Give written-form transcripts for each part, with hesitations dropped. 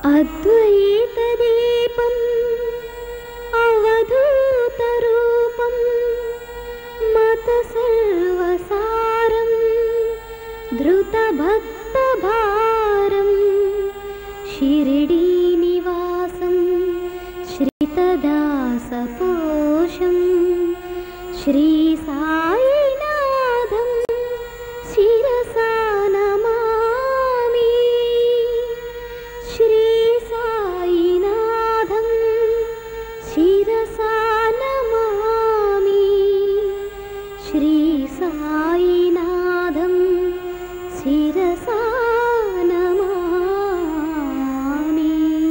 అద్వైతదీపం అవధూతరూపం మత సర్వసారం ధృతభక్తభారం షిరిడీ నివాసం శ్రితదాసపోషం శ్రీ సాయినాథం శిరసా నమామి శ్రీ సాయినాథం శిరసా నమామి శ్రీ సాయినాథం శిరసా నమామి.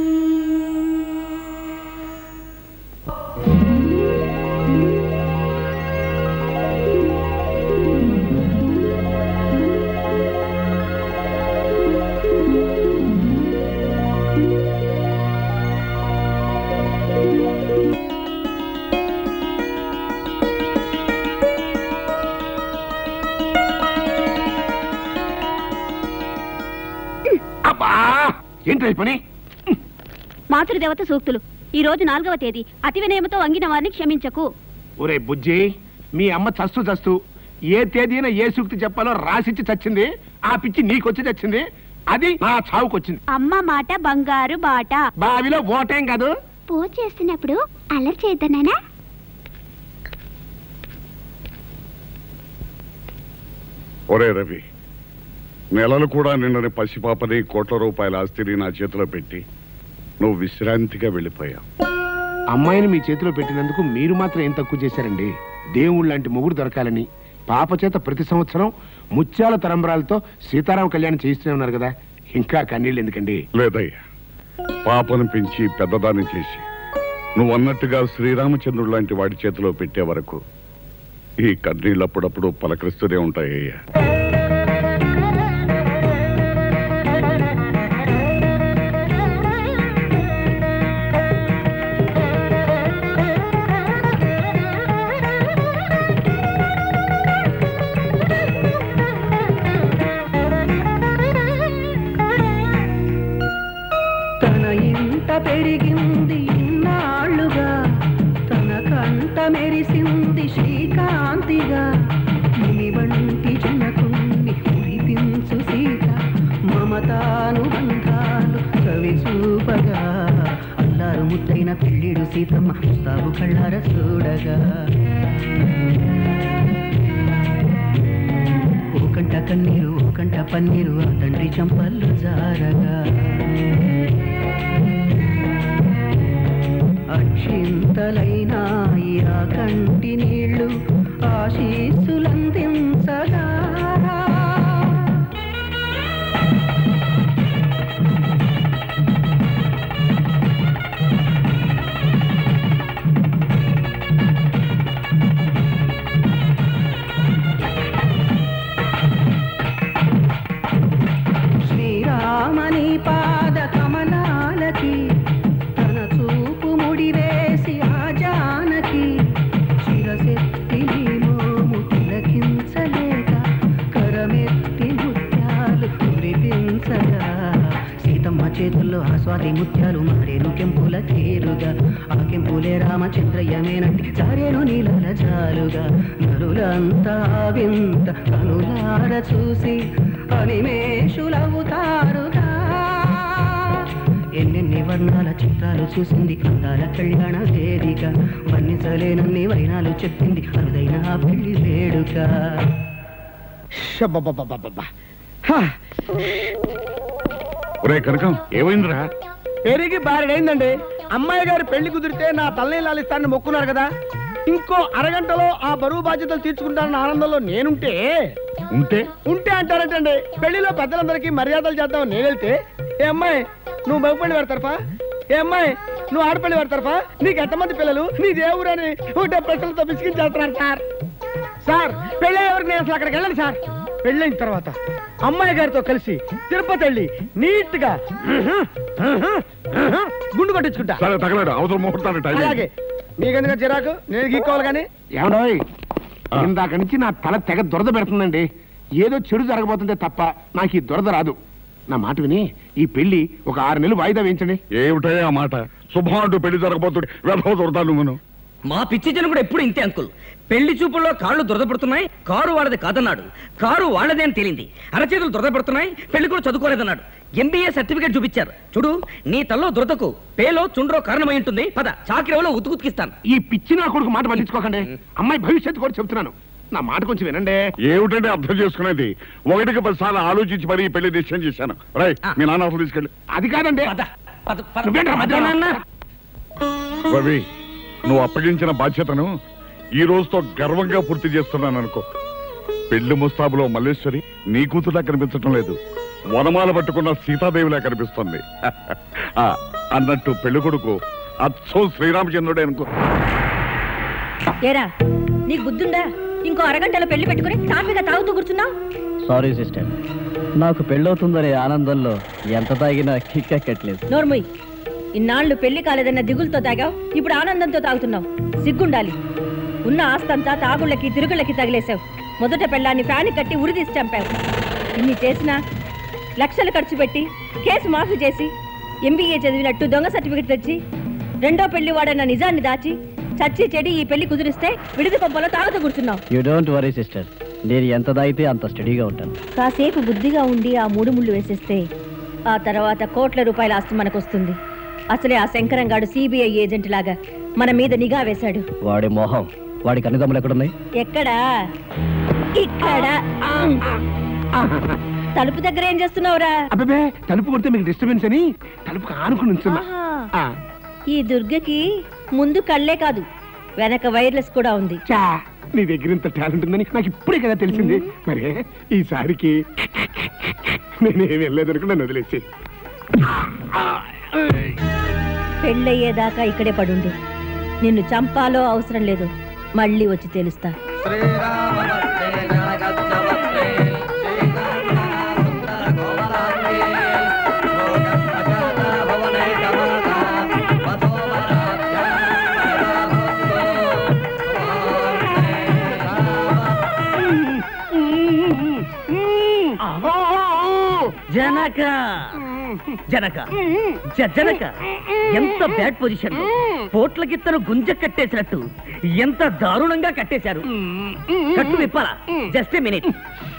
ఏంటి పని? మాతృదేవత సూక్తులు. ఈ రోజు 4వ తేదీ. అతి వినయముతో వంగిన వారిని క్షమించకు. ఒరే బుజ్జి, మీ అమ్మ చస్తూ ఏ తేదీన ఏ సూక్తి చెప్పాలో రాసిచ్చి చచ్చింది. ఆ పిచ్చి నీకొచ్చి చచ్చింది. అది నా చావుకొచ్చింది. అమ్మ మాట బంగారు బాట. బావిలో ఓటేం కాదు. పూజ చేస్తున్నప్పుడు అల్లరి చేద్దానా? ఒరే రవి, నెలలు కూడా నిన్నని పసిపాపని కోట్ల రూపాయల ఆస్తిని నా చేతిలో పెట్టి నువ్వు విశ్రాంతిగా వెళ్ళిపోయావు. అమ్మాయిని మీ చేతిలో పెట్టినందుకు మీరు మాత్రం ఏం తక్కువ చేశారండి? దేవుళ్ళ లాంటి మొగుడు దొరకాలని పాప చేత ప్రతి సంవత్సరం ముత్యాల తరంబరాలతో సీతారామ కళ్యాణం చేయిస్తూనే ఉన్నారు కదా, ఇంకా కన్నీళ్ళు ఎందుకండి? లేదయ్యా, పాపను పెంచి పెద్దదాన్ని చేసి నువ్వు అన్నట్టుగా శ్రీరామచంద్రుడు లాంటి వాడి చేతిలో పెట్టే వరకు ఈ కన్నీళ్ళు అప్పుడప్పుడు పలకరిస్తూనే ఉంటాయ్యా. పెరిగింది ఇన్నాళ్ళుగా, తన కంట మెరిసింది శ్రీకాంతిగా, ముని వంటి జనకుణ్ణి మురిపించు సీత, మమతాను బంధాలు కవి చూపగా, అల్లారు ముద్దైన పెళ్ళిడు సీతమ్మ ముస్తాబు కళ్ళార చూడగా, ఓ కంట కన్నీరు ఓ కంట పన్నీరు ఆ తండ్రి చంపల్లు జారగా, అక్షింతలైనా ఆ కంటి నీళ్లు ఆశీస్సులందించగా, శ్రీరామని పాద కమలాలకి తన చూపు ముడివేసి ఆ జానకి, శిరసెత్తి మోము తిలకించలేక కరమెత్తి ముత్యాలు కురిపించగా, సీతమ్మ చేతుల్లో ఆ స్వాతి ముత్యాలు మారేను కెంపుల తేరుగా, ఆ కెంపులే రామచంద్రయ్యమేనంటి చారేను నీలల జాలుగా, నరులంతా వింత కనులార చూసి అనిమేషులవుతారుగా, ఎన్నెన్ని వర్ణాల చిత్రాలు చూసింది అందాల కళ్యాణ వేదిక, వర్ణించలేనన్ని వైనాలు చెప్పింది అరుదైన ఆ పెళ్లి వేడుక. ఒరే కనకం, ఏమైందిరా? పెరిగి బారెడైందండి. అమ్మాయి గారు పెళ్లి కుదిరితే నా తల్లిని ఇస్తానని మొక్కున్నారు కదా, ఇంకో అరగంటలో ఆ బరువు బాధ్యతలు తీర్చుకుంటానన్న ఆనందంలో నేనుంటే ఉంటే అంటారటండి. పెళ్లిలో పెద్దలందరికీ మర్యాదలు చేద్దామని నేను వెళ్తే, ఏ అమ్మాయి నువ్వు మగపల్లి పెడతారపా, ఏ అమ్మాయి నువ్వు ఆడపల్లి పెడతారపా, నీకు ఎంతమంది పిల్లలు, నీ దేవురని ఒకటే ప్రశ్నలతో బిసికించేస్తున్నారు సార్. సార్ పెళ్ళి ఎవరికి నేను అసలు అక్కడికి వెళ్ళండి సార్. పెళ్ళైన తర్వాత అమ్మాయి గారితో కలిసి తిరుపతి వెళ్ళి నీట్ గా గుండు కొట్టించుకుంటా. అలాగే మీకెందుకు చిరాకు, నేను గీక్కోవాలి కానీ. ఏమండోయ్, ఇందాక నుంచి నా తల తెగ దురద పెడుతుందండి. ఏదో చెడు జరగబోతుందే తప్ప నాకు ఈ దురద రాదు. నా మాట విని ఈ పెళ్లి ఒక 6 నెలలు వాయిదా వేయించండి. ఏమిటే ఆ మాట? శుభమాంటూ పెళ్లి జరగబోతుంటే వెధవ దొరతాను నువ్వు. మా పిచ్చి జనం కూడా ఎప్పుడు ఇంతే అంకుల్. పెళ్లి చూపుల్లో కాళ్ళు దురదపడుతున్నాయి, కారు వాళ్ళది కాదన్నాడు. కారు వాళ్ళదే అని తేలింది. అరచేతులు దురదపడుతున్నాయి, పెళ్లి కూడా చదువుకోలేదన్నాడు. MBA సర్టిఫికేట్ చూపించారు. చూడు, నీ తల్లో దురదకు పేలో చుండ్రో కారణమై ఉంటుంది. పద, చాకిరేవలో ఉతుకుతికిస్తాను. ఈ పిచ్చి నా కొడుకు మాట పట్టించుకోకండి. అమ్మాయి భవిష్యత్తు కూడా చెప్తున్నాను. నా మాట కొంచెం వినండి. ఏమిటంటే అర్థం చేసుకునేది? 1కి 10 సార్లు ఆలోచించి మరీ ఈ పెళ్లి నిశ్చయం చేశాను. మీ నాన్న అసలు తీసుకెళ్ళి. అది కాదండి. పద, పద, పద. నువ్వేంట్రా మధ్యలో? రవి, నువ్వు అప్పగించిన బాధ్యతను ఈ రోజుతో గర్వంగా పూర్తి చేస్తున్నాను అనుకో. పెళ్లి ముస్తాబులో మల్లేశ్వరి నీ కూతురులా కనిపించటం లేదు, వనమాల పట్టుకున్న సీతాదేవిలా కనిపిస్తుంది. అన్నట్టు పెళ్లి కొడుకు అచ్చం శ్రీరామచంద్రుడే అనుకో. ఏరా, నీకు బుద్ధుందా? ఇంకో అరగంటలో పెళ్లి పెట్టుకుని సాఫీగా తాగుతూ కూర్చున్నావు. సారీ సిస్టర్, నాకు పెళ్ళవుతుందనే ఆనందంలో ఎంత తాగినా కిక్కెక్కట్లేదు. నోర్ముయ్, ఇన్నాళ్ళు పెళ్లి కాలేదన్న దిగులతో తాగావు, ఇప్పుడు ఆనందంతో తాగుతున్నావు. సిగ్గుండాలి. ఉన్న ఆస్తంతా తాగుళ్ళకి తిరుగుళ్ళకి తగిలేశావు. మొదట పెళ్ళాన్ని ఫ్యాన్ కట్టి ఉరిదీసి చంపావు. ఇన్ని చేసినా లక్షలు ఖర్చు పెట్టి కేసు మాఫీ చేసి MBA చదివినట్టు దొంగ సర్టిఫికెట్ తెచ్చి రెండో పెళ్లి వాడన్న నిజాన్ని దాచి చచ్చి చెడి ఈ పెళ్లి కుదిరిస్తే విడిది కొంపలో తాగుతూ కూర్చున్నావు. యూ డోంట్ వరీ సిస్టర్, నేను ఎంత తాగితే అంత స్టడీగా ఉంటాను. కాసేపు బుద్ధిగా ఉండి ఆ 3 ముళ్ళు వేసేస్తే ఆ తర్వాత కోట్ల రూపాయల ఆస్తి మనకొస్తుంది. అసలే ఆ శంకరంగాడు CBI ఏజెంట్ లాగా మన మీద నిఘా వేశాడు. వాడి మొహం, వాడి కన్నుదమ్ములు ఎక్కడున్నాయి? ఎక్కడా? ఇక్కడ. తలుపు దగ్గర ఏం చేస్తున్నావురా? అబ్బే, తలుపు కొడితే మీకు డిస్టర్బెన్స్ అని తలుపుకు ఆనుకుని ఉంచున్నా. ఈ దుర్గకి ముందు కళ్ళే కాదు, వెనక వైర్లెస్ కూడా ఉంది. చా, నీ దగ్గర ఇంత టాలెంట్ ఉందని నాకు ఇప్పుడే కదా తెలిసింది. మరే ఈసారికి నేనేమి వెళ్ళలేదనుకో, నన్ను వదిలేసి. పెళ్ళయ్యేదాకా ఇక్కడే పడుండు. నిన్ను చంపాలో అవసరం లేదు, మళ్ళీ వచ్చి తెలుస్తా. జనక జనక జనక ఎంత బ్యాడ్ పొజిషన్. పోట్ల గిత్తను గుంజ కట్టేసినట్టు ఎంత దారుణంగా కట్టేశారు. కట్టు విప్పాలా? Just a minute.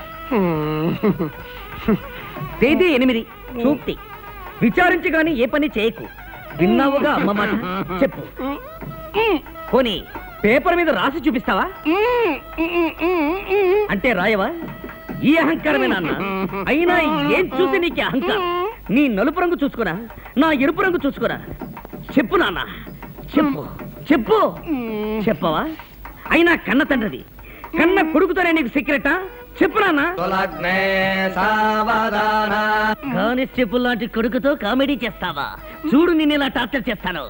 తేదీ 8 చూక్తి. విచారించి గాని ఏ పని చేయకు. విన్నావుగా అమ్మ మాట? చెప్పు. పోనీ పేపర్ మీద రాసి చూపిస్తావా? అంటే రాయవా? ఈ అహంకారమే నాన్న. అయినా ఏం చూసి నీకు అహంకారం? నీ నలుపు రంగు చూసుకోరా, నా ఎరుపు రంగు చూసుకోరా. చెప్పు నాన్న, చెప్పు చెప్పు. చెప్పవా? అయినా కన్న తండ్రిది, కన్న కొడుకుతోనే నీకు సీక్రెటా? చెప్పు నాన్న. కానిస్టేబుల్ లాంటి కొడుకుతో కామెడీ చేస్తావా? చూడు, నిన్ను ఇలా టార్చర్ చేస్తాను.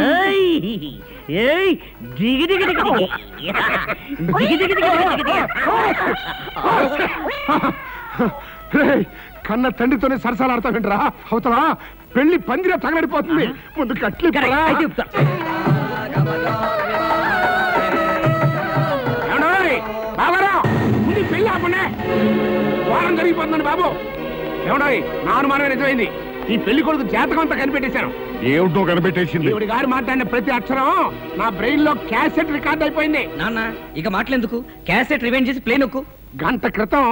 కన్న తండ్రితోనే సరసాలాడతావేంట్రా? అవతలా పెళ్లి పందిరా తగలడిపోతుంది. ముందు కట్లు పెళ్లి ఆపండి. వారం జరిగిపోతుందండి బాబు. ఏమన్నాయి? నా అనుమానమే నిజమైంది. ఈ పెళ్లి కొడుకు జాతకం అంతా కనిపెట్టేశాను. ఏమిటో కనిపెట్టేసింది? ఈవిడి గారు మాట్లాడిన ప్రతి అక్షరం నా బ్రెయిన్ లో క్యాసెట్ రికార్డ్ అయిపోయింది. నాన్న, ఇక మాటలెందుకు? క్యాసెట్ రివైండ్ చేసి ప్లే నొక్కు. గంట క్రితం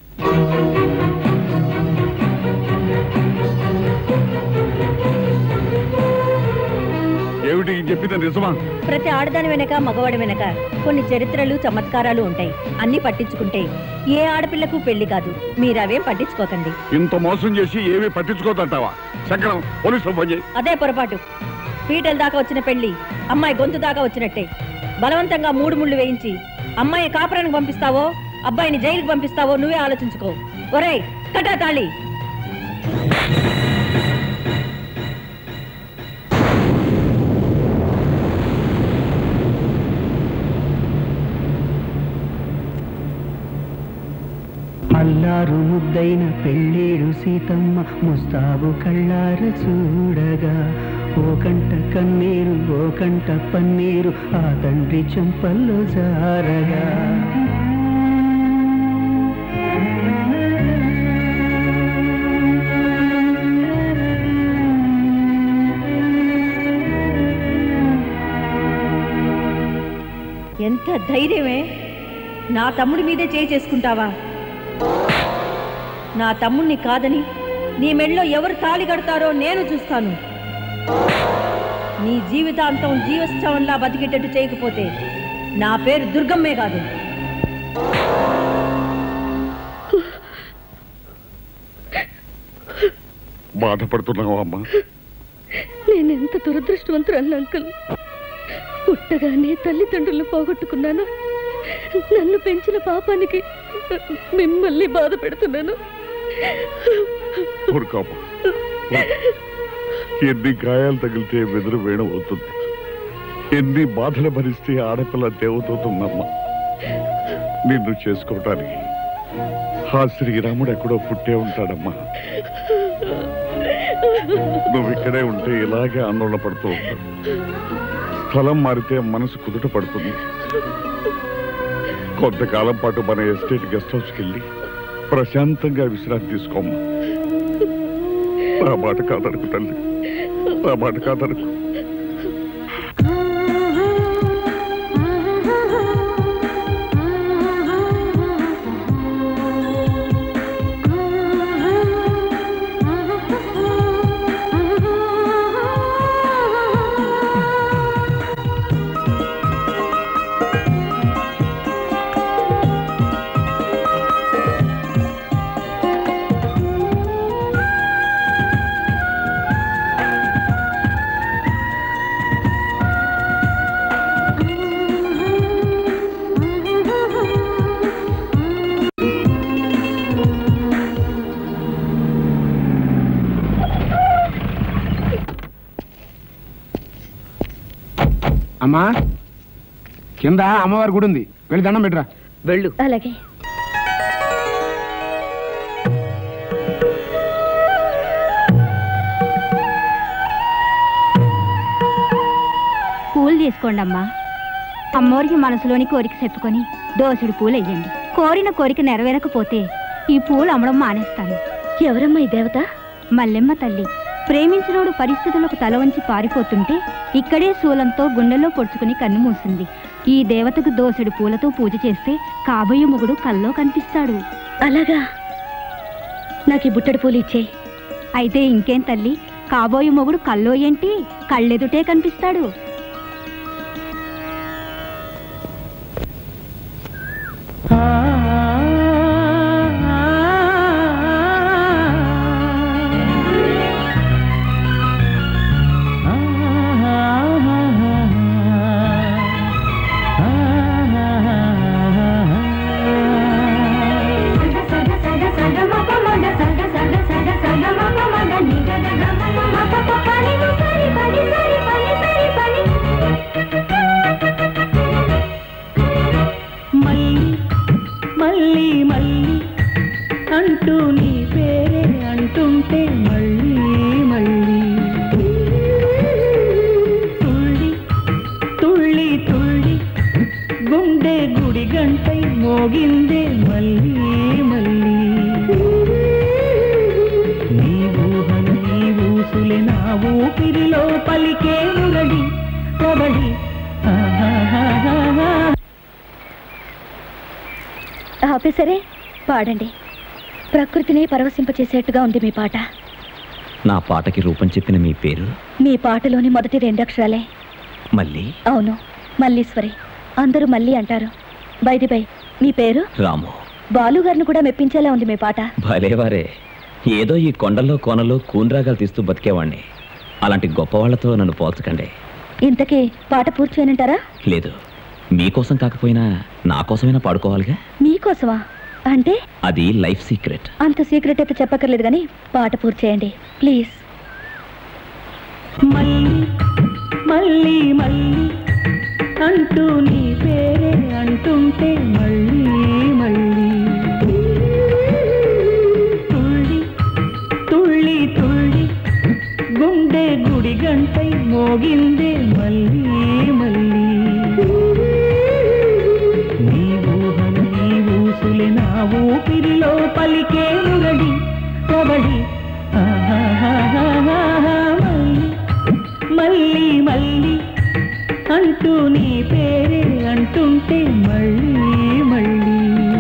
ఏమిటి చెప్పింది నిజమా? ప్రతి ఆడదాని వెనక మగవాడి వెనక కొన్ని చరిత్రలు చమత్కారాలు ఉంటాయి. అన్ని పట్టించుకుంటే ఏ ఆడపిల్లకు పెళ్లి కాదు. మీరవేం పట్టించుకోకండి. ఇంత మోసం చేసి ఏమీ పట్టించుకోదంటావా? శంకరం, పోలీసులు ఫోన్ చేయి. అదే పొరపాటు. పీటల దాకా వచ్చిన పెళ్లి అమ్మాయి గొంతు దాకా వచ్చినట్టే. బలవంతంగా 3 ముళ్ళు వేయించి అమ్మాయి కాపురానికి పంపిస్తావో, అబ్బాయిని జైలుకి పంపిస్తావో నువ్వే ఆలోచించుకో. ఒరేయ్, కట్టా తాళి. అల్లారు ముద్దైన పెళ్ళేడు సీతమ్మ ముస్తాబు కళ్ళార చూడగా, ఓ కంట కన్నీరు ఓ కంట పన్నీరు ఆ తండ్రి చెంపల్లో జారగా. ఎంత ధైర్యమే! నా తమ్ముడి మీదే చేసుకుంటావా? నా తమ్ముణ్ణి కాదని నీ మెడలో ఎవరు తాళి కడతారో నేను చూస్తాను. నీ జీవితాంతం జీవోత్సవంలా బతికేటట్టు చేయకపోతే నా పేరు దుర్గమ్మే కాదు. బాధపడుతున్నావా అమ్మా? నేనెంత దురదృష్టవంతురాలు అంకుల్. పుట్టగానే తల్లిదండ్రులను పోగొట్టుకున్నాను. నన్ను పెంచిన పాపానికి మిమ్మల్ని బాధ పెడుతున్నాను. ఎన్ని గాయాలు తగిలితే వెదురు వేణమవుతుంది, ఎన్ని బాధలు భరిస్తే ఆడపిల్ల దేవతవుతుందమ్మా. నిన్ను చేసుకోవటానికి ఆ శ్రీరాముడు ఎక్కడో పుట్టే ఉంటాడమ్మా. నువ్వు ఇక్కడే ఉంటే ఇలాగే ఆందోళన పడుతూ ఉంటావు. స్థలం మారితే మనసు కుదుట పడుతుంది. కొంతకాలం పాటు మన ఎస్టేట్ గెస్ట్ హౌస్కి వెళ్ళి ప్రశాంతంగా విశ్రాంతి తీసుకోమ్మా. నా మాట కాదనుకు తల్లి, నా మాట కాదనుకు. అమ్మా, కింద అమ్మవారి గుడి ఉంది, వెళ్ళి దండం పెట్టరా. వెళ్ళు. అలాగే. పూలు తీసుకోండి అమ్మా. అమ్మవారికి మనసులోని కోరిక చెప్పుకొని దోసుడు పూలు వెయ్యండి. కోరిన కోరిక నెరవేరకపోతే ఈ పూలు అమ్మడం మానేస్తాను. ఎవరమ్మా ఈ దేవత? మల్లెమ్మ తల్లి. ప్రేమించినోడు పరిస్థితులకు తల వంచి పారిపోతుంటే ఇక్కడే శూలంతో గుండెల్లో పొడుచుకుని కన్ను మూసింది. ఈ దేవతకు దోసెడు పూలతో పూజ చేస్తే కాబోయే మొగుడు కల్లో కనిపిస్తాడు. అలాగా? నాకు ఈ బుట్టడి పూలు ఇచ్చే. అయితే ఇంకేం తల్లి, కాబోయే మొగుడు కల్లో ఏంటి, కళ్ళెదుటే కనిపిస్తాడు. ఆఫీసరే, పాడండి. ప్రకృతిని పరవశింపచేసేట్టుగా ఉంది మీ పాట. నా పాటకి రూపం చెప్పిన మీ పేరు? మీ పాటలోని మొదటి 2 అక్షరాలే. మళ్ళీ? అవును, మల్లీశ్వరి. అందరూ మళ్ళీ అంటారు. బై మీ పేరు? రాము. బాలుగారిని కూడా మెప్పించేలా ఉంది మీ పాట. భలేవారే. ఏదో ఈ కొండల్లో కోనలో కూన్రాగాలు తీస్తూ బతికేవాణ్ణి. అలాంటి గొప్పవాళ్లతో నన్ను పోల్చకండి. ఇంతకీ పాట పూర్తి చేయనంటారా? లేదు, మీకోసం కాకపోయినా నా కోసమైనా పాడుకోవాలిగా. మీకోసమా అంటే? అది లైఫ్ సీక్రెట్. అంత సీక్రెట్ అయితే చెప్పక్కర్లేదు, కానీ పాట పూర్తి చేయండి ప్లీజ్. మళ్ళీ మళ్ళీ మళ్ళీ అంటూ నీ పేరే అంటుంటే మళ్ళీ మళ్ళీ తుళ్ళి తుళ్ళి తుళ్ళి గుండె గుడి గంటై మోగిందే మళ్ళీ మళ్ళీ. నీ ఊహను నీ ఊసులే నా ఊపిరిలో పలికే మురడి కబడి. మళ్ళీ మళ్ళీ మళ్ళీ అంటూ నీ పేరే అంటుంటే మళ్ళీ మళ్ళీ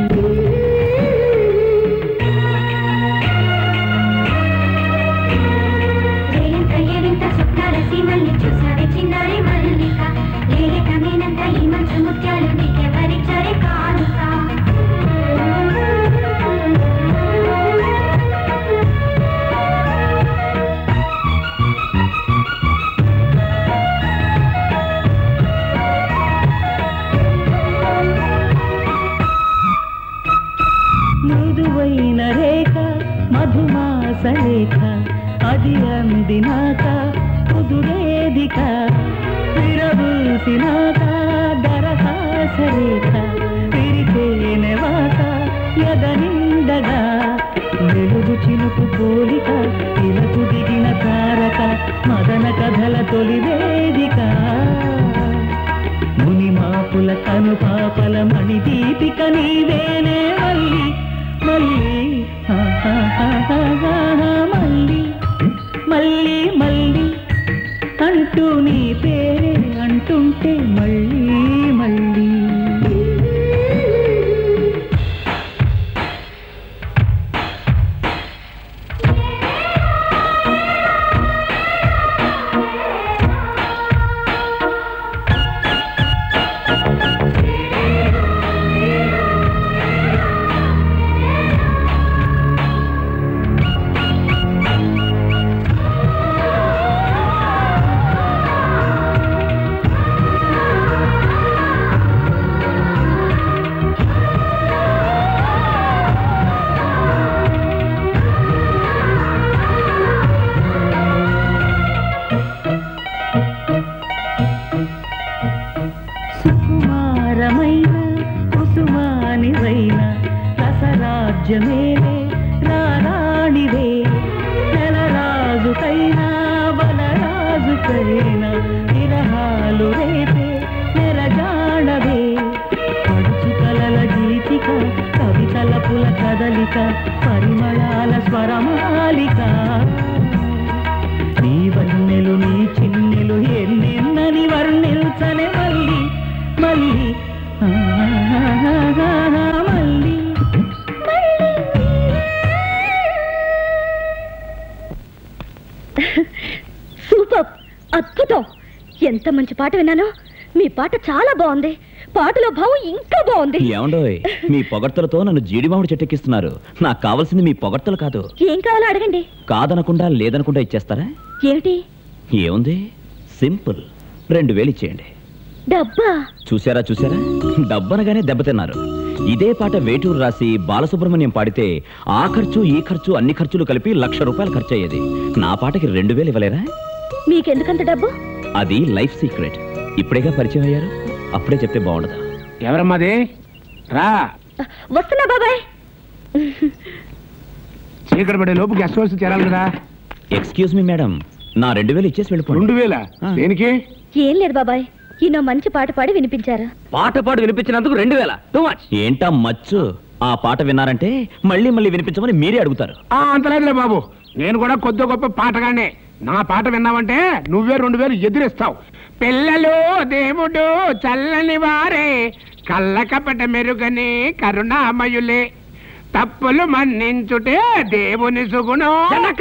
మృదువైన రేఖ మధుమాసలేఖ అది అందినాక కుదురేదిక విరబూసినాక దరహాసరేఖ విరితేనెవాక ఎదనిండగా వెలుగు చినుకు పోలిక ఇలకు దిగిన తారక మదన కథల తొలి వేదిక ముని మాపుల కను పాపల మణి దీపిక నీవేనే మళ్ళీ మళ్ళీ మళ్ళీ మళ్ళీ మళ్ళీ అంటూ నీ పేరే అంటుంటే మళ్ళీ మళ్ళీ రాజ్యమేలే రాణివే నెలరాజుకైనా బలరాజుకైనా విరహాలు రేపే నెరజాడవే పడుచు కలల గీతిక కవితల పుల కదలిక పరిమళాల స్వరమాలిక నీ వన్నెలు నీ చిన్నెలు ఎన్నెన్నని వర్ణిల్చనే మళ్ళీ మళ్ళీ మళ్ళీ సూపర్, అద్భుతం. ఎంత మంచి పాట విన్నాను. మీ పాట చాలా బాగుంది. పాటలో భావం ఇంకా బాగుంది. ఏమండోయ్, మీ పొగడ్తలతో నన్ను జీడిమామిడి చెట్టెక్కిస్తున్నారు. నాకు కావాల్సింది మీ పొగడ్తలు కాదు. ఏం కావాలో అడగండి. కాదనకుండా లేదనకుండా ఇచ్చేస్తారా? ఏమిటి? ఏముంది, సింపుల్. 2000 ఇచ్చేయండి. డబ్బా? చూసారా డబ్బనగానే దెబ్బతిన్నారు. ఇదే పాట వేటూరు రాసి బాలసుబ్రహ్మణ్యం పాడితే ఆ ఖర్చు ఈ ఖర్చు అన్ని ఖర్చులు కలిపి 1,00,000 రూపాయలు ఖర్చు అయ్యేది. నా పాటకి 2000 ఇవ్వలేరా? మీకెందుకంత డబ్బు? అది లైఫ్ సీక్రెట్. ఇప్పుడేగా పరిచయం అయ్యారు, అప్పుడే చెప్తే బాగుండదా? ఎవరమ్మాది? రా. వస్తున్నా బాబాయ్. చీకటి పడే లోపు గెస్ట్ హౌస్ చేరాలి కదా. ఎక్స్క్యూజ్ మీ మేడం, నా 2000 ఇచ్చేసి వెళ్ళిపోండి. 2000? దేనికి? ఏం లేదు బాబాయ్, ఈయన మంచి పాట పాడి వినిపించారు. పాట పాడి వినిపించినందుకు 2000? Too much. ఏంటా మచ్చు? ఆ పాట విన్నారంటే మళ్ళీ మళ్ళీ వినిపించమని మీరే అడుగుతారు. అంతలేదులే బాబు, నేను కూడా కొద్ది గొప్ప పాటగానే. నా పాట విన్నావంటే నువ్వే 2000 ఎదురిస్తావు. పిల్లలు దేవుడు చల్లని వారే, కళ్ళ కపట మెరుగని కరుణామయులే, తప్పులు మన్నించుటే దేవుని సుగుణం.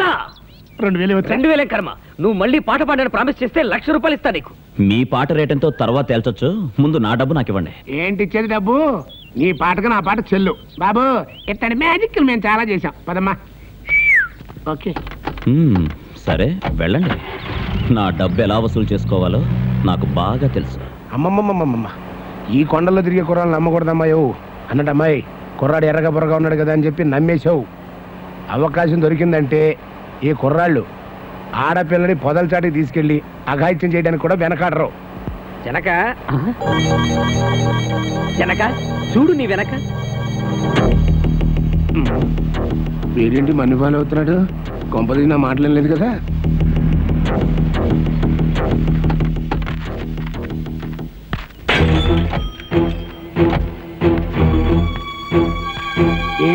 2000 కర్మ. నువ్వు మళ్ళీ పాట పాడని ప్రామిస్ చేస్తే 1,00,000 రూపాయలు ఇస్తా నీకు. మీ పాట రేటంతో తర్వాత తేల్చొచ్చు, ముందు నా డబ్బు నాకు ఇవ్వండి. ఏంటి ఇచ్చేది డబ్బు? నీ పాటకు నా పాట చెల్లు బాబు. ఇట్టని మ్యాజిక్ మేము చాలా చేశాం. పదమ్మా. ఓకే సరే వెళ్ళండి. నా డబ్బు ఎలా వసూలు చేసుకోవాలో నాకు బాగా తెలుసు. అమ్మమ్మమ్మమ్మ, ఈ కొండల్లో తిరిగే కుర్రాళ్ళు నమ్మకూడదమ్మాయో అన్నట్టు. అమ్మాయి, కుర్రాడు ఎర్రగా బుర్రగా ఉన్నాడు కదా అని చెప్పి నమ్మేశావు. అవకాశం దొరికిందంటే ఈ కుర్రాళ్ళు ఆడపిల్లని పొదల చాటికి తీసుకెళ్ళి అఘాయిత్యం చేయడానికి కూడా వెనకాడరు. జనక చూడు నీ వెనక. పేరేంటి మన్నిపాలు అవుతున్నాడు? కొంపది నా మాటలేం లేదు కదా.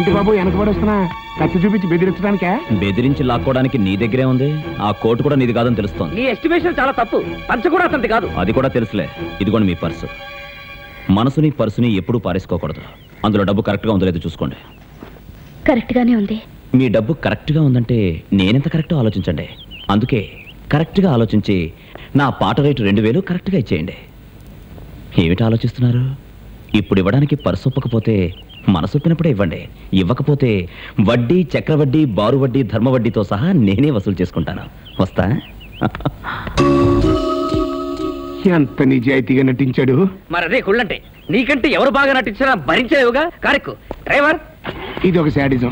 ఏంటి బాబు వెనకబడి వస్తున్నా? కత్తి చూపించి బెదిరించడానికా? బెదిరించి లాక్కోవడానికి నీ దగ్గరే ఉంది. ఆ కోటు కూడా నీది కాదని తెలుస్తోంది. నీ ఎస్టిమేషన్ చాలా తప్పు. పంచ కూడా అతనిది కాదు. అది కూడా తెలుసులే. ఇదిగోండి మీ పర్సు. మనసుని పర్సుని ఎప్పుడూ పారేసుకోకూడదు. అందులో డబ్బు కరెక్ట్గా ఉందో లేదో చూసుకోండి. కరెక్ట్గానే ఉంది. మీ డబ్బు కరెక్ట్గా ఉందంటే నేనెంత కరెక్టో ఆలోచించండి. అందుకే కరెక్ట్గా ఆలోచించి నా పాట రేటు 2000 కరెక్ట్గా ఇచ్చేయండి. ఏమిటి ఆలోచిస్తున్నారు? ఇప్పుడు ఇవ్వడానికి పర్సు ఒప్పకపోతే మనసు ఒప్పినప్పుడే ఇవ్వండి. ఇవ్వకపోతే వడ్డీ, చక్రవడ్డీ, బారు వడ్డీ, ధర్మ వడ్డీతో సహా నేనే వసూలు చేసుకుంటాను. వస్తా. ఎంత నిజాయితీగా నటించాడు. మరి అదే కుళ్ళంటే. నీకంటే ఎవరు బాగా నటించినా భరించలేవుగా. కారెక్కు డ్రైవర్. ఇది ఒక శాడిజం.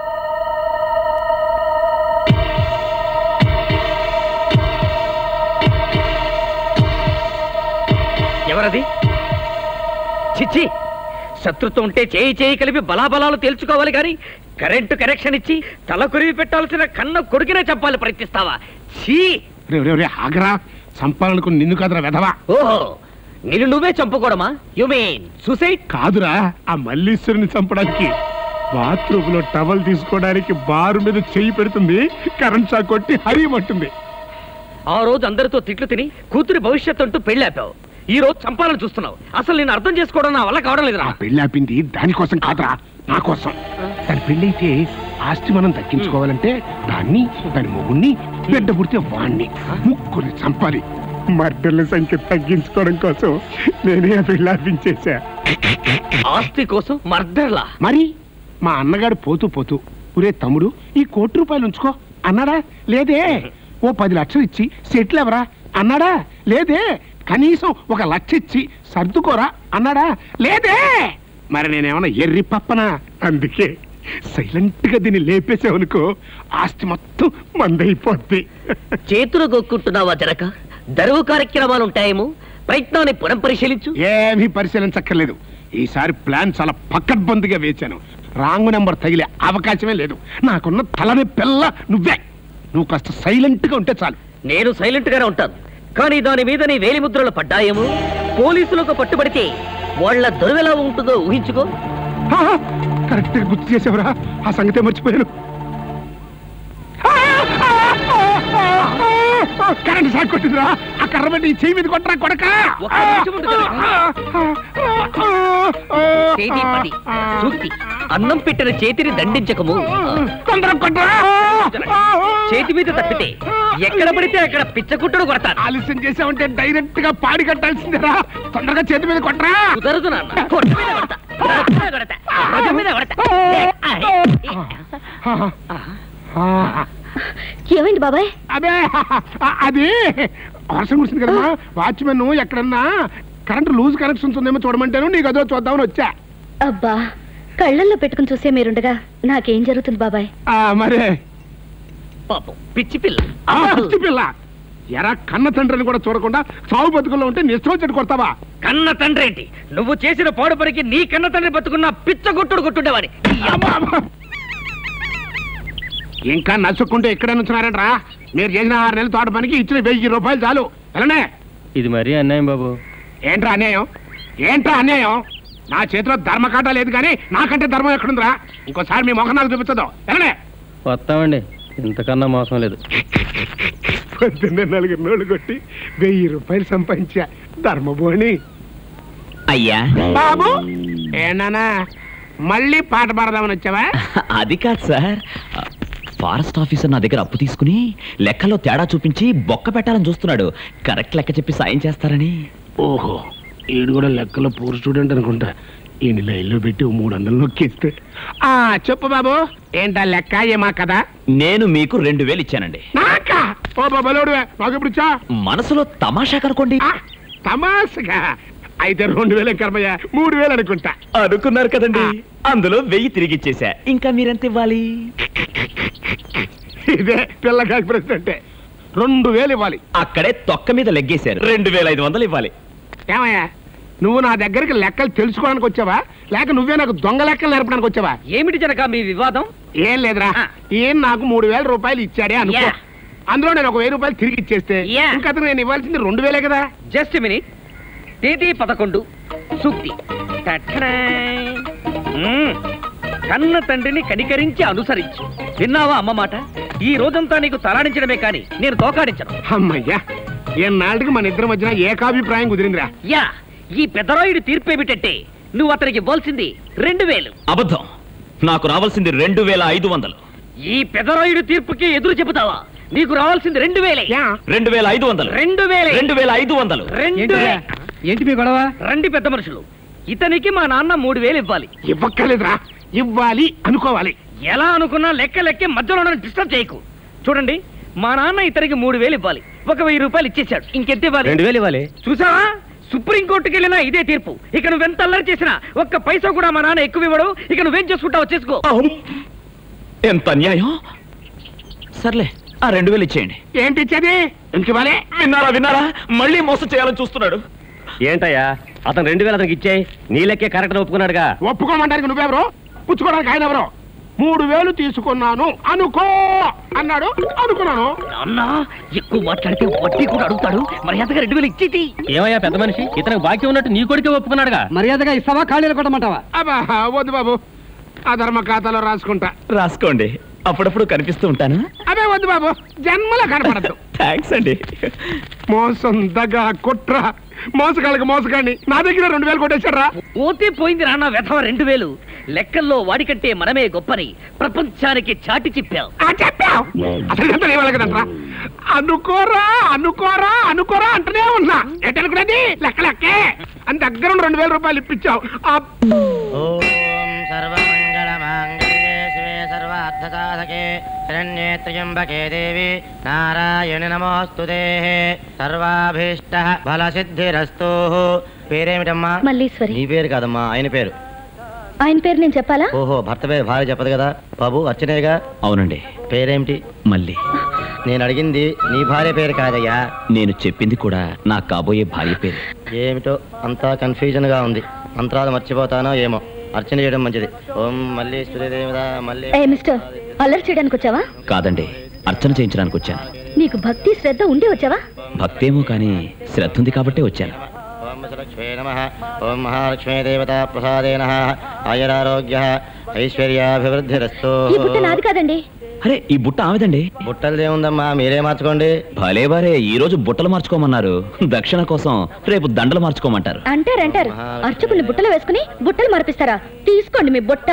ఎవరది? చిచ్చి, శత్రుత్వం ఉంటే చేయి కలిపి బలాబలాలు తేల్చుకోవాలి కానీ కరెంటు కనెక్షన్ ఇచ్చి తల కొరివి పెట్టాల్సిన కన్న కొడుకునే చెప్పాలి ప్రయత్నిస్తావా? ఛీ! ఆగరా, చంపాలనుకుని నిన్ను కాదురా వెధవా. ఓహో, నిన్ను నువ్వే చంపుకోవడమా? You mean suicide? కాదురా, ఆ మల్లీశ్వరుని చంపడానికి బాత్రూమ్ లో టవల్ తీసుకోవడానికి బారు మీద చెయ్యి పెడుతుంది, కరెంట్ షాక్ కొట్టి హరియమంటుంది. ఆ రోజు అందరితో తిట్లు తిని కూతురి భవిష్యత్తు అంటూ పెళ్ళాపావు. ఈ రోజు చంపాలని చూస్తున్నావు. అసలు నేను అర్థం చేసుకోవడం నా వల్ల కావడం లేదురా. పెళ్ళాపింది దానికోసం కాదురా, నా కోసం. దాని పెళ్ళైతే ఆస్తి మనం దక్కించుకోవాలంటే దాన్ని, దాని మొగుణ్ణి, బిడ్డ పుడితే వాణ్ణి ముగ్గురిని చంపాలి. మర్డర్ల సంఖ్య తగ్గించుకోవడం కోసం నేనే పెళ్ళాపించేశా. ఆస్తి కోసం మర్డర్లా? మరి మా అన్నగాడు పోతూ పోతూ, ఒరే తమ్ముడు ఈ ₹1 ఉంచుకో అన్నాడా? లేదే. ఓ 10 లక్షలు ఇచ్చి సెటిల్ ఎవరా అన్నాడా? లేదే. కనీసం 1 లక్ష ఇచ్చి సర్దుకోరా అన్నాడా? లేదే. మరి నేనేమన్నా ఎర్రి పప్పనా? అందుకే సైలెంట్ గా దీన్ని లేపేసావనుకో ఆస్తి మొత్తం మందైపోద్ది. చేతులు గొక్కుంటున్నావా జనక? దరువు కార్యక్రమాలు ఉంటాయేమో, ప్రయత్నాన్ని పునః పరిశీలించు. ఏమీ పరిశీలించక్కర్లేదు. ఈసారి ప్లాన్ చాలా పకడ్బందీగా వేశాను. రాంగ్ నెంబర్ తగిలే అవకాశమే లేదు. నాకున్న తలని పిల్ల నువ్వే. నువ్వు కాస్త సైలెంట్ గా ఉంటే చాలు. నేను సైలెంట్ గానే ఉంటాను, కానీ దాని మీద నీ వేలి ముద్రలు పడ్డాయేమో. పోలీసులకు పట్టుబడితే వాళ్ళ దొరవెలా ఉంటుందో ఊహించుకో. కరెక్ట్ గా గుర్తు చేసావురా, ఆ సంగతే మర్చిపోయాను. కరెంట్ షాక్ కొట్టిందిరా. ఆ కర్ర బట్టి చెయ్యి మీద కొట్టరా కొడక. అన్నం పెట్టిన చేతిని దండించకము. చేతి మీద తప్పితే ఎక్కడ పడితే అక్కడ పిచ్చకుట్టుడు కొడతాను. ఆలస్యం చేసావంటే డైరెక్ట్ గా పాడి కట్టాల్సిందేరా. తొందరగా చేతి మీద కొట్టరా. కుదరదు నాన్న. ఏమైంది బాబాయ్? అదే అది వర్షం కురిసింది కదమ్మా. వాచ్మెన్ ఎక్కడన్నా కరెంట్ లూజ్ కనెక్షన్స్ ఉందేమో చూడమంటాను. నీకు అదో చూద్దామని వచ్చా. అబ్బా, కళ్ళల్లో పెట్టుకుని చూసే మీరుండగా నాకేం జరుగుతుంది బాబాయ్? మరే పాపం పిచ్చి పిల్ల. పిచ్చి పిల్ల ఎరా, కన్న తండ్రిని కూడా చూడకుండా సాగు బతుకుల్లో ఉంటే నిష్టం చెట్టు కొడతావా? కన్న తండ్రి ఏంటి? నువ్వు చేసిన పాడు పనికి నీ కన్న తండ్రి బతుకున్న పిచ్చ కొట్టుడు కొట్టుండేవాడి. ఇంకా నచ్చుకుంటే ఇక్కడే నుంచున్నారంట్రా. మీరు చేసిన 6 నెలల తోట పనికి ఇచ్చిన ₹1000 చాలు. ఎలానే? ఇది మరీ అన్యాయం బాబు. ఏంట్రా అన్యాయం? ఏంట్రా అన్యాయం? నా చేతిలో ధర్మకాట లేదు కానీ నాకంటే ధర్మం ఎక్కడుందిరా? ఇంకోసారి మీ మొహం నాకు చూపించదు. ఎలానే? వస్తామండి, ఇంతకన్నా మోసం లేదు. పొద్దున్నే 4 నోళ్ళు కొట్టి ₹1000 సంపాదించా. ధర్మబోని అయ్యా బాబు. ఏనానా మళ్ళీ పాట పాడదామని వచ్చావా? అది కాదు సార్, ఫారెస్ట్ ఆఫీసర్ నా దగ్గర అప్పు తీసుకుని లెక్కలో తేడా చూపించి బొక్క పెట్టాలని చూస్తున్నాడు. కరెక్ట్ లెక్క చెప్పి సాయం చేస్తారని. ఓహో, ఈడు కూడా లెక్కలో పూర్ స్టూడెంట్ అనుకుంటా. ఈయన లైన్లో పెట్టి 300 నొక్కిస్తే. చెప్పు బాబు, ఏంటా లెక్క? ఏమా కదా? నేను మీకు 2000 ఇచ్చానండి. నాకా? ఓ బాబలోడు, నాకు ఎప్పుడు ఇచ్చా? మనసులో తమాషా కనుకోండి. తమాషగా అయితే 2000 కర్మయ్య, 3000 అనుకుంటా. అనుకున్నారు కదండి, అందులో 1000 తిరిగి ఇచ్చేసా. ఇంకా మీరెంత ఇవ్వాలి? ఇదే పిల్లకాకి ప్రశ్న అంటే 2000 ఇవ్వాలి. అక్కడే తొక్క మీద లెగ్గేశారు. 2500 ఇవ్వాలి. ఏమయ్యా, నువ్వు నా దగ్గరికి లెక్కలు తెలుసుకోవడానికి వచ్చావా, లేక నువ్వే నాకు దొంగ లెక్కలు నేర్పడానికి వచ్చావా? ఏమిటి జనక మీ వివాదం? ఏం లేదురా, ఏం నాకు ₹3000 ఇచ్చాడే అనుకో. అందులో నేను ₹1000 తిరిగి ఇచ్చేస్తే ఇంకా అతను నేను ఇవ్వాల్సింది 2000 కదా. Just minute. తేదీ 11 సూక్తి. కన్న తండ్రిని కనికరించి అనుసరించు. విన్నావా అమ్మ మాట? ఈ రోజంతా నీకు తలాడించడమే కాని నేను తోకాడించను. అమ్మయ్యా, ఏనాటికి మన ఇద్దరి మధ్యన ఏకాభిప్రాయం కుదిరిందిరా. యా, ఈ పెద్దరాయుడు తీర్పేమిటంటే నువ్వు అతనికి ఇవ్వాల్సింది 2000. అబద్ధం. నాకు రావాల్సింది 2500. ఈ పెదరాయుడు తీర్పుకి ఎదురు చెబుతావా? నీకు రావాల్సింది 2000. 2500. 2000. 2500. 2000. ఏంటి మీ గొడవ? రండి పెద్ద మనుషులు, ఇతనికి మా నాన్న 3000 ఇవ్వాలి. ఇవ్వక్కర్లేదురా, ఇవ్వాలి అనుకోవాలి. ఎలా అనుకున్నా లెక్కే మధ్యలో డిస్టర్బ్ చేయకు. చూడండి, మా నాన్న ఇతనికి 3000 ఇవ్వాలి. 1000 రూపాయలు ఇచ్చేశాడు. ఇంకెంత ఇవ్వాలి? 2000 ఇవ్వాలి. చూసావా, సుప్రీంకోర్టుకి వెళ్ళినా ఇదే తీర్పు. ఇక నువ్వెంత అల్లరి చేసినా ఒక్క పైసా కూడా మా నాన్న ఎక్కువ ఇవ్వడు. ఇక నువ్వేం చేసుకుంటావో చేసుకో. ఎంత అన్యాయం. సర్లే, ఆ 2000 ఇచ్చేయండి. ఏంటి ఇచ్చేది? ఇంకివ్వాలి. విన్నారా? మళ్ళీ మోసం చేయాలని చూస్తున్నాడు. ఏంటయ్యా, అతను 2000 అతనికి ఇచ్చే, నీ లెక్కే కరెక్ట్ ఒప్పుకున్నాడుగా. ఒప్పుకోమంటానికి నువ్వెవరు? పుచ్చుకోవడానికి ఆయన ఎవరు? 3000 తీసుకున్నాను అనుకో అన్నాడు, అనుకున్నాను. నాన్న ఎక్కువ మాట్లాడితే వడ్డీ కూడా అడుగుతాడు. మర్యాదగా 2000 ఇచ్చేది. ఏమయ్యా పెద్ద మనిషి, ఇతనికి బాకీ ఉన్నట్టు నీ కొడుకే ఒప్పుకున్నాడుగా. మర్యాదగా ఇస్తావా, ఖాళీలు కొట్టమంటావా? అబ్బా వద్దు బాబు, ఆ ధర్మ ఖాతాలో రాసుకుంటా. రాసుకోండి, అప్పుడప్పుడు కనిపిస్తూ ఉంటాను. అదే వద్దు బాబు, జన్మలో కనపడద్దు. థ్యాంక్స్ అండి. మోసం, దగ, కుట్ర, మోసగాళ్ళకి మోసగాడిని నా దగ్గర 2000 కొట్టేశారా? పోతే పోయింది నాన్న వెధవ 2000. లెక్కల్లో వాడికంటే మనమే గొప్పని ప్రపంచానికి చాటి చెప్పావు. చెప్పావు అసలు ఎంత ఇవ్వాలి కదంట్రా. అనుకోరా అనుకోరా అనుకోరా అంటూనే ఉన్నా. ఏంటనుకునేది? లెక్కలెక్కే అని దగ్గర 2000 రూపాయలు ఇప్పించావు. సర్వార్థసాధకే శరణ్యే త్ర్యంబకే దేవి నారాయణి నమోస్తుతే. సర్వాభీష్ట ఫలసిద్ధిరస్తు. పేరేమిటమ్మా? మల్లీశ్వరి. నీ పేరు కాదమ్మా, ఆయన పేరు. ఆయన పేరు నేను చెప్పాలా? ఓహో, భర్త పేరు భార్య చెప్పదు కదా. బాబు అర్చనేగా? అవునండి. పేరేమిటి? మళ్ళీ నేను అడిగింది నీ భార్య పేరు కాదయ్యా. నేను చెప్పింది కూడా నా కాబోయే భార్య పేరు. ఏమిటో అంతా కన్ఫ్యూజన్ గా ఉంది. మంత్రాలు మర్చిపోతానో ఏమో. అర్చన చేయడం మంచిది. ఓం మల్లీశ్వరి దేవదా మళ్ళీ. మిస్టర్, అల్లరి చేయడానికి వచ్చావా? కాదండి, అర్చన చేయించడానికి వచ్చాను. నీకు భక్తి శ్రద్ధ ఉండి వచ్చావా? భక్తేమో కానీ శ్రద్ధ ఉంది కాబట్టే వచ్చాను. ఓం లక్ష్మీ నమః. ఓం మహాలక్ష్మీ దేవతా ప్రసాదేన ఆయురారోగ్య ఐశ్వర్యాభివృద్ధిరస్తు. ఈ బుట్ట నాది కాదండి. అరే, ఈ బుట్ట ఆమెదండి. బుట్టలదేముందమ్మా, మీరే మార్చుకోండి. భలే బారే, ఈ రోజు బుట్టలు మార్చుకోమన్నారు. దక్షిణ కోసం రేపు దండలు మార్చుకోమంటారు. అంటారు అర్చకుల్ని బుట్టలు వేసుకుని బుట్టలు మార్పిస్తారా? తీసుకోండి మీ బుట్ట.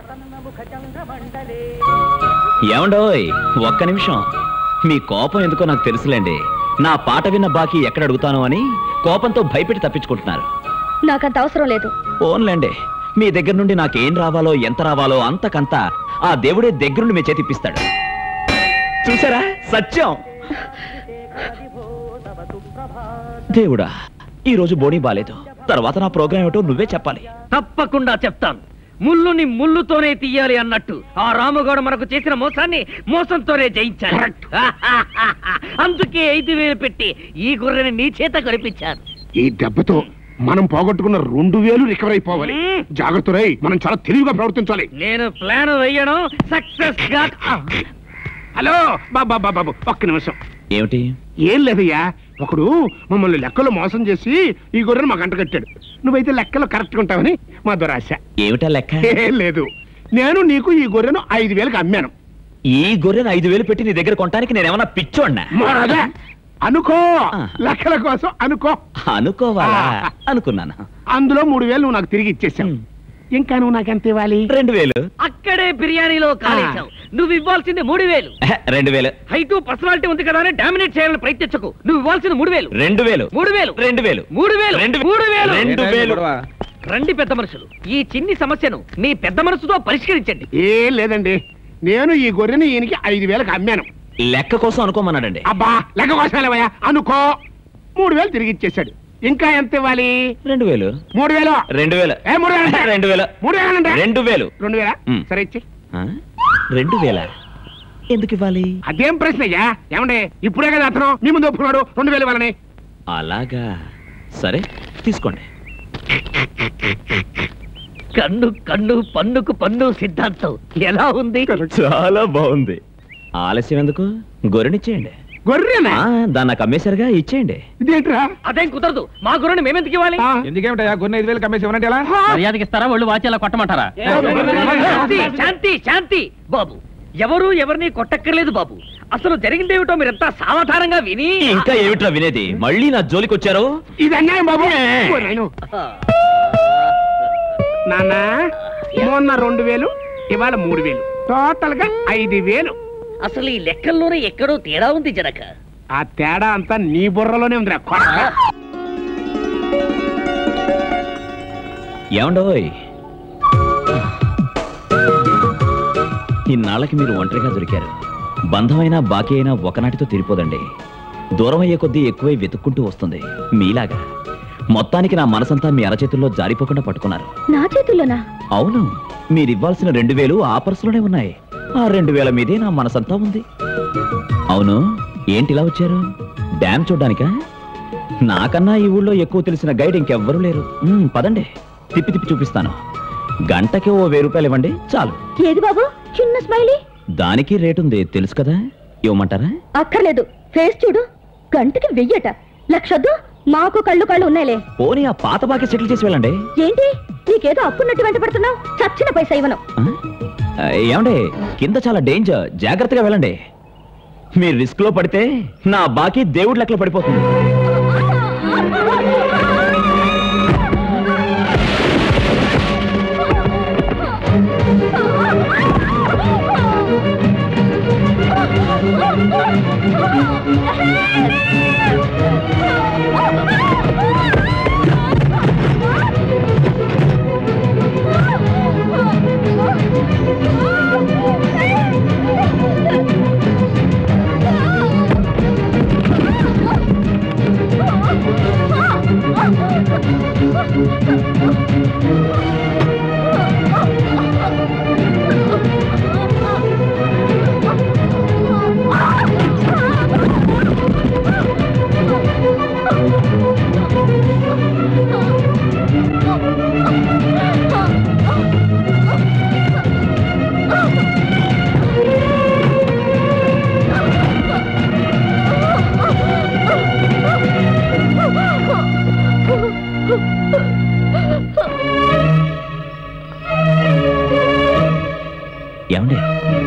ఏమండోయ్, ఒక్క నిమిషం. మీ కోపం ఎందుకో నాకు తెలుసులేండి. నా పాట విన్న బాకీ ఎక్కడ అడుగుతాను అని కోపంతో భయపెట్టి తప్పించుకుంటున్నారు. నాకంత అవసరం లేదు. ఓన్లేండి, మీ దగ్గర నుండి నాకేం రావాలో ఎంత రావాలో అంతకంతా ఆ దేవుడే దగ్గరుండి మీ చేతిప్పిస్తాడు. చూసారా, సత్యం. దేవుడా, ఈ రోజు బోణి బాలేదు. తర్వాత నా ప్రోగ్రాం ఏమిటో నువ్వే చెప్పాలి. తప్పకుండా చెప్తాను. ముల్లుని ముల్లుతోనే తీయాలి అన్నట్టు ఆ రాముగౌడ మనకు చేసిన మోసాన్ని మోసంతోనే జయించాలి. అందుకే 5000 పెట్టి ఈ గుర్రెని నీ చేత కనిపించాను. ఈ దెబ్బతో మనం పోగొట్టుకున్న 2000 రికవర్ అయిపోవాలి. జాగ్రత్త రై, మనం చాలా తెలివిగా ప్రవర్తించాలి. నేను ప్లాన్ వేయడం సక్సెస్ గా. హలో బాబు, ఒక్క నిమిషం. ఏమిటి? ఏం లేదయ్యా, ఒకడు మమ్మల్ని లెక్కలో మోసం చేసి ఈ గొర్రెను మాకు అంటగట్టాడు. నువ్వైతే లెక్కలో కరెక్ట్గా ఉంటావని మా దురాశ. ఏమిటా లెక్క? ఏం లేదు, నేను నీకు ఈ గొర్రెను 5000కి అమ్మాను. ఈ గొర్రెను 5000 పెట్టి నీ దగ్గర కొనడానికి నేనేమన్నా పిచ్చోడ్నా? అనుకో, లెక్కల కోసం అనుకో. అనుకోవాలా? అనుకున్నాను. అందులో 3000 నువ్వు నాకు తిరిగి ఇచ్చేసావు. ఇంకా నువ్వు నాకెంత ఇవ్వాలి? 2000. అక్కడే బిర్యానీలో కాలేసావు. నువ్వు ఇవ్వాల్సింది 3000. 2000. హైటు పర్సనాలిటీ ఉంది కదా అని డామినేట్ చేయాలని ప్రయత్నించకు. నువ్వు ఇవ్వాల్సింది 3000. 2000. 3000. 2000. 3000. 2000. రండి పెద్ద మనుషులు, ఈ చిన్ని సమస్యను మీ పెద్ద మనసుతో పరిష్కరించండి. ఏం లేదండి, నేను ఈ గొర్రెని ఈయనకి 5000కి అమ్మాను. లెక్క కోసం అనుకోమన్నాడండి. అబ్బా, లెక్క కోసం అనుకో. 3000 తిరిగి ఇచ్చేసాడు. ఇంకా ఎంత ఇవ్వాలి? 2000. 3000. 2000. 2000. 2000. సరే ఇచ్చి. 2000 ఎందుకు ఇవ్వాలి? అదేం ప్రశ్న అయ్యా? ఏమండే, ఇప్పుడే కదా అతను మీ ముందు ఒప్పుకున్నాడు 2000 ఇవ్వాలని. అలాగా, సరే తీసుకోండి. కన్ను కన్ను పన్నుకు పన్ను సిద్ధాంతం ఎలా ఉంది? చాలా బాగుంది. ఆలస్యం ఎందుకు, గొర్రెనిచ్చేయండి. గొర్రెనా? దాన్ని నాకు అమ్మేశారుగా, ఇచ్చేయండి. ఇదేంట్రా? అదేం కుదరదు. మా గుర్రని మేమెందుకు ఇవ్వాలి? ఎందుకేమిటయా గొర్రె 5,000 కమ్మేసి ఇవ్వనంటే ఎలా? మర్యాదకి ఇస్తారా? వాళ్ళు వాచి అలా కొట్టమంటారా? శాంతి శాంతి బాబు, ఎవరు ఎవరిని కొట్టక్కర్లేదు బాబు. అసలు జరిగిందేమిటో మీరంతా సావధానంగా విని. ఇంకా ఏమిట్రా వినేది? మళ్ళీ నా జోలికి వచ్చారు. ఇది అన్యాయం బాబు. నాన్న, మొన్న 2,000, ఇవాళ 3,000, టోటల్ గా 5,000. అసలు ఈ లెక్కల్లోనే ఎక్కడో తేడా ఉంది జనక. ఆ తేడా అంతా నీ బుర్రలోనే ఉందిరా. ఏమండోయ్, ఇన్నాళ్ళకి మీరు ఒంటరిగా దొరికారు. బంధమైనా బాకీ అయినా ఒకనాటితో తీరిపోదండి. దూరం అయ్యే కొద్దీ ఎక్కువై వెతుక్కుంటూ వస్తుంది. మీలాగా మొత్తానికి నా మనసంతా మీ అరచేతుల్లో జారిపోకుండా పట్టుకున్నారు. నా చేతుల్లోనా? అవును, మీరివ్వాల్సిన 2,000 ఆ పర్సులోనే ఉన్నాయి. ఆ 2,000 మీదే నా మనసంతా ఉంది. అవును, ఏంటిలా వచ్చారు? డ్యామ్ చూడ్డానికా? నాకన్నా ఈ ఊళ్ళో ఎక్కువ తెలిసిన గైడ్ ఇంకెవ్వరూ లేరు. పదండి, తిప్పి తిప్పి చూపిస్తాను. గంటకి ఓ 1,000 రూపాయలు ఇవ్వండి చాలు. ఏది బాబు చిన్న స్మైలీ? దానికి రేటుంది, తెలుసు కదా. ఇవ్వమంటారా? అక్కర్లేదు. ఫేస్ చూడు, గంటకి 1,000. 1,00,000 మాకు కళ్ళు ఉన్నాయిలే. పోనీ ఆ పాత బాకి సెటిల్ చేసి వెళ్ళండి. ఏంటి నీకేదో అప్పున్నట్టు వెంట పడుతున్నావు? చచ్చిన పైసా ఇవ్వను. ఏమండే, కింద చాలా డేంజర్, జాగ్రత్తగా వెళ్ళండి. మీరు రిస్క్ లో పడితే నా బాకీ దేవుడి లెక్కలో పడిపోతుంది. ఏమండి,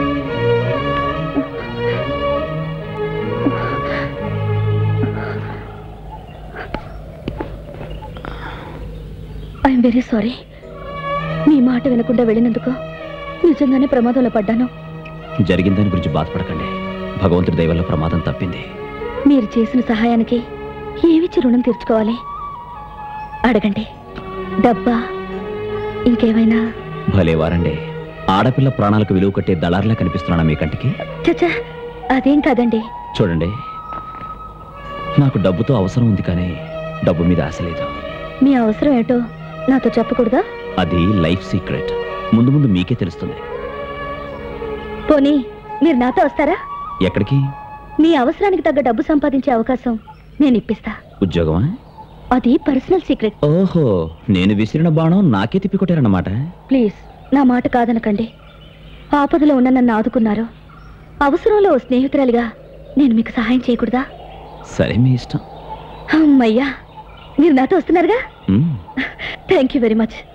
ఐఎమ్ వెరీ సారీ. మీ మాట వినకుండా వెళ్ళినందుకు నిజంగానే ప్రమాదంలో పడ్డాను. జరిగిన దాని గురించి బాధపడకండి. భగవంతుడి దయ వల్ల ప్రమాదం తప్పింది. మీరు చేసిన సహాయానికి ఏమిచ్చి రుణం తీర్చుకోవాలి? అడగండి. డబ్బా, ఇంకేమైనా? భలేవారండి, ఆడపిల్ల ప్రాణాలకు విలువ కట్టే దళారులా కనిపిస్తున్నానా మీ కంటికి? చచ్చా, అదేం కాదండి. చూడండి, నాకు డబ్బుతో అవసరం ఉంది, కానీ డబ్బు మీద ఆశ లేదు. మీ అవసరం ఏంటో నాతో చెప్పకూడదా? అది లైఫ్ సీక్రెట్. ముందు ముందు మీకే తెలుస్తుంది. పోనీ మీరు నాతో వస్తారా? ఎక్కడికి? మీ అవసరానికి తగ్గ డబ్బు సంపాదించే అవకాశం నేను ఇప్పిస్తా. ఉద్యోగమా? అది పర్సనల్ సీక్రెట్. ఓహో, నేను విసిరిన బాణం నాకే తిప్పికొట్టారన్నమాట. ప్లీజ్ నా మాట కాదనకండి. ఆపదలో ఉన్న నన్ను ఆదుకున్నారు. అవసరంలో ఓ స్నేహితురాలిగా నేను మీకు సహాయం చేయకూడదా? సరే, మీ ఇష్టం. అమ్మయ్యా, మీరు నాతో వస్తున్నారుగా? Thank you very much.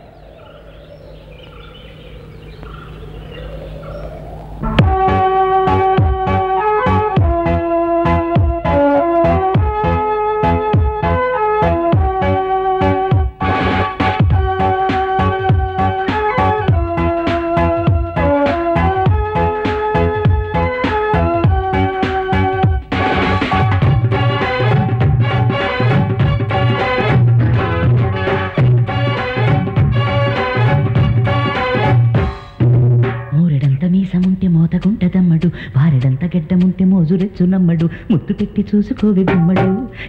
మోతగుంటదమ్మడు, వారెడంత గెడ్డముంటే మోజురెచ్చు నమ్మడు, ముద్దు పెట్టి చూసుకోవి బొమ్మడు.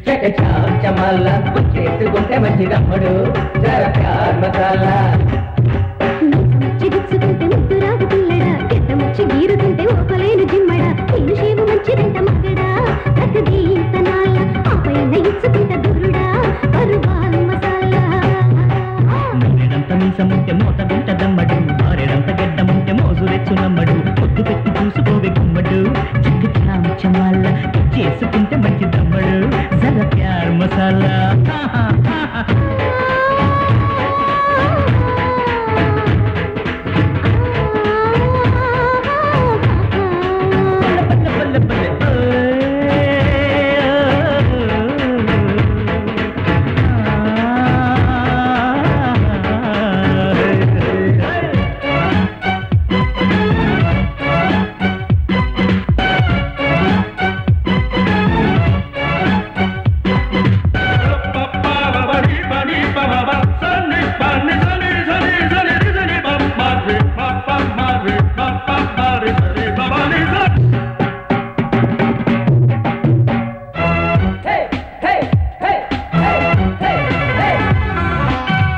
మీసముంటే మోతగుంటదమ్మడు, వారెడంత గెడ్డముంటే మోజురెచ్చు నమ్మడు, ముద్దు పెట్టి చూసుకోవే గుమ్మడు. చక్కగా చమాల చేసుకు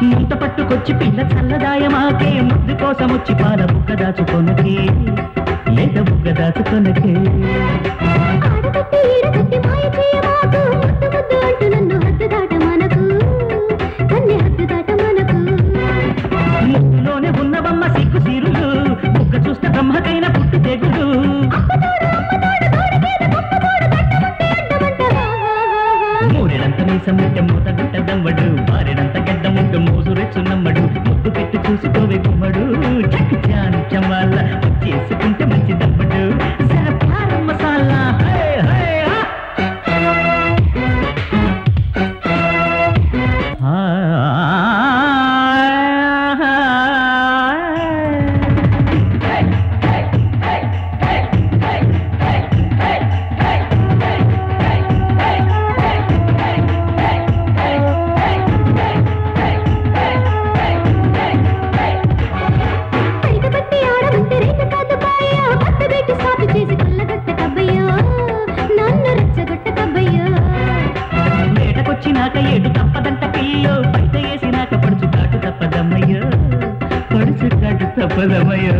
ముంత పట్టుకొచ్చి పిల్ల చల్లదాయమాకే ముద్దు కోసం వచ్చి పాల బుగ్గ దాచుకొనకే లేత బుగ్గ దాచుకొనకే ముద్దులోనే ఉన్నవమ్మ సిగ్గు సీరులు బుగ్గ చూస్తే బ్రహ్మకైన పుట్టి తెగులు మూరెడంత మీసముంటే మూత గుట్ట దమ్మడు బారెడంత గడ్డ ముందు మోసు రెచ్చున్నమ్మడు ముద్దు పెట్టి చూసుకోవే గుమ్మడు చాన్ చమాల చేసుకుంటే మంచి దమ్మడు జరా మసాలా వేటకొచ్చినాక ఏడు తప్పదంట పిల్లో బయట వేసినాక పడుచు కాటు తప్పదమ్మయ్యో పడుచు కాటు తప్పదమ్మయ్యో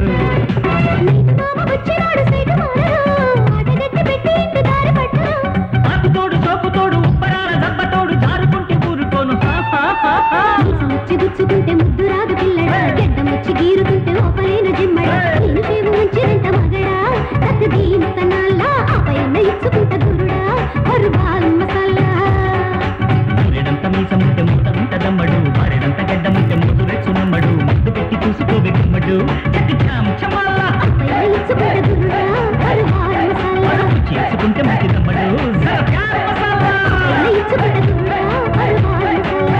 ఆకుతోడు సోపుతోడు ఉప్పరాల దెబ్బతోడు జారుకుంటే ఊరుకోను గుచ్చుకుంటే ముద్దు రాదు పిల్లడా గడ్డం వచ్చి గీరుతుంటే ఓపలేను జిమ్మడా నేను సేవు ఉంచినంత మగడా తగ్గదీంత నాల్లా ఆపయన్న ఇచ్చుకుంట గురుడా అరుబాల్ మసాలా మూరెడంత మీసముంటే మూత ఉంటదమ్మడు బారెడంత గడ్డముంటే మూడు రెచ్చునమ్మడు ముద్దు పెట్టి చూసుకోవే గుమ్మడు చాం చమాలా ఆపయన్న ఇచ్చుకుంట గురుడా అరుబాల్ మసాలా చేసుకుంటే మంచిదమ్మడు మసాలా ఇచ్చుకుంట గురుడా అరుబాల్ మసాలా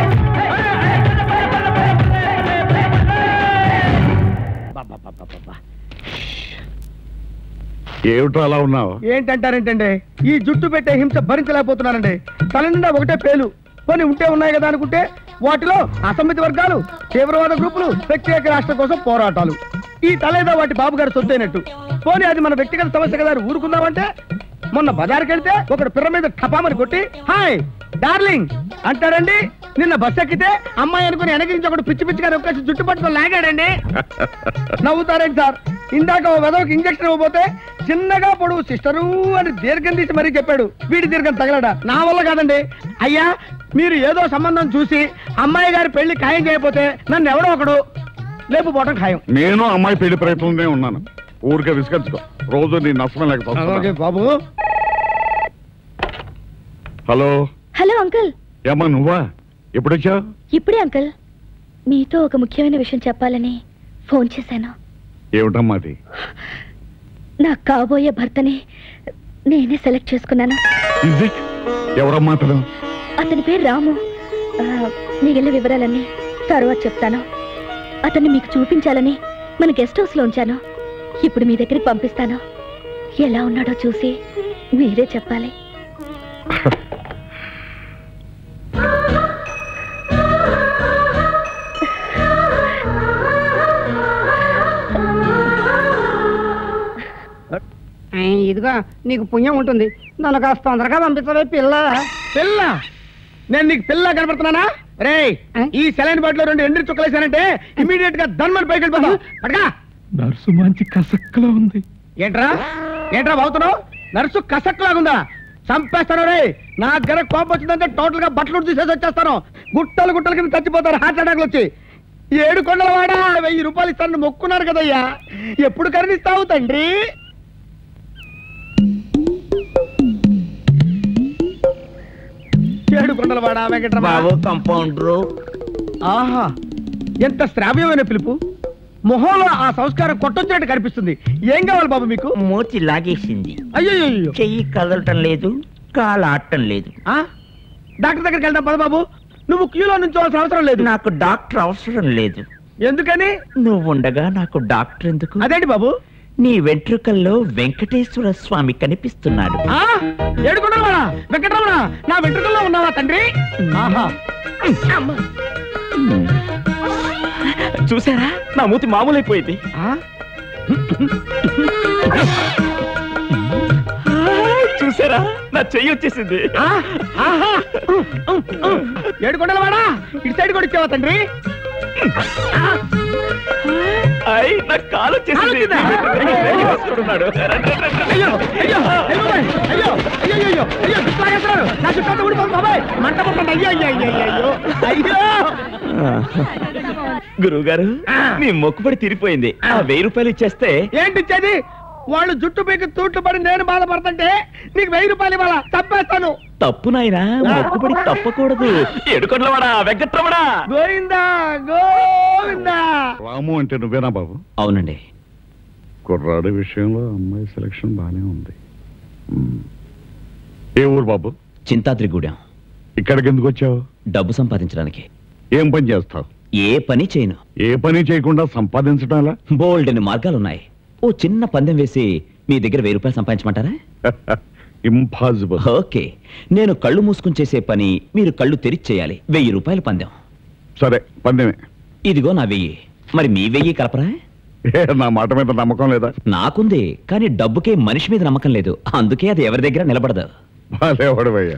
ఏమిటో అలా ఉన్నావు? ఏంటంటారేంటండి, ఈ జుట్టు పెట్టే హింస భరించలేకపోతున్నానండి. తల నిండా ఒకటే పేలు, కొన్ని ఉంటే ఉన్నాయి కదా అనుకుంటే వాటిలో అసమ్మతి వర్గాలు, తీవ్రవాద గ్రూపులు, ప్రత్యేక రాష్ట్రం కోసం పోరాటాలు. ఈ తలేదో వాటి బాబు గారు సొత్తైనట్టు. పోనీ అది మన వ్యక్తిగత సమస్య కదా ఊరుకుందామంటే, మొన్న బజార్కి వెళ్తే ఒకడు పిర్ర మీద టపామని కొట్టి హాయ్ డార్లింగ్ అంటాడండి. నిన్న బస్ ఎక్కితే అమ్మాయి అనుకుని వెనకించి ఒకటి పిచ్చి పిచ్చిగా ఒక్కేసి జుట్టు పట్టుకొని లాగాడండి. నవ్వుతారేంటి సార్, ఇందాక ఓ వెదవకి ఇంజక్షన్ ఇవ్వబోతే చిన్నగా పొడుగు సిస్టరు అని దీర్ఘం తీసి మరీ చెప్పాడు. వీడి దీర్ఘం తగలడా? నా వల్ల కాదండి. అయ్యా, మీరు ఏదో సంబంధం చూసి అమ్మాయి గారి పెళ్లి ఖాయం చేయకపోతే నన్ను ఎవడో ఒకడు లేపుపోవటం ఖాయం. నేను అమ్మాయి పెళ్లి ప్రయత్నంలోనే ఉన్నాను. ఊరికే విసుకొచ్చుకో, రోజు నీ నష్టం లేకపోతే. బాబు హలో. Hello uncle. ఏమ్మా నువ్వా? ఎప్పుడొచ్చావు? ఇప్పుడే అంకుల్, మీతో ఒక ముఖ్యమైన విషయం చెప్పాలని ఫోన్ చేశాను. ఏమిటమ్మా అది? నాకు కాబోయే భర్తని నేనే సెలెక్ట్ చేసుకున్నాను. ఎవరమ్మా అతను? అతని పేరు రాము. మిగిలిన వివరాలన్నీ తర్వాత చెప్తాను. అతన్ని మీకు చూపించాలని మన గెస్ట్ హౌస్ లో ఉంచాను. ఇప్పుడు మీ దగ్గరికి పంపిస్తాను. ఎలా ఉన్నాడో చూసి మీరే చెప్పాలి. ఇదిగా నీకు పుణ్యం ఉంటుంది, నన్ను కాస్త తొందరగా పంపించవే పిల్ల. పిల్ల? నేను నీకు పిల్ల కనపడుతున్నానా? రే, ఈ సెలైన్ బాటిలో 2 ఎండ్రి చుక్కలేసానంటే ఇమీడియట్ గా దన్మని పైకి వెళ్ళిపోతావు. పడగా. నర్సు మంచి కసక్కలా ఉంది. ఏంట్రా ఏంట్రా బాగుతున్నావు? నర్సు కసక్కలాగుందా? చంపేస్తాను రే. నా దగ్గర కోపం వచ్చిందంటే టోటల్ గా బట్టలు తీసేసి వచ్చేస్తాను. గుట్టలు గుట్టల కింద చచ్చిపోతారు హార్ట్ అటాక్లు వచ్చి. 7 కొండల వాడా 1000 రూపాయలు ఇస్తాను మొక్కున్నారు కదయ్యా, ఎప్పుడు కరుణిస్తావు తండ్రి? కొండలవాడా వెంకటరావు కంపౌండరు. ఆహా, ఎంత శ్రావ్యమైన పిలుపు. మొహంలో ఆ సంస్కారం కొట్టొచ్చినట్టు కనిపిస్తుంది. ఏం కావాలి బాబు మీకు? మూతి లాగేసింది. అయ్యో, చెయ్యి కదలటం లేదు, కాలు ఆడటం లేదు. డాక్టర్ దగ్గరికి వెళ్దాం పద బాబు. నువ్వు క్యూలో నుంచోవాల్సిన అవసరం లేదు. నాకు డాక్టర్ అవసరం లేదు. ఎందుకని? నువ్వు ఉండగా నాకు డాక్టర్ ఎందుకు? అదేంటి బాబు? నీ వెంట్రుకల్లో వెంకటేశ్వర స్వామి కనిపిస్తున్నాడు. ఏడుకున్నావా వెంకటరమణ? నా వెంట్రుకల్లో ఉన్నావా తండ్రి? చూసారా, నా మూతి మామూలైపోయింది. చూసారా, నా చెయ్యి వచ్చేసింది. ఏడుకొండలవాడా, ఇటు సైడ్ కూడా ఇచ్చావా తండ్రి? అయ్యి నా కాలు వచ్చేసింది. వస్తున్నాడు. అయ్యో అయ్యో అయ్యో అయ్యో అయ్యో అయ్యో చుట్టాగేస్తున్నారు. నా చుట్టూ ఊడిపోతుంది బాబాయ్. మంట పుట్టండి. అయ్యో అయ్యో అయ్యో అయ్యో గురువుగారు మీ మొక్కుబడి తీరిపోయింది. ఆ 1000 రూపాయలు ఇచ్చేస్తే. ఏంటి ఇచ్చేది? వాళ్ళు జుట్టు పీకి తూట్లు పడి నేను బాధపడుతుంటే నీకు 1000 రూపాయలు ఇవ్వాలా? తప్పేస్తాను. తప్పు నాయనా, మొక్కుబడి తప్పకూడదు. ఎడుకొండవాడా, వెంకట్రమడా, గోవిందా గోవిందా. రాము అంటే నువ్వేనా బాబు? అవునండి. కుర్రాడి విషయంలో అమ్మాయి సెలక్షన్ బానే ఉంది. ఏ ఊరు బాబు? చింతాద్రిగూడెం. ఇక్కడికి ఎందుకు వచ్చావు? డబ్బు సంపాదించడానికి. ఏం పని చేస్తావు? ఏ పని చేయను. ఏ పని చేయకుండా సంపాదించడం ఎలా? బోల్డెన్ని మార్గాలున్నాయి. ఓ చిన్న పందెం వేసి మీ దగ్గర 1000 రూపాయలు సంపాదించమంటారా? ఇంపాసిబుల్. ఓకే, నేను కళ్ళు మూసుకుని చేసే పని మీరు కళ్ళు తెరిచి చేయాలి. 1000 రూపాయలు పందెం. సరే, పందెమే. ఇదిగో నా 1000. మరి మీ 1000 కలపరా? నా మాట మీద నమ్మకం లేదా? నాకుంది, కానీ డబ్బుకే మనిషి మీద నమ్మకం లేదు. అందుకే అది ఎవరి దగ్గర నిలబడదు. బాలేవాడువయ్యా.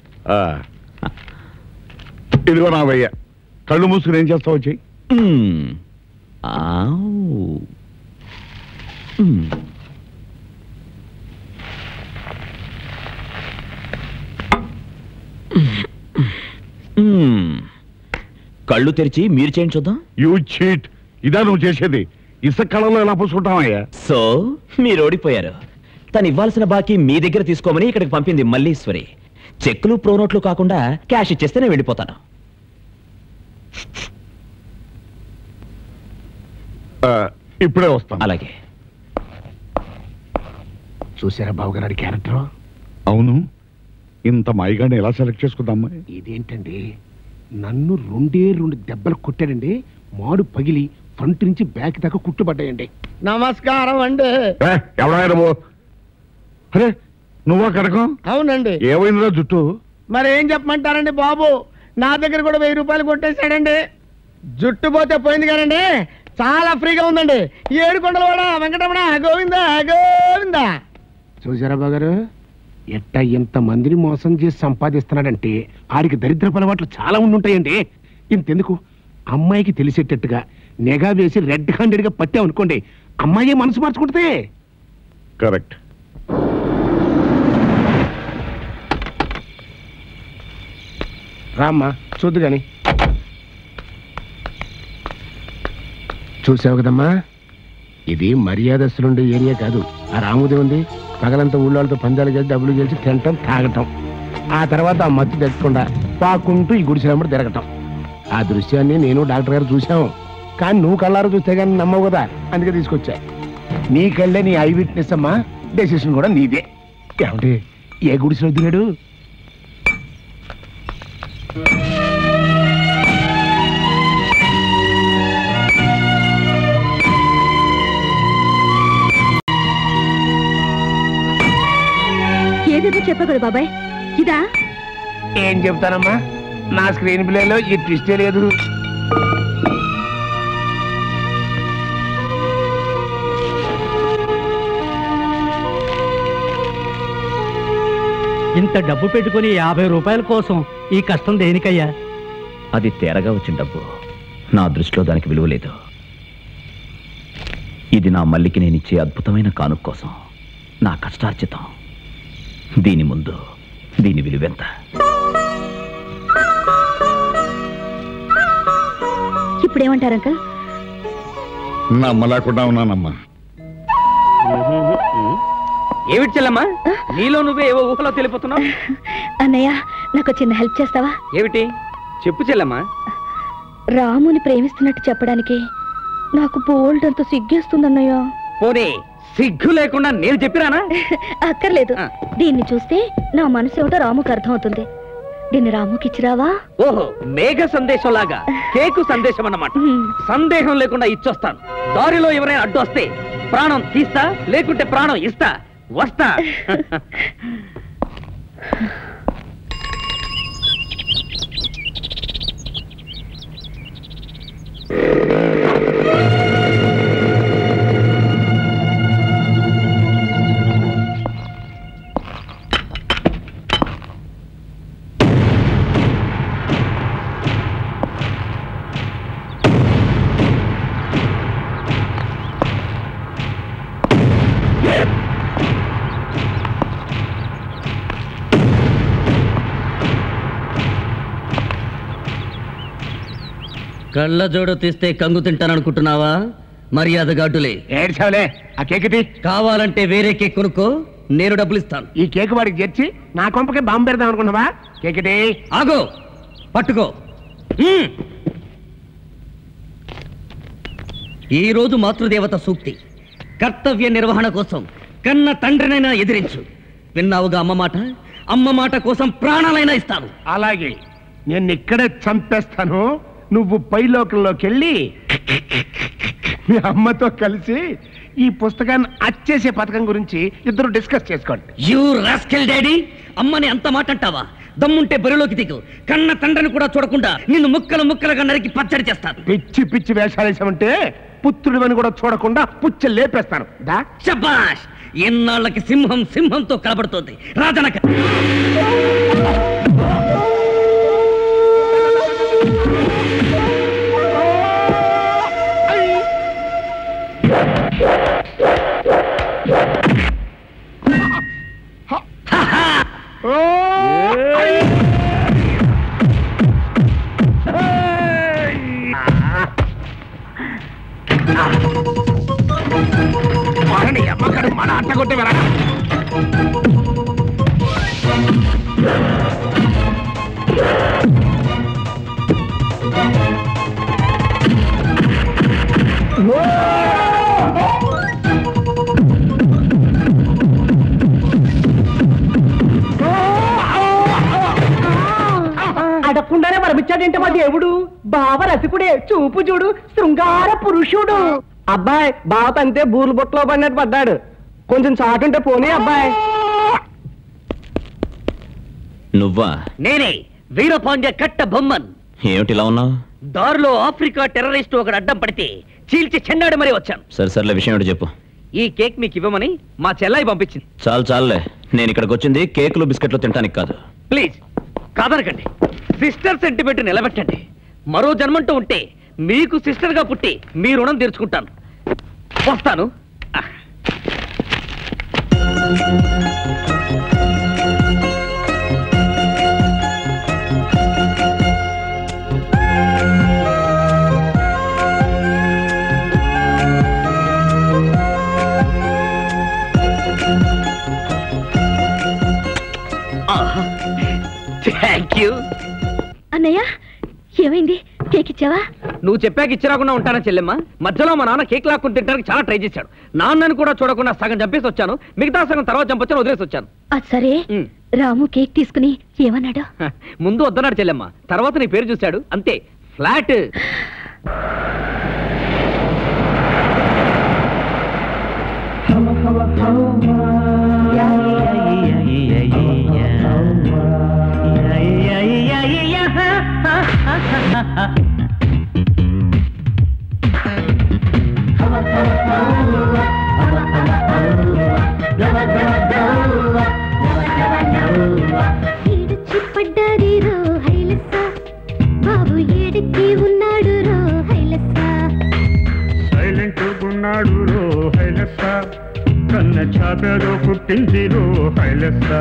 ఇదిగో నా 1000. కళ్ళు మూసుకుని ఏం చేస్తావు? చెయ్యి. కళ్ళు తెరిచి మీరు చేయండి చూద్దాం. You cheat. ఇదా నువ్వు చేసేది? ఇసుక కళలో ఎలా పూసుకుంటావయ్యా? సో మీరు ఓడిపోయారు. తను ఇవ్వాల్సిన బాకీ మీ దగ్గర తీసుకోమని ఇక్కడికి పంపింది మల్లీశ్వరి. చెక్కులు ప్రోనోట్లు కాకుండా క్యాష్ ఇచ్చేస్తే నేను వెళ్ళిపోతాను. ఇప్పుడే వస్తాను. అలాగే. చూసారా బావగారి క్యారెక్టర్? అవును, ఇంత మాయిగాని ఎలా సెలెక్ట్ చేసుకుందామ్మా? ఇదేంటండి, నన్ను 2 దెబ్బలు కొట్టాడండి. మాడు పగిలి ఫ్రంట్ నుంచి బ్యాక్ దాకా కుట్టుపడ్డాయండి. నమస్కారం అండి. ఎవడా నువ్వు? అరే నువ్వా కడకం? అవునండి. ఏమైందిరా జుట్టు? మరి ఏం చెప్పమంటారండి బాబు, నా దగ్గర కూడా 1000 రూపాయలు కొట్టేశాడండి. జుట్టు పోతే పోయింది కానండి, చాలా ఫ్రీగా ఉందండి. 7 కొండలవాడ వెంకటరమణ గోవిందా గోవిందా. చూసారా బాగారు, ఎట్టా ఇంతమందిని మోసం చేసి సంపాదిస్తున్నాడంటే ఆడికి దరిద్రపు అలవాట్లు చాలా ఉండుంటాయండి. ఇంతెందుకు, అమ్మాయికి తెలిసేటట్టుగా నెగా వేసి రెడ్ హ్యాండెడ్గా పట్టామనుకోండి, అమ్మాయి మనసు మార్చుకుంటే. కరెక్ట్. రామ్మా చూద్దు గాని. చూసావు కదమ్మా, ఇది మర్యాదస్తులుండే ఏరియా కాదు. ఆ రాముదే ఉంది, పగలంతా ఊళ్ళోళ్ళతో పందాలు చేసి డబ్బులు గెలిచి తినటం తాగటం, ఆ తర్వాత ఆ మత్తు తెచ్చకుండా పాకుంటూ ఈ గుడిసెలమ్మడి తిరగటం. ఆ దృశ్యాన్ని నేను డాక్టర్ గారు చూసాం. కానీ నువ్వు కళ్ళారు చూస్తే కానీ నమ్మవు కదా, అందుకే తీసుకొచ్చా. నీ కళ్ళే నీ ఐ విట్నెస్ అమ్మా, డెసిషన్ కూడా నీదే. ఏమంటే ఏ గుడిసెలో దిగాడు? ఏదేదో చెప్పగలరు బాబాయ్, ఇదా? ఏం చెప్తానమ్మా, నా స్క్రీన్ ప్లేలో ఈ ట్విస్టే లేదు. ఇంత డబ్బు పెట్టుకుని 50 రూపాయల కోసం ఈ కష్టం దేనికయ్యా? అది తేరగా వచ్చిన డబ్బు. నా దృష్టిలో దానికి విలువ లేదు. ఇది నా మల్లికి నేనిచ్చే అద్భుతమైన కానుక కోసం నా కష్టార్జితం. దీని ముందు దీని విలువెంత? ఇప్పుడేమంటారు అంకల్? నమ్మలేకుండా ఉన్నానమ్మా. ఏమిటి చెల్లమ్మా, నీలో నువ్వే ఏవో ఊహలో తెలిపోతున్నావు? అన్నయ్య, నాకు చిన్న హెల్ప్ చేస్తావా? ఏమిటి చెప్పు చెల్లమ్మా. రాముని ప్రేమిస్తున్నట్టు చెప్పడానికి నాకు బోల్డ్ అంత సిగ్గేస్తుందన్నయ్య. పోనీ సిగ్గు లేకుండా నేను చెప్పిరానా? అక్కర్లేదు, దీన్ని చూస్తే నా మనసు ఏమిటో రాముకి అర్థం అవుతుంది. దీన్ని రాముకి ఇచ్చిరావా? ఓహో, మేఘ సందేశం లాగా కేకు సందేశం అన్నమాట. సందేహం లేకుండా ఇచ్చొస్తాను. దారిలో ఎవరైనా అడ్డు వస్తే ప్రాణం తీస్తా, లేకుంటే ప్రాణం ఇస్తా. వస్తా. కళ్ళజోడు తీస్తే కంగు తింటాననుకుంటున్నావా? మర్యాద గాటులే. ఏడ్చావులే, ఆ కేక్ కావాలంటే వేరే కేక్ కొనుక్కో, నేను డబ్బులు ఇస్తాను. ఈ కేక్ వాడికి చేర్చి నా కొంపకే బాంబు పెడదాం అనుకున్నావా? కేకటి ఆగో, పట్టుకో. ఈ రోజు మాతృదేవత సూక్తి. కర్తవ్య నిర్వహణ కోసం కన్న తండ్రినైనా ఎదిరించు. విన్నావుగా అమ్మ మాట? అమ్మ మాట కోసం ప్రాణాలైనా ఇస్తాను. అలాగే, నేను ఇక్కడే చంపేస్తాను. నువ్వు పైలోకంలోకి వెళ్ళి మీ అమ్మతో కలిసి ఈ పుస్తకాన్ని అచ్చేసే పథకం గురించి ఇద్దరు డిస్కస్ చేసుకోండి. యూ రాస్కెల్ డాడీ, అమ్మని అంత మాట అంటావా? దమ్ముంటే బరిలోకి దిగు. కన్న తండ్రిని కూడా చూడకుండా నిన్ను ముక్కలు ముక్కలుగా నరికి పచ్చడి చేస్తాను. పిచ్చి పిచ్చి వేషాలు వేసామంటే పుత్రుడివని కూడా చూడకుండా పుచ్చ లేపేస్తాను. దా శబాష్, ఎన్నాళ్ళకి సింహం సింహంతో కలబడుతోంది. రాజనక మన అట్ట కొట్టేవరా? అడగకుండానే వరమిచ్చాడంటే మా దేవుడు. బావ రసికుడే, చూపు చూడు, శృంగార పురుషుడు. అబ్బాయి బావ తంతే బూర్లు బొట్టలో పడినట్టు పడ్డాడు. కొంచెం చాటుంటే పోనీ అబ్బాయి. నువ్వా? నేనే, వీరపాండ్య కట్ట బొమ్మన్. ఏమిటిలా ఉన్నావు? దారిలో ఆఫ్రికా టెర్రరిస్ట్ ఒకడు అడ్డం పడితే చీల్చి చెన్నాడు మరీ వచ్చాను. సరే విషయం ఏంటో చెప్పు. ఈ కేక్ మీకు ఇవ్వమని మా చెల్లాయి పంపించింది. చాలులే, నేను ఇక్కడికి వచ్చింది కేకులు బిస్కెట్లు తినడానికి కాదు. ప్లీజ్ కాదనకండి. సిస్టర్ సెంటిమెంట్ నిలబెట్టండి. మరో జన్మంటూ ఉంటే మీకు సిస్టర్ గా పుట్టి మీ రుణం తీర్చుకుంటాను. వస్తాను. Thank you. అన్నయ్య, ఏమైంది? కేక్ ఇచ్చావా? నువ్వు చెప్పాక ఇచ్చిరాకుండా ఉంటానా చెల్లెమ్మ? మధ్యలో మా నాన్న కేక్ లాక్కుని తింటానికి చాలా ట్రై చేశాడు. నాన్నని కూడా చూడకుండా సగం చంపేసి వచ్చాను, మిగతా సగం తర్వాత చంపొచ్చాను, వదిలేసి వచ్చాను. సరే, రాము కేక్ తీసుకుని ఏమన్నాడు? ముందు వద్దన్నాడు చెల్లెమ్మ, తర్వాత నీ పేరు చూశాడు, అంతే. ఫ్లాట్. బాబు ఏడికి ఉన్నాడు రో హైలెస్సా, సైలెంట్ ఉన్నాడు రో హైలెస్సా, కన్న చాపేదో పుట్టింది రో హైలెస్సా.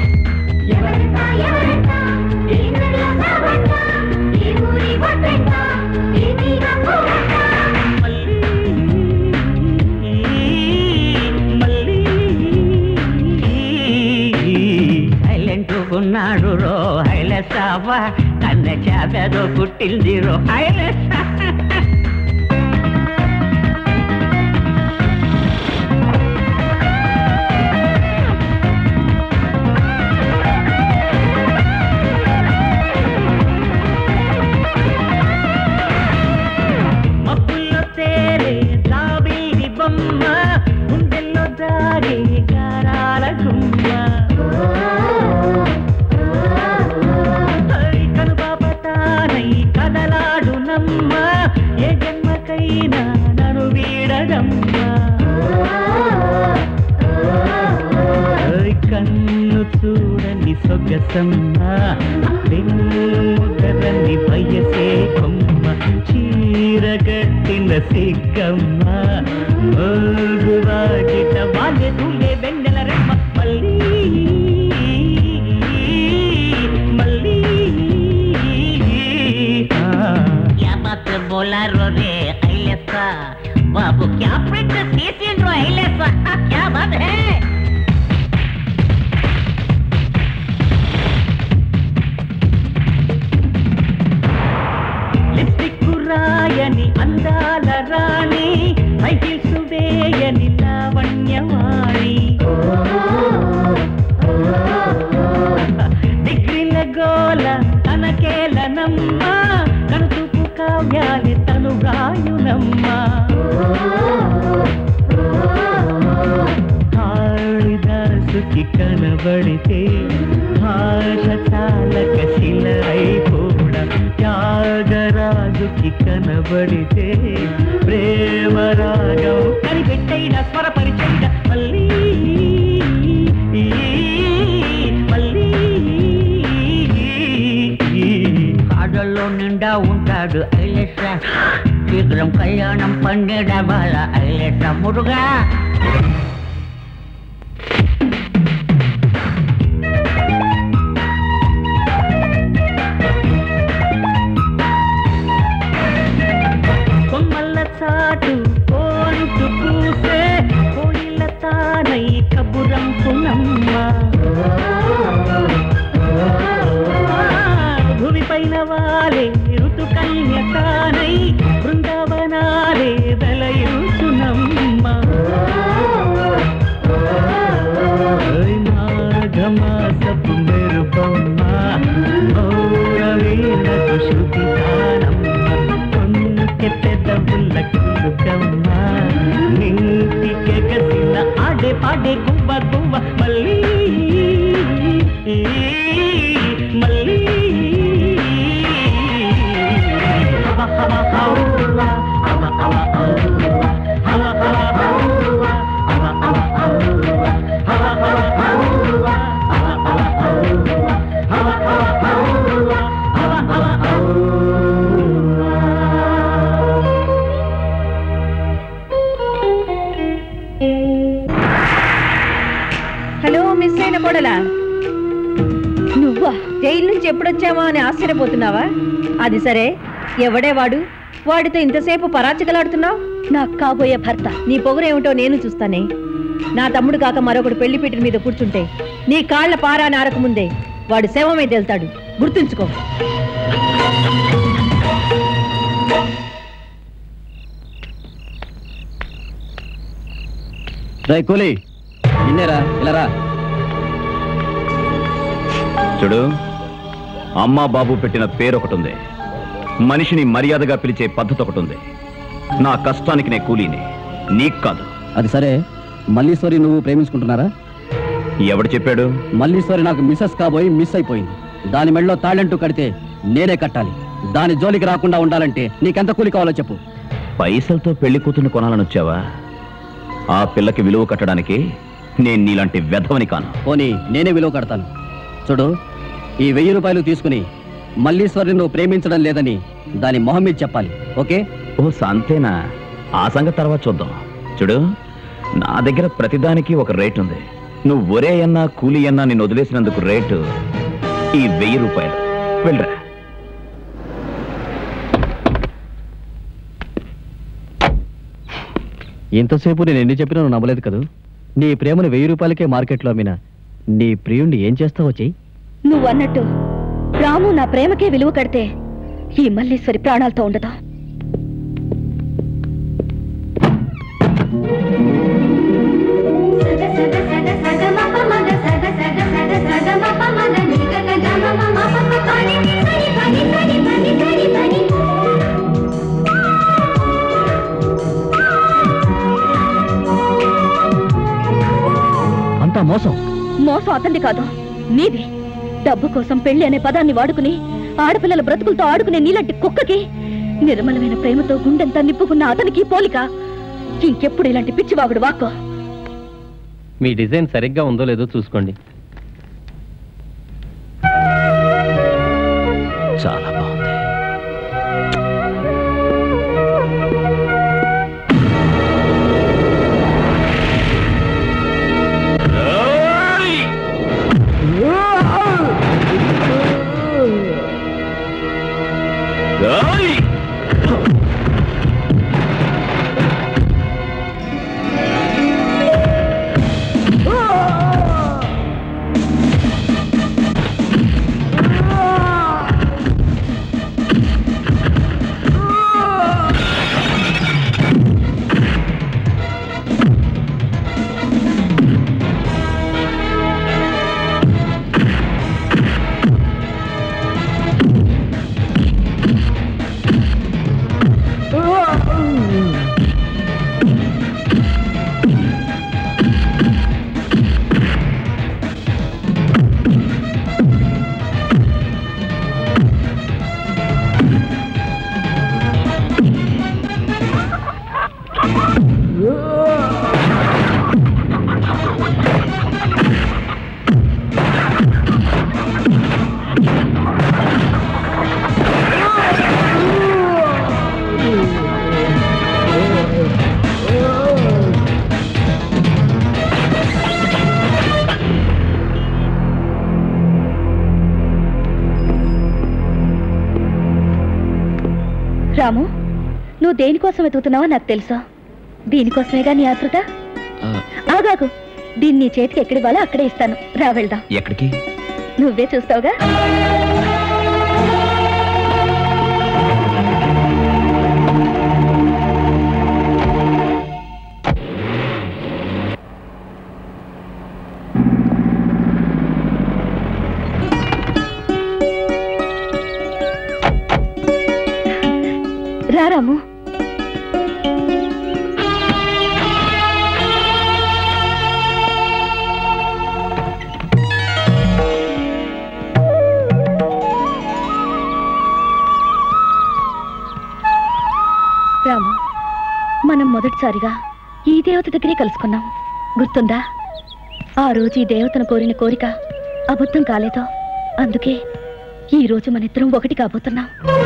సైలెంట్ ఉన్నాడు రో హైలెస్సా, కన్న చాపేదో పుట్టింది రో హైలెస్సా. మబ్బుల్లో తేరే జాబిలి బొమ్మ, గుండెల్లో దాగే గారాల గుమ్మ, కనుపాపతానై కదలాడు నమ్మ, ఏ జన్మకైనా నన్ను వీడదమ్మ. కన్ను చూడని సొగసమ్మ, వెన్నుగరని వయసే కొమ్మ, చీరగట్టిన సిగ్గమ్మ, మోగువాగిట వాలె తులే వెన్నెల రెమ్మ. మళ్ళీ మళ్ళీ बोलारो रे ऐलेसा बाबू क्या प्रिंट తీసిండ్రో ऐलेसा क्या बात है లిప్స్టిక్ రాయని అందాల రాణి హై హీల్స్ వేయని లావణ్యవాణి డిగ్రీల గోల తనకేలనమ్మ కనుతూపు కావ్యాలి తను రాయునమ్మ కాళిదాసుకి కనబడితే భాష చాలక శిల అయిపోవడం త్యాగరాజుకి కనబడితే ప్రేమ రాగం కనిపెట్టైన స్వరపరిచైన మళ్ళీ మళ్ళీ కాడల్లో నిండా ఉంటాడు ఐలేస శీఘ్రం కళ్యాణం పండేడ బాల ఐలేస మురుగా చాటు కోరుతూ పూసే కోయిల తానై కబురంపునమ్మ భూమి పైన వాలే ఋతు కన్య తానై బృందావనాలే వెలయుచునమ్మ మాఘమాసపు మెరుపమ్మ మౌరవీణకు శృతి పెద్దవుల కులుకమ్మ నీటికి గసిన ఆడే పాడే గువ్వ గువ్వ మళ్ళీ మళ్ళీ హలో మిస్ అయిన కోడలా నువ్వా జైలు నుంచి ఎప్పుడొచ్చావా అని ఆశ్చర్యపోతున్నావా అది సరే ఎవడే వాడితో ఇంతసేపు పరాచకలాడుతున్నావు నాకు కాబోయే భర్త నీ పొగరేమిటో నేను చూస్తానే నా తమ్ముడు కాక మరొకడు పెళ్లిపీటల మీద కూర్చుంటే నీ కాళ్ల పారా నారకముందే వాడు శవమే తేల్తాడు గుర్తుంచుకో కూలి నిన్నేరా ఇలారా చూడు అమ్మా బాబు పెట్టిన పేరు ఒకటి ఉంది మనిషిని మర్యాదగా పిలిచే పద్ధతి ఒకటి ఉంది నా కష్టానికి నే కూలీని నీకు కాదు అది సరే మల్లీశ్వరి నువ్వు ప్రేమించుకుంటున్నారా ఎవడు చెప్పాడు మల్లీశ్వరి నాకు మిస్సెస్ కాబోయి మిస్ అయిపోయింది దాని మెడలో తాళంటూ కడితే నేనే కట్టాలి దాని జోలికి రాకుండా ఉండాలంటే నీకెంత కూలి కావాలో చెప్పు పైసలతో పెళ్లి కూతుర్ని కొనాలని వచ్చావా ఆ పిల్లకి విలువ కట్టడానికి నేను నీలాంటి వెధవని కాను పోనీ నేనే విలువ కడతాను చూడు ఈ 1000 రూపాయలు తీసుకుని మల్లీశ్వరిని నువ్వు ప్రేమించడం లేదని దాని మొహం మీద చెప్పాలి ఓకే ఓ సంతేనా ఆ సంగతి తర్వాత చూద్దాం చూడు నా దగ్గర ప్రతిదానికి ఒక రేట్ ఉంది నువ్వు ఒరే అన్నా కూలి అన్నా నిన్ను వదిలేసినందుకు రేటు ఈ 1000 రూపాయలు వెళ్ళరా ఇంతసేపు నేను ఎన్ని చెప్పినా నువ్వు నమ్మలేదు కదా నీ ప్రేమను 1000 రూపాయలకే మార్కెట్లో అమ్మినా నీ ప్రియుణ్ణి ఏం చేస్తావో చెయ్యి నువ్వు అన్నట్టు రాము నా ప్రేమకే విలువ కడితే ఈ మల్లీశ్వరి ప్రాణాలతో ఉండదు అంతా మోసం మోసం అతన్ని కాదు నీది డబ్బు కోసం పెళ్లి అనే పదాన్ని వాడుకుని ఆడపిల్లల బ్రతుకులతో ఆడుకునే నీలాంటి కుక్కకి నిర్మలమైన ప్రేమతో గుండెంతా నిప్పుకున్న అతనికి పోలిక ఇంకెప్పుడు ఇలాంటి పిచ్చివాగుడు వాక్కో మీ డిజైన్ సరిగ్గా ఉందో లేదో చూసుకోండి చాలా బాగుంది నువ్వు దేనికోసం వెతుకుతున్నావో నాకు తెలుసా. దీనికోసమేగా నీ ఆతృత. ఆగాగు, దీన్ని నీ చేతికి ఎక్కడివ్వాలో అక్కడే ఇస్తాను. రా వెళ్దాం. ఎక్కడికి? నువ్వే చూస్తావుగా. రాము, రాము, మనం మొదటిసారిగా ఈ దేవత దగ్గరే కలుసుకున్నాం. గుర్తుందా? ఆ రోజు ఈ దేవతను కోరిన కోరిక అబద్ధం కాలేదో, అందుకే ఈ రోజు మనిద్దరం ఒకటి కాబోతున్నాం.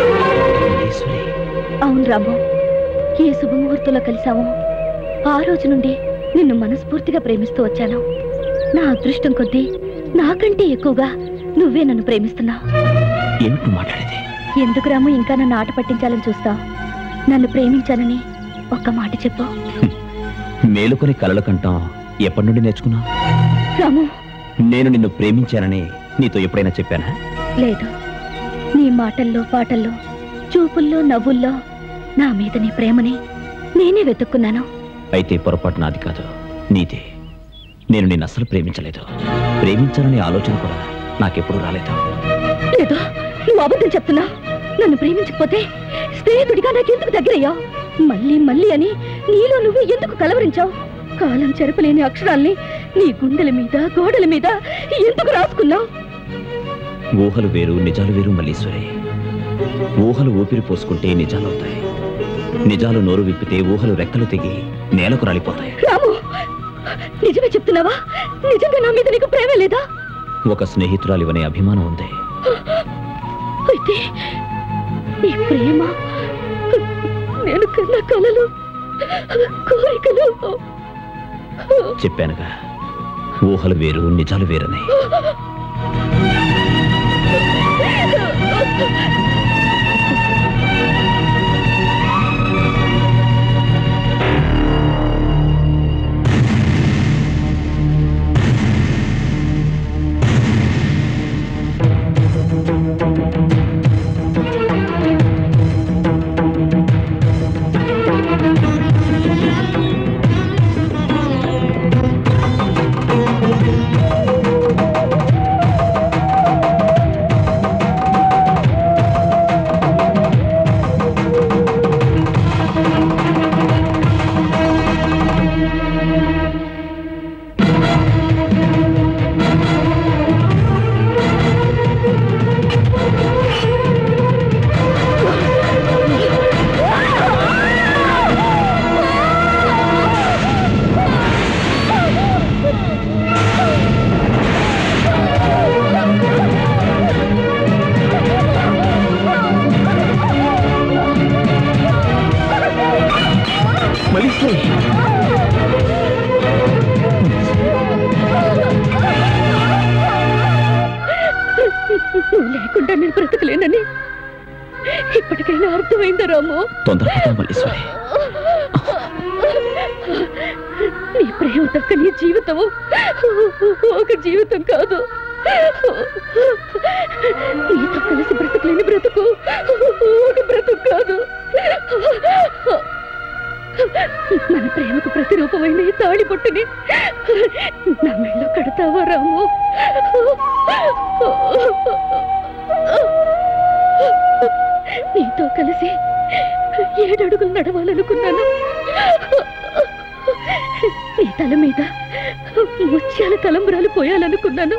అవును రాము, ఏ శుభముహూర్తంలో కలిసామో ఆ రోజు నుండి నిన్ను మనస్ఫూర్తిగా ప్రేమిస్తూ వచ్చాను. నా అదృష్టం కొద్దీ నాకంటే ఎక్కువగా నువ్వే నన్ను ప్రేమిస్తున్నావు. ఎందుకు రాము ఇంకా నన్ను ఆట పట్టించాలని చూస్తావు? నన్ను ప్రేమించానని ఒక్క మాట చెప్పు. మేలుకొని కలలు కంటాం ఎప్పటి నుండి నేర్చుకున్నావు? రాము, నేను నిన్ను ప్రేమించానని నీతో ఎప్పుడైనా చెప్పానా? లేదు. నీ మాటల్లో, పాటల్లో, చూపుల్లో, నవ్వుల్లో నా మీద నీ ప్రేమని నేనే వెతుక్కున్నాను. అయితే పొరపాటు నాది కాదు, నీదే. నేను నిన్ను అస్సలు ప్రేమించలేదు. ప్రేమించాలనే ఆలోచన కూడా నాకెప్పుడు రాలేదు. లేదు, నువ్వు అబద్ధం చెప్తున్నా. నన్ను ప్రేమించకపోతే స్నేహితుడిగా నాకెందుకు దగ్గరయ్యావు? మళ్ళీ మళ్ళీ అని నీలో నువ్వు ఎందుకు కలవరించావు? కాలం చెరపలేని అక్షరాల్ని నీ గుండెల మీద, గోడల మీద ఎందుకు రాసుకున్నావు? ఊహలు వేరు, నిజాలు వేరు మల్లీశ్వరి. ఊహలు ఊపిరి పోసుకుంటే నిజాలవుతాయి. నిజాలు నోరు విప్పితే ఊహలు రెక్కలు తెగి నేలకు రాలిపోతాయి. రాము, నిజమే చెప్తున్నావా? నిజంగా నా మీద నీకు ప్రేమ లేదా? ఒక స్నేహితురాలివనే అభిమానం ఉంది. అయితే నీ ప్రేమ నేను కన్నా కలలు, కోరికలు. చెప్పానుగా, ఊహలు వేరు, నిజాలు వేరని. లేకుండా నేను బ్రతకలేనని ఇప్పటికైనా అర్థమైందా రాము? తొందరపడతాం మల్లీశ్వరి. నీ ప్రేమ తక్క నీ జీవితము ఒక జీవితం కాదు. నీతో కలిసి బ్రతకలేని బ్రతుకు ఒక బ్రతుకు కాదు. మన ప్రేమకు ప్రతిరూపమైన ఈ తాళి బొట్టుని నా మెళ్ళో కడతావా రాము? నీతో కలిసి 7 అడుగులు నడవాలనుకున్నాను. నీ తల మీద ముత్యాల తలంబ్రాలు పోయాలనుకున్నాను.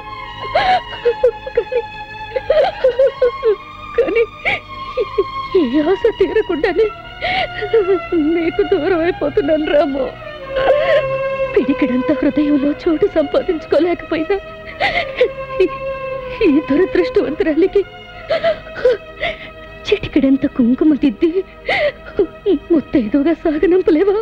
కానీ ఈ ఆశ తీరకుండానే నీకు దూరం అయిపోతున్నాను రాము. పిడికిడంత హృదయంలో చోటు సంపాదించుకోలేకపోయినా ఈ దురదృష్టవంతురాలికి చిటికిడంత కుంకుమ దిద్ది ముత్తైదుగా సాగనంపలేవా?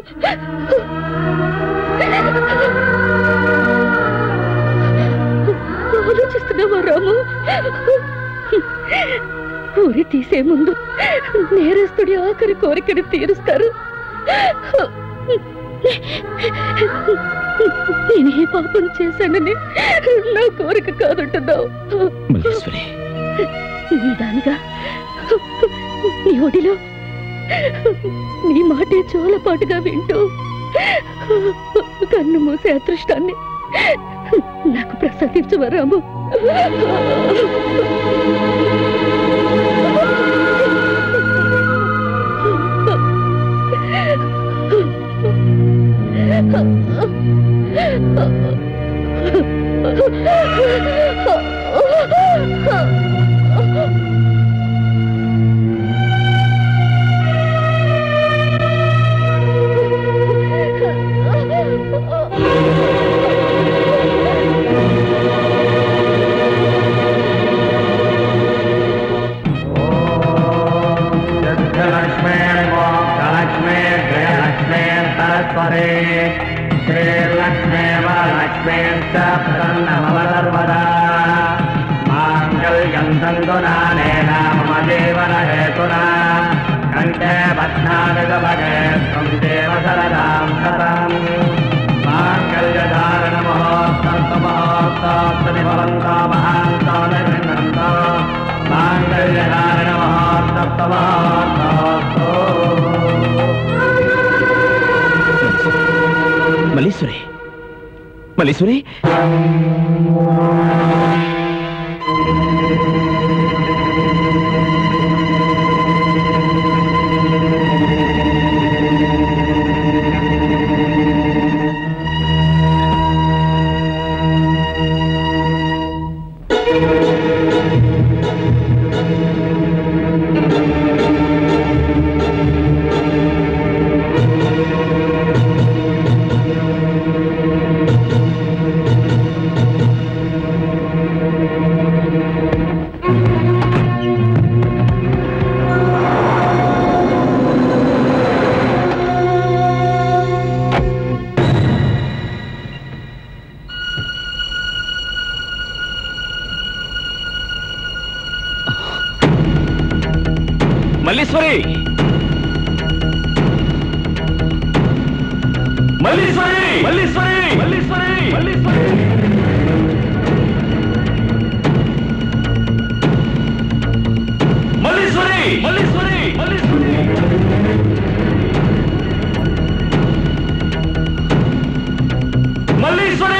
ఆలోచిస్తున్నావా రాము? ఊరి తీసే ముందు నేరస్తుడి ఆఖరి కోరికను తీరుస్తారు. నేను ఏ పాపం చేశానని నా కోరిక కాదంటున్నావు. నీ దానిగా నీ ఒడిలో నీ మాటే చోలపాటుగా వింటూ కన్ను మూసే అదృష్టాన్ని నాకు ప్రసాదించవా రాము? మల్లీశ్వరి, మల్లీశ్వరి, మల్లీశ్వరి, మల్లీశ్వరి, మల్లీశ్వరి, మల్లీశ్వరి, మల్లీశ్వరి, మల్లీశ్వరి, మల్లీశ్వరి, మల్లీశ్వరి, మల్లీశ్వరి,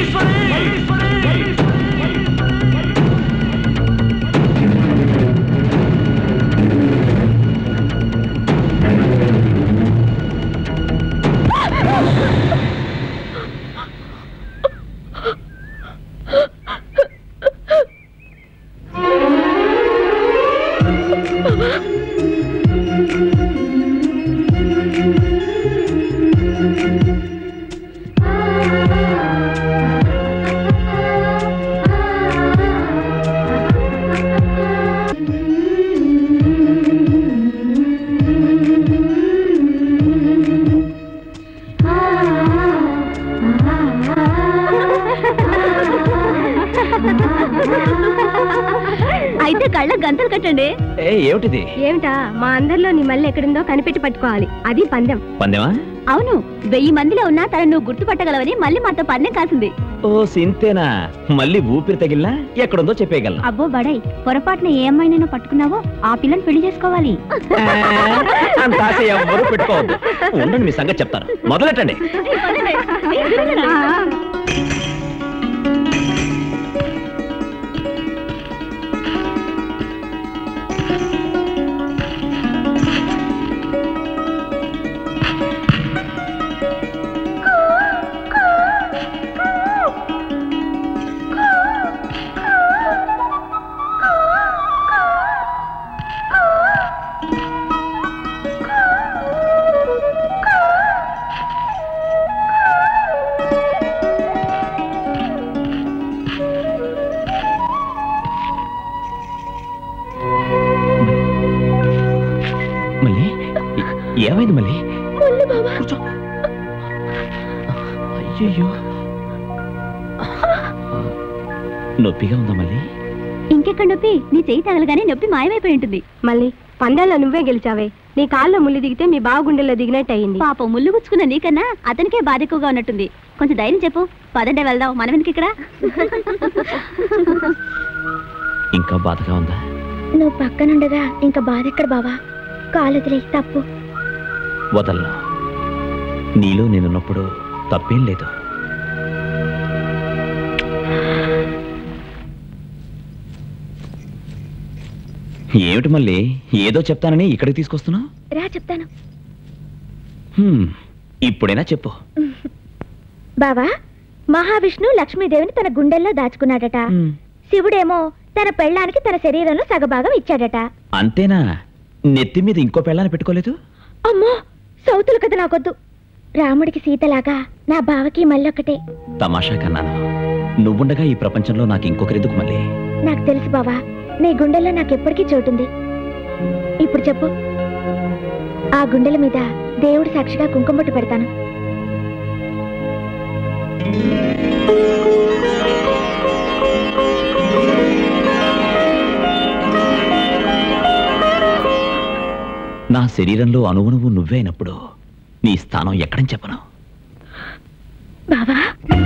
అయితే కళ్ళ గంతలు కట్టండి. ఏమిటిది? ఏమిటా, మా అందరిలో నీ మళ్ళీ ఎక్కడుందో కనిపెట్టి పట్టుకోవాలి. అది పందెం. పందెమా? అవును, 1000 మందిలో ఉన్నా తన నువ్వు గుర్తుపట్టగలవని మళ్ళీ మాతో పందెం కాసింది. ఓ సింతేనా? మళ్ళీ ఊపిరి తగిలినా ఎక్కడుందో చెప్పేయగలను. అబ్బో బడై, పొరపాటున ఏ అమ్మాయినైనా పట్టుకున్నావో ఆ పిల్లని పెళ్లి చేసుకోవాలి. అంత ఆశ ఎవరు పెట్టుకోవద్దు. ఉండండి, మీ సంగతి చెప్తాను. మొదలెట్టండి. ఏమైంది మళ్ళీ? అయ్యో, నొప్పిగా ఉందా మళ్ళీ? ఇంకెక్కడ నొప్పి? నీ చెయ్యి తగలగానే నొప్పి మాయమైపోయి ఉంటుంది. మళ్ళీ పందాల్లో నువ్వే గెలిచావే. నీ కాళ్ళలో ముళ్ళు దిగితే మీ బావ గుండెల్లో దిగినట్టు అయింది. పాపం ముళ్ళు గుచ్చుకున్న నీకన్నా అతనికే బాధ ఎక్కువగా ఉన్నట్టుంది. కొంచెం ధైర్యం చెప్పు. పదండే వెళ్దాం. మనం ఎందుకు ఇక్కడ? ఇంకా బాధగా ఉందా? నువ్వు పక్కనుండగా ఇంకా బాధ ఎక్కడ బావా? కాలు వదిలే. తప్పు వదలను. నీలో నేనున్నప్పుడు తప్పేం లేదు. ఏమిటి మళ్ళీ ఏదో చెప్తానని ఇక్కడికి తీసుకొస్తున్నా? రా చెప్తాను. ఇప్పుడైనా చెప్పు. బావా, మహావిష్ణు లక్ష్మీదేవిని తన గుండెల్లో దాచుకున్నాడట. శివుడేమో తన పెళ్ళానికి తన శరీరంలో సగభాగం ఇచ్చాడట. అంతేనా? నెత్తి మీద ఇంకో పెళ్ళాన్ని పెట్టుకోలేదు? అమ్మో, సౌతులు కదా నాకొద్దు. రాముడికి సీతలాగా నా బావకి మళ్ళొక్కటే. తమాషా కన్నాను. నువ్వుండగా ఈ ప్రపంచంలో నాకు ఇంకొకరెందుకు మళ్ళీ? నాకు తెలుసు బావా, నీ గుండెల్లో నాకెప్పటికీ చోటుంది. ఇప్పుడు చెప్పు. ఆ గుండెల మీద దేవుడి సాక్షిగా కుంకుమొట్టు పెడతాను. నా శరీరంలో అణువణువు నువ్వే అయినప్పుడు నీ స్థానం ఎక్కడని చెప్పను. బావా,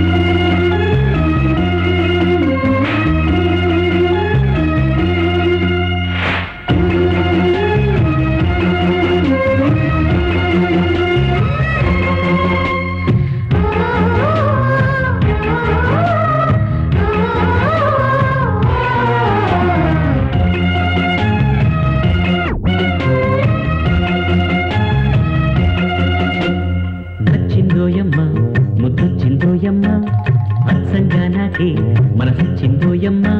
నచ్చిందోయమ్మా, ముద్దొచ్చిందోయమ్మా, అచ్చంగా నాకే మనసిచ్చిందోయమ్మా.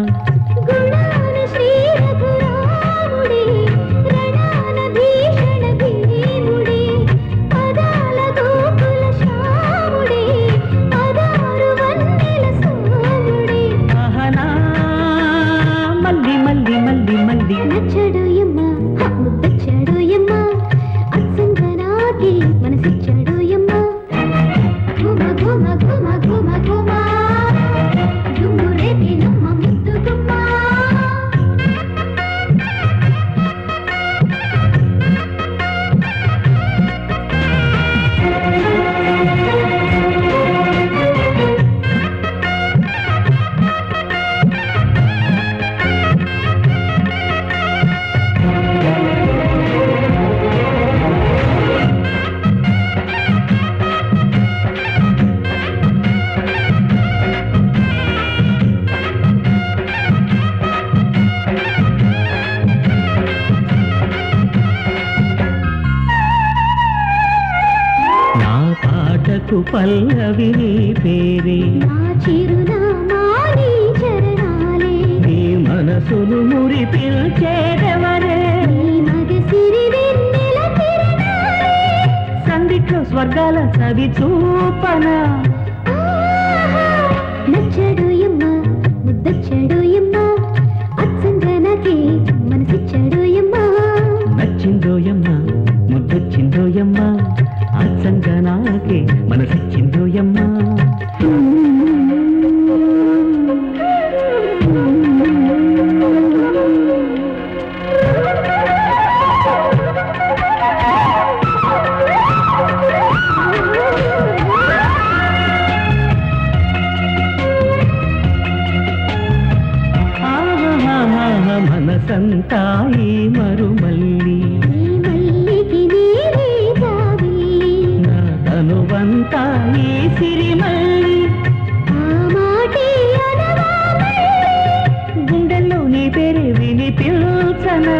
మల్లి మల్లి మల్లి మల్లి నచ్చడోయమ్మా, ముద్దొచ్చాడోయమ్మా, అచ్చంగా నాకే మనసిచ్చాడోయమ్మా. ఘుమ ఘుమ ఘుమ ఘుమ ఘుమ, దుమ్ము రేపినమ్మ ముద్దు గుమ్మ. నా పాటకు పల్లవి నీ పేరే, నా చిరునామా నీ చరణాలే, నీ మనసును మురి పిల్చేదెవరే, నీ మగసిరి వెన్నెల కిరణాలే, సందిట్లో స్వర్గాల చవి చూపనా. నచ్చడోయమ్మా, ముద్దొచ్చాడోయమ్మా, అచ్చంగా నాకే మనసిచ్చాడోయమ్మా. నచ్చిందోయమ్మా, ముద్దొచ్చిందోయమ్మా, అచ్చంగా నాకే మనసిచ్చిందోయమ్మా. మనసంతాయి మరుమల్లి, ఈ మల్లికి నీరే జాబిల్లి, నా తనువంతాయి సిరిమల్లి. ఆ మాటే అనవా మళ్ళీ, గుండెల్లో నీ పేరే విని పిల్చనా.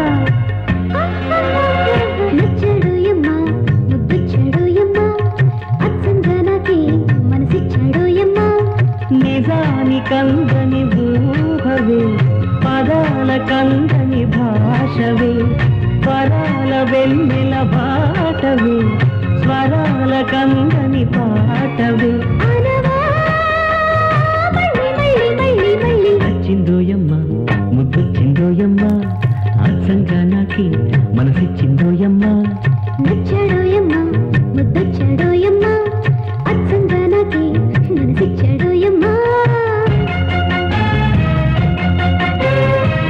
నచ్చడోయమ్మా, ముద్దొచ్చాడోయమ్మా, అచ్చంగా నాకే మనసిచ్చాడోయమ్మా. నిజానికందని ఊహవే, పదాల కందని భాషవే, స్వరాల వెన్నెల బాటవే, స్వరాల కందని పాటవే. అనవా మళ్ళీ మళ్ళీ మళ్ళీ మళ్ళీ, నచ్చిందోయమ్మా, ముద్దొచ్చిందోయమ్మా, అచ్చంగా నాకే మనసిచ్చిందోయమ్మా. నచ్చడోయమ్మా, ముద్దొచ్చాడోయమ్మా, అచ్చంగా నాకే మనసిచ్చాడోయమ్మా.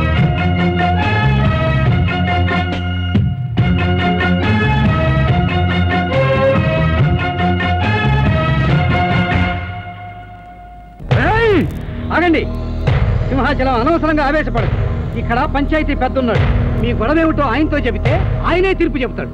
ఆగండి. సింహాచలం అనవసరంగా ఆవేశపడదు. ఇక్కడ పంచాయతీ పెద్ద ఉన్నాడు. మీ గొడవ ఏమిటో ఆయనతో చెబితే ఆయనే తీర్పు చెబుతాడు.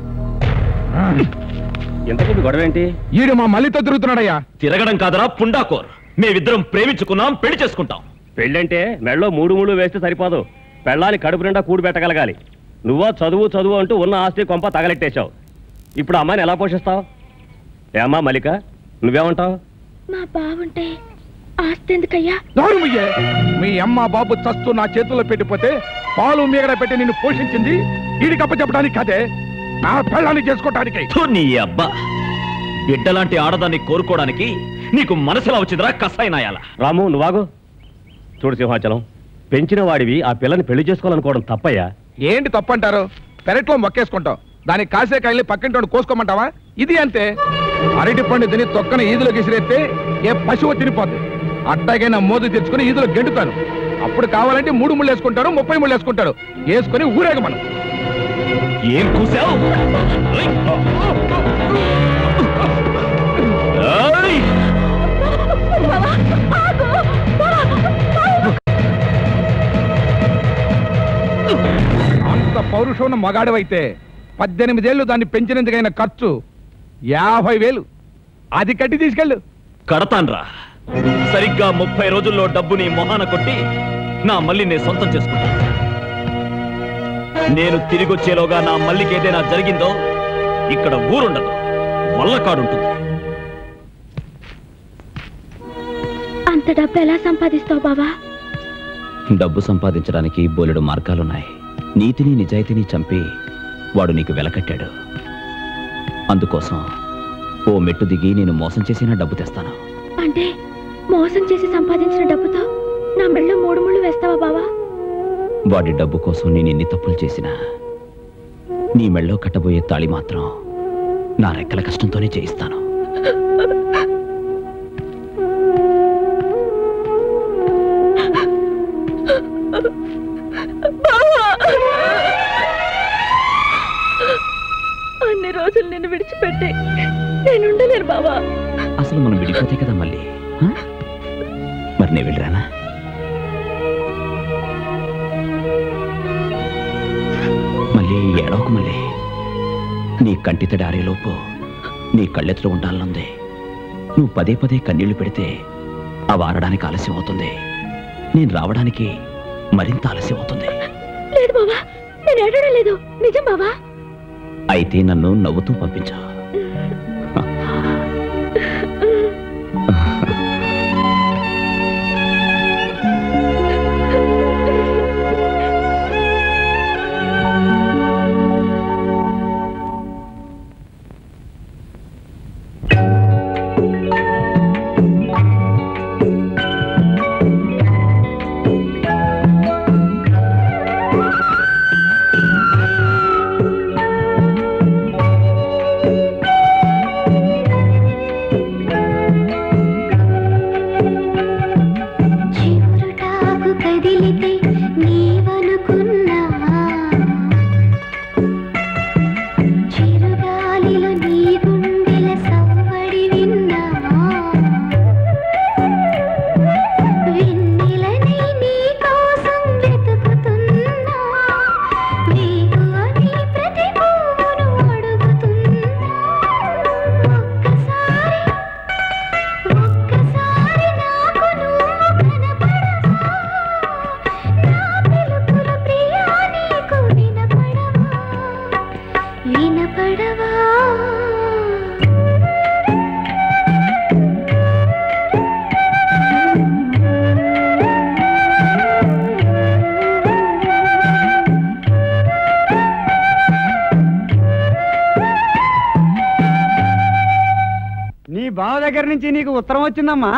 ఎంతసేపు గొడవ ఏంటి? ఈడు మా మల్లితో తిరుగుతున్నాడయ్యా. తిరగడం కాదరా పుండాకోర్. మేమిద్దరం ప్రేమించుకున్నాం, పెళ్లి చేసుకుంటాం. పెళ్ళంటే మెళ్ళో 3 వేస్తే సరిపోదు. పెళ్ళాన్ని కడుపు నిండా కూడి పెట్టగలగాలి. నువ్వో చదువు చదువు అంటూ ఉన్న ఆస్తి కొంప తగలెట్టేశావు. ఇప్పుడు అమ్మాయిని ఎలా పోషిస్తావు? ఏమ్మా మల్లిక, నువ్వేమంటావు? మా బావుంటే ఆస్తి ఎందుకయ్యా? మీ అమ్మ బాబు చస్తూ నా చేతుల్లో పెట్టిపోతే పాలు మీగడ పెట్టి నిన్ను పోషించింది ఈడికప్ప చెప్పడానికి కదే, నా పెళ్ళాన్ని చేసుకోవటానికి. నీ అబ్బా, బిడ్డలాంటి ఆడదాన్ని కోరుకోవడానికి నీకు మనసులా వచ్చిందిరా కసాయినాయాల. రాము నువ్వాగు. చూడు సింహాచలం, పెంచిన వాడివి ఆ పిల్లని పెళ్లి చేసుకోవాలనుకోవడం తప్పయ్యా. ఏంటి తప్పంటారు? పెరట్లో మొక్కేసుకుంటాం, దానికి కాసే కాయల్ని పక్కింటి కోసుకోమంటావా? ఇది అంతే. అరటి పండు తిని తొక్కన ఈదులోకి విసిరేస్తే ఏ పశువు తినిపోద్ది. అట్టాగైనా మోదు తెచ్చుకుని ఈదులో గెంటుతాను. అప్పుడు కావాలంటే 3 ముళ్ళు వేసుకుంటారు, 30 ముళ్ళు వేసుకుంటారు. వేసుకుని ఊరేగ మనం. ఏం కూసావు? అంత పౌరుషం మగాడవైతే 18 ఏళ్ళు దాన్ని పెంచినందుకైన ఖర్చు 50,000. అది కట్టి తీసుకెళ్ళు. కడతాన్రా. సరిగ్గా 30 రోజుల్లో డబ్బుని మొహాన కొట్టి నా మళ్ళీ నేను సొంతం చేసుకుంటా. నేను తిరిగొచ్చేలోగా నా మల్లికి ఏదైనా జరిగిందో ఇక్కడ ఊరుండదు, వల్లకాడుంటుంది. అంత డబ్బు ఎలా సంపాదిస్తావు బావా? డబ్బు సంపాదించడానికి బోలెడు మార్గాలున్నాయి. నీతిని నిజాయితీని చంపి వాడు నీకు వెలకట్టాడు. అందుకోసం ఓ మెట్టు దిగి నేను మోసం చేసిన డబ్బు తెస్తాను. అంటే మోసం చేసి సంపాదించిన డబ్బుతో నా మెళ్ళో 3 ముళ్ళు వేస్తావా బావా? వాడి డబ్బు కోసం నేను ఎన్ని తప్పులు చేసినా నీ మెళ్ళో కట్టబోయే తాళి మాత్రం నా రెక్కల కష్టంతోనే చేయిస్తాను. అన్ని రోజులు నిన్ను విడిచిపెట్టి నేనుండలేను బావా. అసలు మనం విడిపోతే కదా మళ్ళీ. మరి నేను వెళ్ళరానా? మళ్ళీ ఏడవకు మళ్ళీ. నీ కంటితడి ఆరేలోపు నీ కళ్ళెత్తులు ఉండాలనుంది. నువ్వు పదే పదే కన్నీళ్లు పెడితే అవి ఆరడానికి ఆలస్యం అవుతుంది. నేను రావడానికి మరింత ఆలస్యం అవుతుంది. లేదు బావా, నేను ఏడవడం లేదు, నిజం బావా. అయితే నన్ను నవ్వుతూ పంపించు. దగ్గర నుంచి నీకు ఉత్తరం వచ్చిందమ్మా.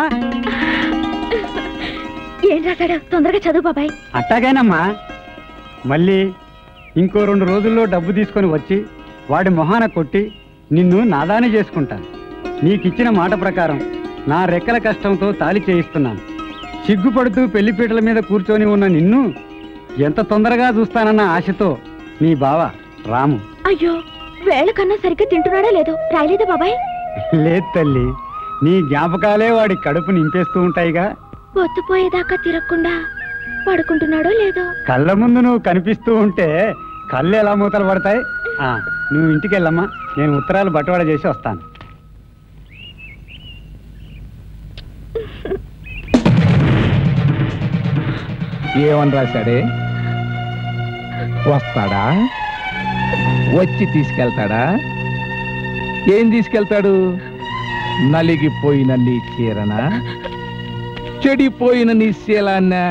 ఏం రాశాడు? తొందరగా చదువు బాబాయ్. అట్టాగేనమ్మా. మళ్ళీ ఇంకో 2 రోజుల్లో డబ్బు తీసుకొని వచ్చి వాడి మొహాన కొట్టి నిన్ను నాదాని చేసుకుంటాను. నీకిచ్చిన మాట ప్రకారం నా రెక్కల కష్టంతో తాళి చేయిస్తున్నాను. సిగ్గుపడుతూ పెళ్లిపీటల మీద కూర్చొని ఉన్న నిన్ను ఎంత తొందరగా చూస్తానన్న ఆశతో నీ బావ రాము. అయ్యో, వేళ కన్నా సరిగ్గా తింటున్నాడా లేదో రాయలేదా బాబాయ్? లేదు తల్లి, నీ జ్ఞాపకాలే వాడి కడుపు నింపేస్తూ ఉంటాయిగా. పొద్దుపోయేదాకా తిరగకుండా పడుకుంటున్నాడో లేదో. కళ్ళ ముందు నువ్వు కనిపిస్తూ ఉంటే కళ్ళు ఎలా మూతలు పడతాయి? నువ్వు ఇంటికి వెళ్ళమ్మా, నేను ఉత్తరాలు బట్టవాడ చేసి వస్తాను. ఏమని రాశాడే? వస్తాడా? వచ్చి తీసుకెళ్తాడా? ఏం తీసుకెళ్తాడు? నలిగిపోయిన నీ చీరనా, చెడిపోయిన నీ శీలాన్నా?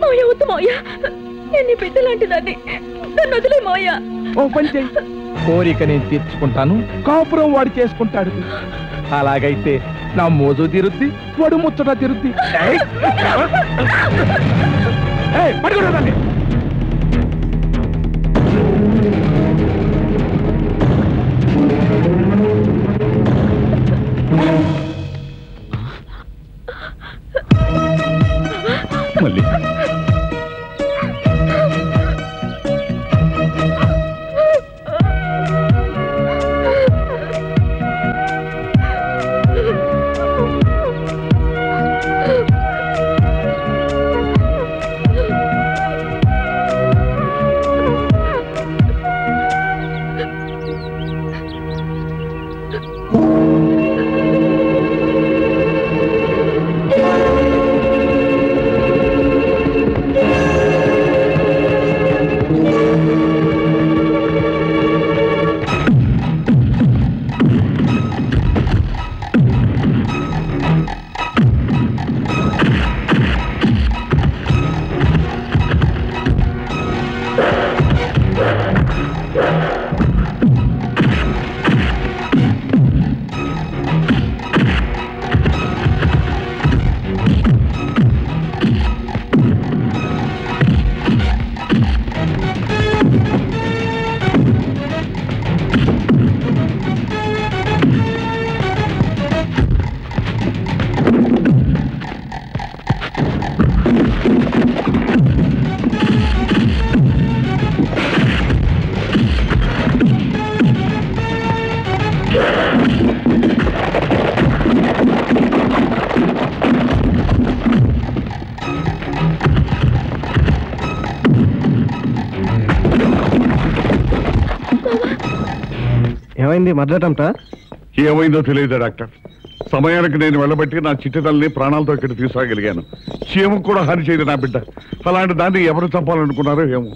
ఓ పని చెయ్యి, కోరిక నేను తీర్చుకుంటాను, కాపురం వాడు చేసుకుంటాడు. అలాగైతే నా మోజు తీరుద్ది, వాడు ముచ్చట తీరుద్ది. పడుకున్నదాన్ని మళ్ళీ ఏమైంది? మొదలటంట ఏమైందో తెలియదు డాక్టర్. సమయానికి నేను వెళ్ళబట్టి నా చిట్టితల్ని ప్రాణాలతో ఇక్కడ తీసుకురాగలిగాను. చీమకు కూడా హాని చేయదు నా బిడ్డ. అలాంటి దాన్ని ఎవరు చంపాలనుకున్నారో ఏమో.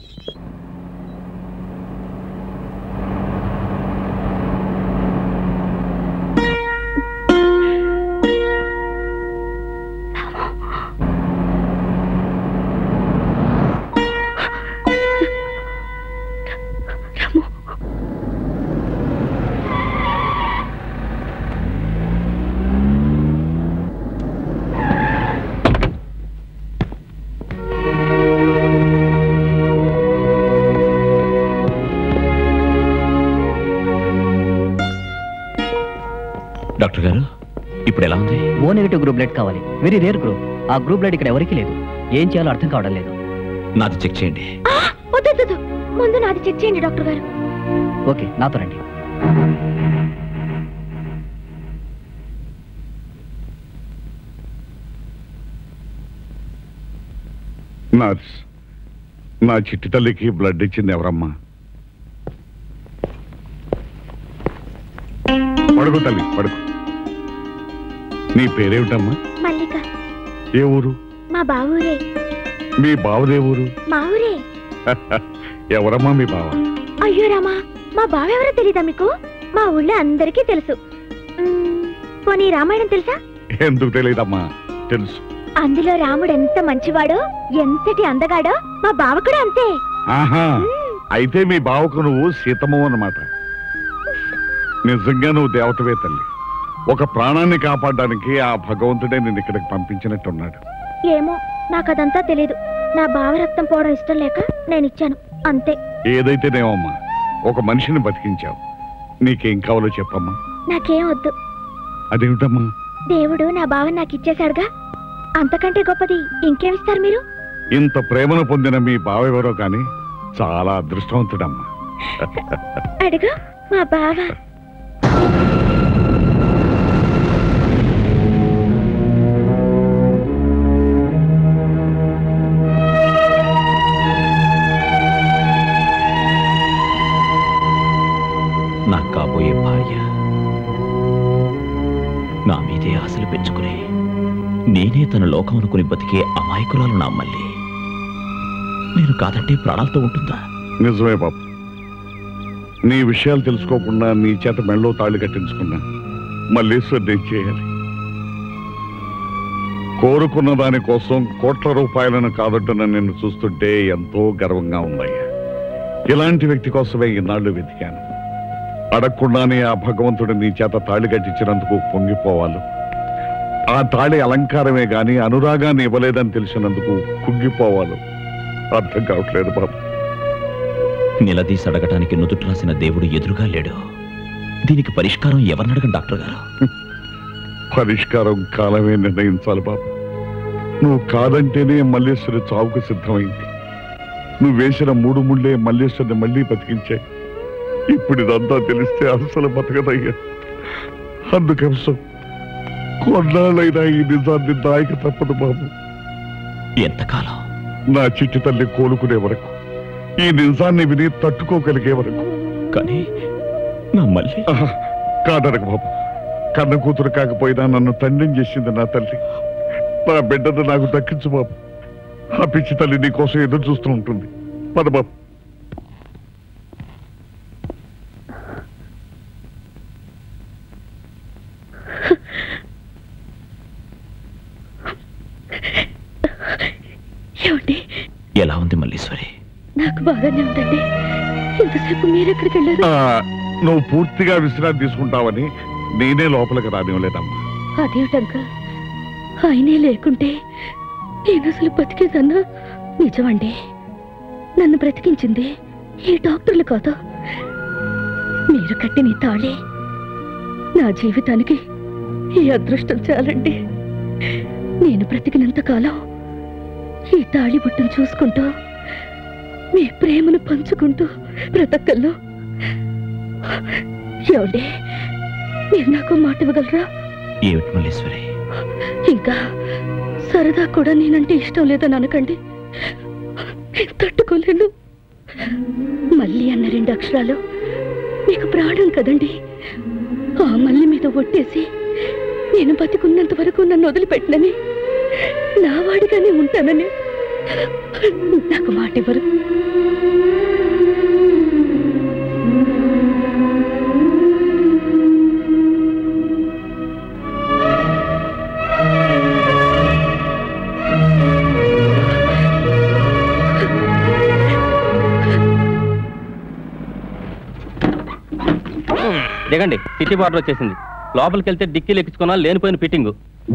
డాక్టర్ గారు, ఇప్పుడు ఎలా ఉంది? ఓ నెగిటివ్ గ్రూప్ బ్లడ్ కావాలి. Very rare group. ఆ గ్రూప్ బ్లడ్ ఇక్కడ ఎవరికీ లేదు. ఏం చేయాలో అర్థం కావడం లేదు. నాది చెక్ చేయండి. వద్దు, ముందు నాది చెక్ చేయండి డాక్టర్ గారు. ఓకే, నాతో రండి. నర్స్, నా చిట్టి తల్లికి బ్లడ్ ఇచ్చింది ఎవరమ్మా? పడుకు తల్లి, పడుకు. నీ పేరేమిటమ్మా? మల్లిక. ఏ ఊరు? మా బావూరే. మీ బావదే ఊరు? మా ఊరే. ఎవరమ్మా మీ బావ? అయ్యో రామా, మా బావ ఎవరో తెలీదా మీకు? మా ఊళ్ళో అందరికీ తెలుసు. పోనీ రామాయణం తెలుసా? ఎందుకు తెలియదమ్మా, తెలుసు. అందులో రాముడు ఎంత మంచివాడో, ఎంతటి అందగాడో మా బావ కూడా అంతే. ఆహా, అయితే మీ బావకు నువ్వు సీతమ్మ అన్నమాట. నిజంగా నువ్వు దేవతవే తల్లి. ఒక ప్రాణాన్ని కాపాడడానికి ఆ భగవంతుడే నిన్ను ఇక్కడికి పంపించినట్టున్నాడు. ఏమో, నాకదంతా తెలీదు. నా బావ రక్తం పోవడం ఇష్టం లేక నేను ఇచ్చాను, అంతే. ఏదైతేనేమమ్మా, ఒక మనిషిని బతికించావు. నీకేం కావాలో చెప్పమ్మా. నాకేం వద్దు. అదేమిటమ్మా? దేవుడు నా బావని నాకు ఇచ్చేశాడుగా, అంతకంటే గొప్పది ఇంకేమిస్తారు మీరు? ఇంత ప్రేమను పొందిన మీ బావెవరో కానీ చాలా అదృష్టవంతుడమ్మా. అడుగు మా బావ. ఆశలు పెంచుకుని నేనే తన లోకం అనుకుని బతికే అమాయకురాలు నా మళ్ళీ. నేను కాదంటే ప్రాణాలతో ఉంటుందా? నిజమే బాబు. నీ విషయాలు తెలుసుకోకుండా నీ చేత మెళ్ళో తాళి కట్టించుకున్నా మల్లేశ్వర్ నేను చేయాలి. కోరుకున్న దానికోసం కోట్ల రూపాయలను కాదట్టున నిన్ను చూస్తుంటే ఎంతో గర్వంగా ఉందయ్యా. ఇలాంటి వ్యక్తి కోసమే ఈనాళ్లు వెతికాను. అడగకుండానే ఆ భగవంతుడు నీ చేత తాళి కట్టించినందుకు పొంగిపోవాలి. ఆ తాళి అలంకారమే గాని అనురాగాన్ని ఇవ్వలేదని తెలిసినందుకు కుంగిపోవాలి. అర్థం కావట్లేదు బాబు. నిలదీసి అడగటానికి నుదుట రాసిన దేవుడు ఎదురుగా లేడు. దీనికి పరిష్కారం ఎవరినడగం డాక్టర్ గారు? పరిష్కారం కాలమే నిర్ణయించాలి బాబు. నువ్వు కాదంటేనే మల్లేశ్వరి చావుకు సిద్ధమైంది. నువ్వు వేసిన 3 ముళ్ళే మల్లేశ్వరిని మళ్ళీ బతికించాయి. ఇప్పుడు ఇదంతా తెలిస్తే అసలు బతకదయ్యా. అందుకోసం కొన్నాళ్ళైనా ఈ నిజాన్ని దాయక తప్పదు బాబు. ఎంతకాలం? నా చిట్టి తల్లి కోలుకునే వరకు, ఈ నిజాన్ని విని తట్టుకోగలిగే వరకు. కానీ నా మళ్ళీ కాదనకు బాబు. కన్న కూతురు కాకపోయినా నన్ను తండ్రిని చేసింది నా తల్లి. నా బిడ్డను నాకు దక్కించు బాబు. ఆ పిచ్చి తల్లి నీ కోసం ఎదురు చూస్తూ ఉంటుంది. పద బాబు. ఎలా ఉంది మల్లీశ్వరి? నాకు బాగానే ఉందండి. ఇంతసేపు మీరెక్కడికి వెళ్ళారు? నువ్వు పూర్తిగా విశ్రాంతి తీసుకుంటావని నేనే లోపలికి రానివ్వలేదమ్మా. అదేమిటంక ఆయనే లేకుంటే నేను అసలు బతికేదన్నా? నిజమండి, నన్ను బ్రతికించింది ఈ డాక్టర్లు కాదు, మీరు కట్టిన ఈ తాళి. నా జీవితానికి ఈ అదృష్టం చాలండి. నేను బ్రతికినంత కాలం ఈ తాళి బుట్టును చూసుకుంటూ మీ ప్రేమను పంచుకుంటూ బ్రతకల్లో. ఏమండి, మీరు నాకు మాట ఇవ్వగలరా? ఏమిటి మల్లీశ్వరి? ఇంకా సరదా కూడా నేనంటే ఇష్టం లేదని అనకండి. నేను తట్టుకోలేను. మళ్ళీ అన్న 2 అక్షరాలు మీకు ప్రాణం కదండి. ఆ మళ్ళీ మీద ఒట్టేసి నేను బతికున్నంత వరకు నన్ను వదిలిపెట్టనని, నా వాడిగానే ఉంటానని నాకు మాట ఇవ్వరు. దిగండి, సిటీ బార్డర్ వచ్చేసింది. లోపలికి వెళ్తే డిక్కీలు ఎక్కించుకున్నా లేనిపోయిన ఫిట్టింగ్.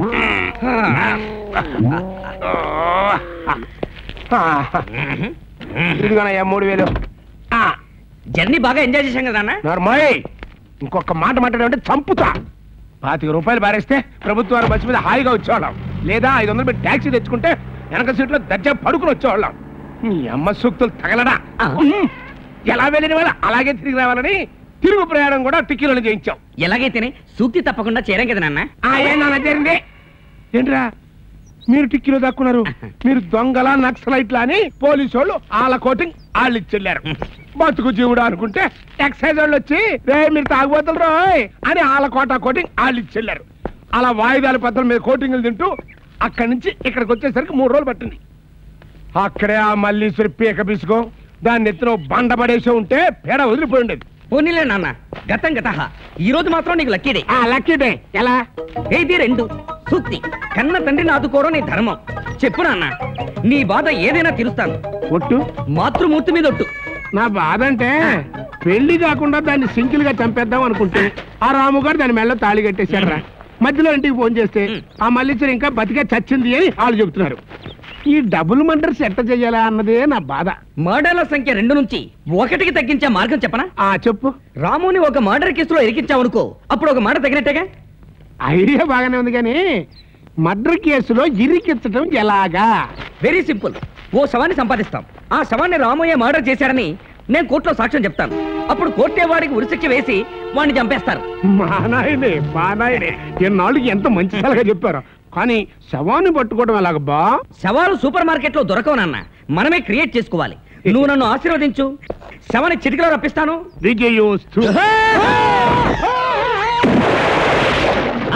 ఇదిగోనయ్యా 3000. జర్నీ బాగా ఎంజాయ్ చేశాం కదా అన్న. నార్మల్ ఇంకొక మాట మాట్లాడాలంటే చంపుతా. 25 రూపాయలు బారేస్తే ప్రభుత్వాన్ని బస్సు మీద హాయిగా వచ్చేవాళ్ళం. లేదా 500 పెట్టి ట్యాక్సీ తెచ్చుకుంటే వెనక సీట్లో దర్జా పడుకుని వచ్చేవాళ్ళం. నీ అమ్మ సూక్తులు తగలడా? ఎలా వెళ్ళిన వాళ్ళు అలాగే తిరిగి రావాలని తిరుగు ప్రయాణం కూడా టిక్కీలను చేయించావు. ఎలాగైతేనే సూక్తి తప్పకుండా చేరాం కదా నాన్న. ఏనా జరిగింది ఏంట్రా? మీరు టిక్కీలో దక్కున్నారు. మీరు దొంగల నక్సలైట్లా అని పోలీసు వాళ్ళు వాళ్ళ కోటింగ్ వాళ్ళు ఇచ్చెళ్ళారు. బతుకు జీవుడు అనుకుంటే ఎక్సైజ్ వాళ్ళు వచ్చి రే మీరు తాగుబోతులు రోయ్ అని వాళ్ళ కోటా కోటింగ్ వాళ్ళు ఇచ్చెళ్ళారు. అలా వాయిదాల పద్ధతుల మీద కోటింగ్లు తింటూ అక్కడి నుంచి ఇక్కడికి వచ్చేసరికి 3 రోజులు పట్టింది. అక్కడే ఆ మల్లీశ్వరి పీక బిసుకో దాన్ని ఎత్తున బండపడేసే ఉంటే పేడ వదిలిపోయి ఉండేది. పోనీలే నాన్న, గతం గత. ఈ రోజు మాత్రం నీకు లక్కీడే. లక్కీడే ఎలా? ఇది 2 సూక్తి. కన్న తండ్రిని ఆదుకోవడం నీ ధర్మం. చెప్పు నాన్న, నీ బాధ ఏదైనా తీరుస్తాను. ఒట్టు? మాతృమూర్తి మీద ఒట్టు. నా బాధ అంటే పెళ్లి కాకుండా దాన్ని సింగిల్ గా చంపేద్దాం అనుకుంటే ఆ రాము గారు దాని మెళ్ళ తాళి కట్టేశాడు రా. మధ్యలో ఇంటికి ఫోన్ చేస్తే ఆ మల్లీశ్వరి ఇంకా బతికే చచ్చింది అని వాళ్ళు చెబుతున్నారు. ఈ డబుల్ మర్డర్స్ ఎట్ట చెయ్యాలా అన్నదే నా బాధ. మర్డర్ల సంఖ్య 2 నుంచి 1కి తగ్గించే మార్గం చెప్పనా? చెప్పు. రాముని ఒక మర్డర్ కేసులో ఇరికించావనుకో, అప్పుడు ఒక మాట తగినట్టేగా. ఐడియా బాగానే ఉంది కానీ మర్డర్ కేసులో ఇరికించడం ఎలాగా? Very simple. ఓ శవాన్ని సంపాదిస్తాం. ఆ శవాన్ని రామయ్య మర్డర్ చేశారని నేను కోర్టులో సాక్ష్యం చెప్తాను. అప్పుడు కోర్టే వాడికి ఉరిశిక్ష వేసి వాడిని చంపేస్తారు. మా నాయనే ఎన్నాళ్ళకి ఎంత మంచి సలహా చెప్పారు. కానీ శవాన్ని పట్టుకోవడం ఎలాగబ్బా? శవాలు సూపర్ మార్కెట్ లో దొరకవు నాన్న, మనమే క్రియేట్ చేసుకోవాలి. నువ్వు నన్ను ఆశీర్వదించు, శవాన్ని చిటికలో రప్పిస్తాను. విజయోస్తు.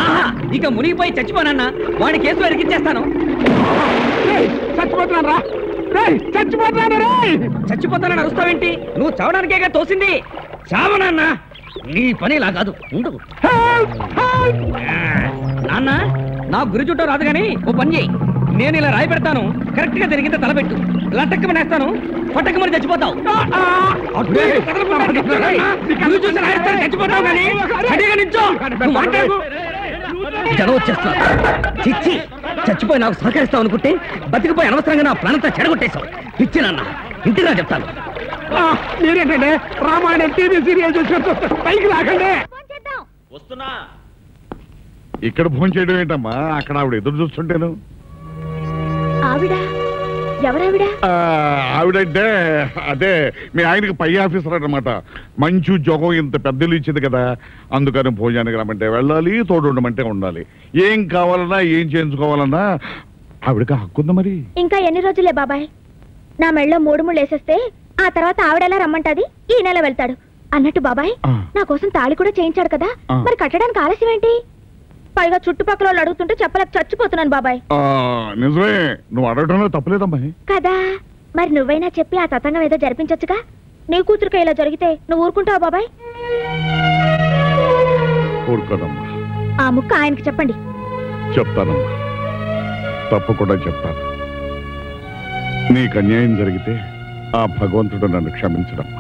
ఇక మునిగిపోయి చచ్చిపోనన్నా వాడి కేసులో ఇరికిచ్చేస్తాను. చచ్చిపోతానని అరుస్తావేంటి? నువ్వు చావడానికేగా తోసింది. చావనన్నా, నీ పని ఇలా కాదు. ఉండు నాన్న, నా గురి చుట్టూ రాదు కానీ ఓ పని చేయి. నేను ఇలా రాయి పెడతాను, కరెక్ట్ గా జరిగితే తలపెట్టు. లటక్కమని వేస్తాను, పట్టకమని చచ్చిపోతావు. చచ్చిపోతావు కానీ నించో. జనం వచ్చేస్తా. చిచ్చి, చచ్చిపోయి నాకు సహకరిస్తావు అనుకుంటే బతికిపోయి అనవసరంగా నా ప్రాణంతా చెడగొట్టేశావు. పిచ్చి నాన్న, ఇంటిగా చెప్తాను. మీరేంటంటే రామాయణం టీవీ సీరియల్ చూసినట్టు పైకి లాగండి. వస్తున్నా. ఇక్కడ ఫోన్ చేయడం ఏంటమ్మా? అక్కడ ఆవిడ ఎదురు చూస్తుంటేను. ఆవిడ ఎవరావిడ? ఆవిడంటే అదే మీ ఆయనకి పై ఆఫీసర్ అన్నమాట. మంచి ఉద్యోగం, ఇంత పెద్దలు ఇచ్చింది కదా, అందుకని భోజనానికి రమ్మంటే వెళ్ళాలి, తోడు ఉండమంటే ఉండాలి. ఏం కావాలన్నా ఏం చేయించుకోవాలన్నా ఆవిడకి హక్కుందా మరి? ఇంకా ఎన్ని రోజులే బాబాయ్? నా మెళ్ళలో 3 ముళ్ళు వేసేస్తే ఆ తర్వాత ఆవిడెలా రమ్మంటది? ఈ నెల వెళ్తాడు అన్నట్టు బాబాయ్ నా కోసం తాళి కూడా చేయించాడు కదా, మరి కట్టడానికి ఆలస్యం ఏంటి? పైగా చుట్టుపక్కల వాళ్ళు అడుగుతుంటే చెప్పలేక చచ్చిపోతున్నాను బాబాయ్. నిజమే, నువ్వు అడగడంలో తప్పలేదమ్మా కదా. మరి నువ్వైనా చెప్పి ఆ తతంగం ఏదో జరిపించొచ్చుగా. నీ కూతురుకి ఇలా జరిగితే నువ్వు ఊరుకుంటావా బాబాయ్? ఊరుకోదమ్మా. ఆ ముక్క ఆయనకి చెప్పండి. చెప్తానమ్మా, తప్పకుండా చెప్తాను. నీకు అన్యాయం జరిగితే ఆ భగవంతుడు నన్ను క్షమించడమ్మా.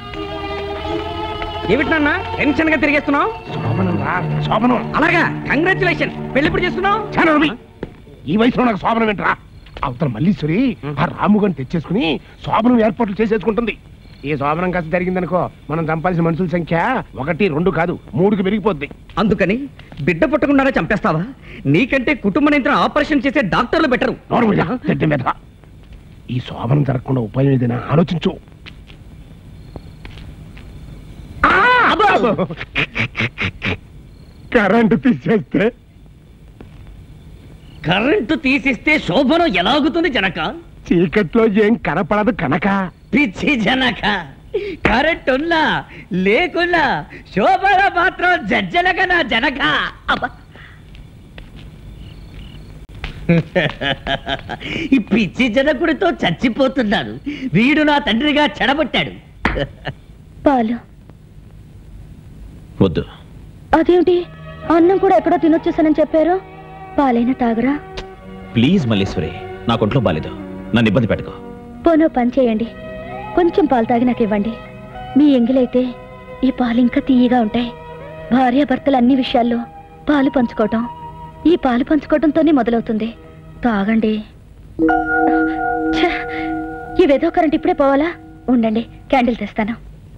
ఏమిటి నాన్న టెన్షన్ గా తిరిగేస్తున్నావు? శోభనం. అలాగా, కంగ్రాచులేషన్. పెళ్లిప్పుడు చేస్తున్నావు? ఈ వయసులో నాకు శోభనం ఏంట్రా? అవతల మల్లీశ్వరి ఆ రాముగాని తెచ్చేసుకుని శోభనం ఏర్పాట్లు చేసేసుకుంటుంది. ఈ శోభనం కాస్త జరిగిందనుకో, మనం చంపాల్సిన మనుషుల సంఖ్య 1, 2 కాదు 3కి పెరిగిపోద్ది. అందుకని బిడ్డ పుట్టకుండానే చంపేస్తావా? నీకంటే కుటుంబ నియంత్రణ ఆపరేషన్ చేసే డాక్టర్లు బెటరు. ఈ శోభనం జరగకుండా ఉపాయం ఏదైనా ఆలోచించు. కరెంటు తీసేస్తే? కరెంటు తీసిస్తే శోభనం ఎలాగుతుంది జనక? చీకట్లో ఏం కనపడదు కనుక. పిచ్చి జనక, కరెంట్ ఉన్నా లేకున్నా శోభన మాత్రం జజ్జలగనా జనక. ఈ పిచ్చి జనకుడితో చచ్చిపోతున్నాడు. వీడు నా తండ్రిగా చెడబట్టాడు. పాలు వద్దు. అదేమిటి, అన్నం కూడా ఎక్కడో తినొచ్చేసానని చెప్పారు. పాలైనా తాగరా? ప్లీజ్ మల్లీశ్వరి, నా కొంట్లో బాలేదు, నన్ను ఇబ్బంది పెట్టుకో. పోనో పని చేయండి, కొంచెం పాలు తాగి నాకు ఇవ్వండి. మీ ఎంగిలైతే ఈ పాలు ఇంకా తీయగా ఉంటాయి. భార్యాభర్తలు అన్ని విషయాల్లో పాలు పంచుకోవటం ఈ పాలు పంచుకోవటంతోనే మొదలవుతుంది. తాగండి. ఇవేదో కరెంట్ ఇప్పుడే పోవాలా? ఉండండి, క్యాండిల్ తెస్తాను.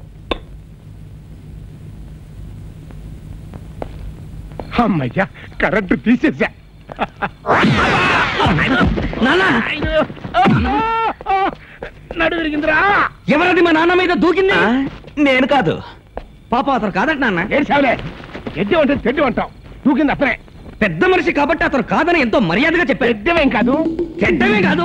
అమ్మయ్యా, కరెంటు తీసేసా. నడు తిరిగిందిరా. ఎవరది మా నాన్న మీద దూకింది? నేను కాదు. పాపం అతను కాదట నాన్న. ఏడ్చావులే, ఎడ్డి అంటే తెడ్డి అంటావు. దూకింది అతనే. పెద్ద మనిషి కాబట్టి అతను కాదని ఎంతో మర్యాదగా చెప్పారు. ఎడ్డమేం కాదు, చెడ్డమే కాదు,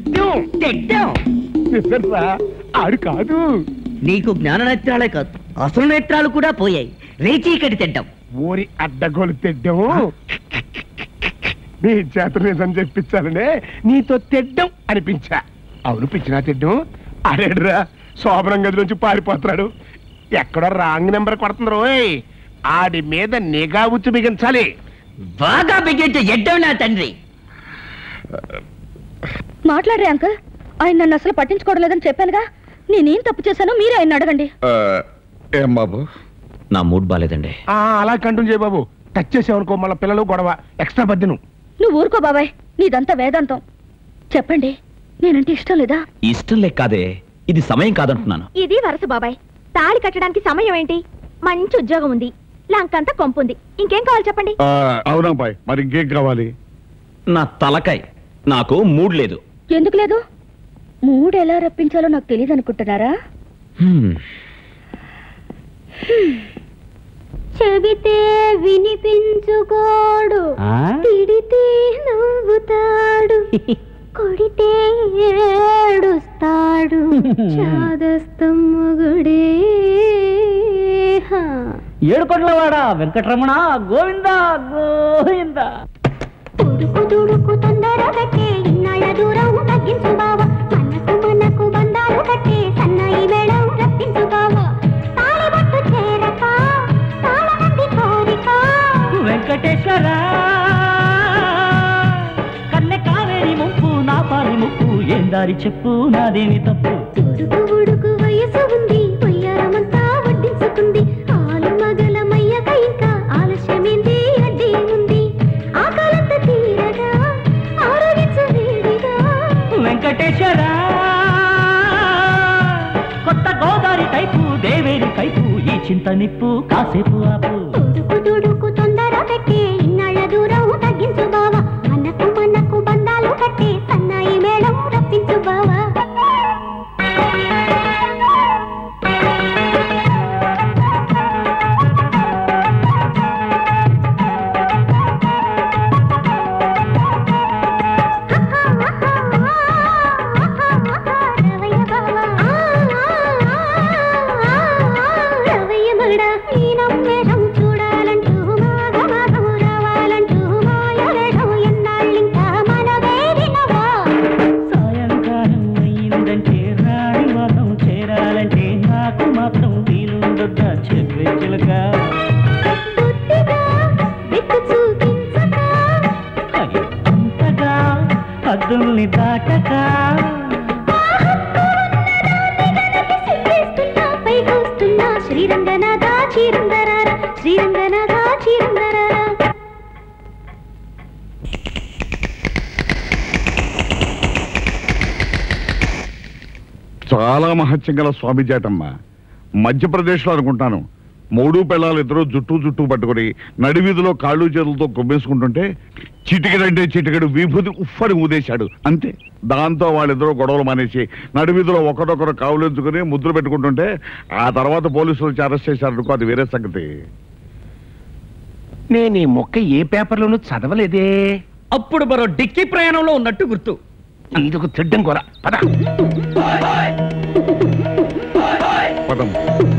ఆడు కాదు. నీకు జ్ఞాన నేత్రాలే కాదు, అసలు నేత్రాలు కూడా పోయాయి. రేచీకటి తింటాం. ఊరి అడ్డగోలు తెడ్డము. నీ చేత నిజం చెప్పించాలనే నీతో తెడ్డం అనిపించా. అవును, పిచ్చినా తెడ్డం. అరేడ్రా, శోభనం గది నుంచి పారిపోతున్నాడు. ఎక్కడో రాంగ్ నెంబర్ కొడుతుంది రోయ్. ఆడి మీద నిఘా ఉచ్చు బిగించాలి. బాగా బిగించు ఎడ్డం నా తండ్రి. మాట్లాడరే అంకుల్, ఆయన నన్ను అసలు పట్టించుకోవడం లేదని చెప్పానుగా. నేనేం తప్పు చేశానో మీరే ఆయన అడగండి. ఏం బాబు? నా మూడ్ బాలేదండి. అలా కంటిన్యూ చేయ బాబు. టచ్ చేసావనుకో మళ్ళీ పిల్లలు గొడవ, ఎక్స్ట్రా బద్దెను. నువ్వు ఊరుకో బాబాయ్, నీదంతా వేదాంతం. చెప్పండి, నేనంటే ఇష్టం లేదా? ఇష్టం లేక కాదే, ఇది సమయం కాదంటున్నాను. ఇది వరస బాబాయ్. తాళి కట్టడానికి సమయం ఏంటి? మంచి ఉద్యోగం ఉంది, లంకంతా కొంపుంది. ఇంకేం కావాలి చెప్పండి. అవునా బాయ్, మరి ఇంకేం కావాలి? నా తలకాయ, నాకు మూడ్ లేదు. ఎందుకు లేదు? మూడ్ ఎలా రప్పించాలో నాకు తెలియదు అనుకుంటున్నారా? చెబితే వినిపించుకోడు, తిడితే నవ్వుతాడు, కొడితే ఏడుస్తాడు, చాదస్తం మొగుడే. 7 కోట్ల వాడా? వెంకటరమణ వెంకటరమణ గోవింద గోవింద. తుడుకు తొందర కట్టే ఇన్నాళ్ళ దూరం తగ్గించు బావ, మనకు బంధాలు కట్టే సన్నాయి మేళం రప్పించు బావ, తాళిబట్టు చేరక తాళమంది కోరిక. వెంకటేశ్వర కన్నె కావేరి ముప్పు నా పాలి ముప్పు ఏం దారి చెప్పు నాదేమి తప్పు. ఉడుకు వయసు ఉంది వయ్యారమంతా వడ్డించుకుంది, ఆలు మగల మయ్యక ఇంకా ఆలస్యమేంది అడ్డీ ఉంది, ఆకలంత తీరగా ఆరోగించు వేడిగా. వెంకటేశ్వర కొత్త గోదావరి టైపు దేవేరి కైపు ఈ చింత నిప్పు కాసేపు ఆపు. తుడుకు తొందర పెట్టే ఇన్నాళ్ళ దూరం తగ్గించు బావ, మనకు బంధాలు కట్టే సన్నాయి మేళం రప్పించు బావ. హద్దుల్ని దాటక శ్రీరంగనాథ చీరందరారా శ్రీరంగనాథ చీరందరారా. చాలా మహత్యం గల స్వామి జాటమ్మ. మధ్యప్రదేశ్లో అనుకుంటాను. 3 పిల్లలిద్దరూ జుట్టు పట్టుకుని నడివీధిలో కాళ్ళు చేతులతో కొమ్మేసుకుంటుంటే చిటికెడంటే చిటికెడు విభూతి ఉఫ్ఫని ఊదేశాడు అంతే. దాంతో వాళ్ళిద్దరూ గొడవలు మానేసి నడివీధిలో ఒకరొకరు కావులెంచుకుని ముద్ర పెట్టుకుంటుంటే ఆ తర్వాత పోలీసులు వచ్చి అరెస్ట్ చేశారనుకో, అది వేరే సంగతి. నేను ఈ మొక్క ఏ పేపర్లోనూ చదవలేదే. అప్పుడు మరో డిక్కీ ప్రయాణంలో ఉన్నట్టు గుర్తు. ఇదొక తిడ్డం కూర. పద పదం.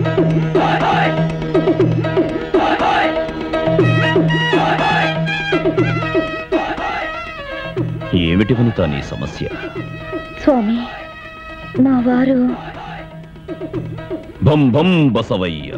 ఏమిటి వనిత నీ సమస్య? స్వామి నా వారు భం భం బసవయ్య.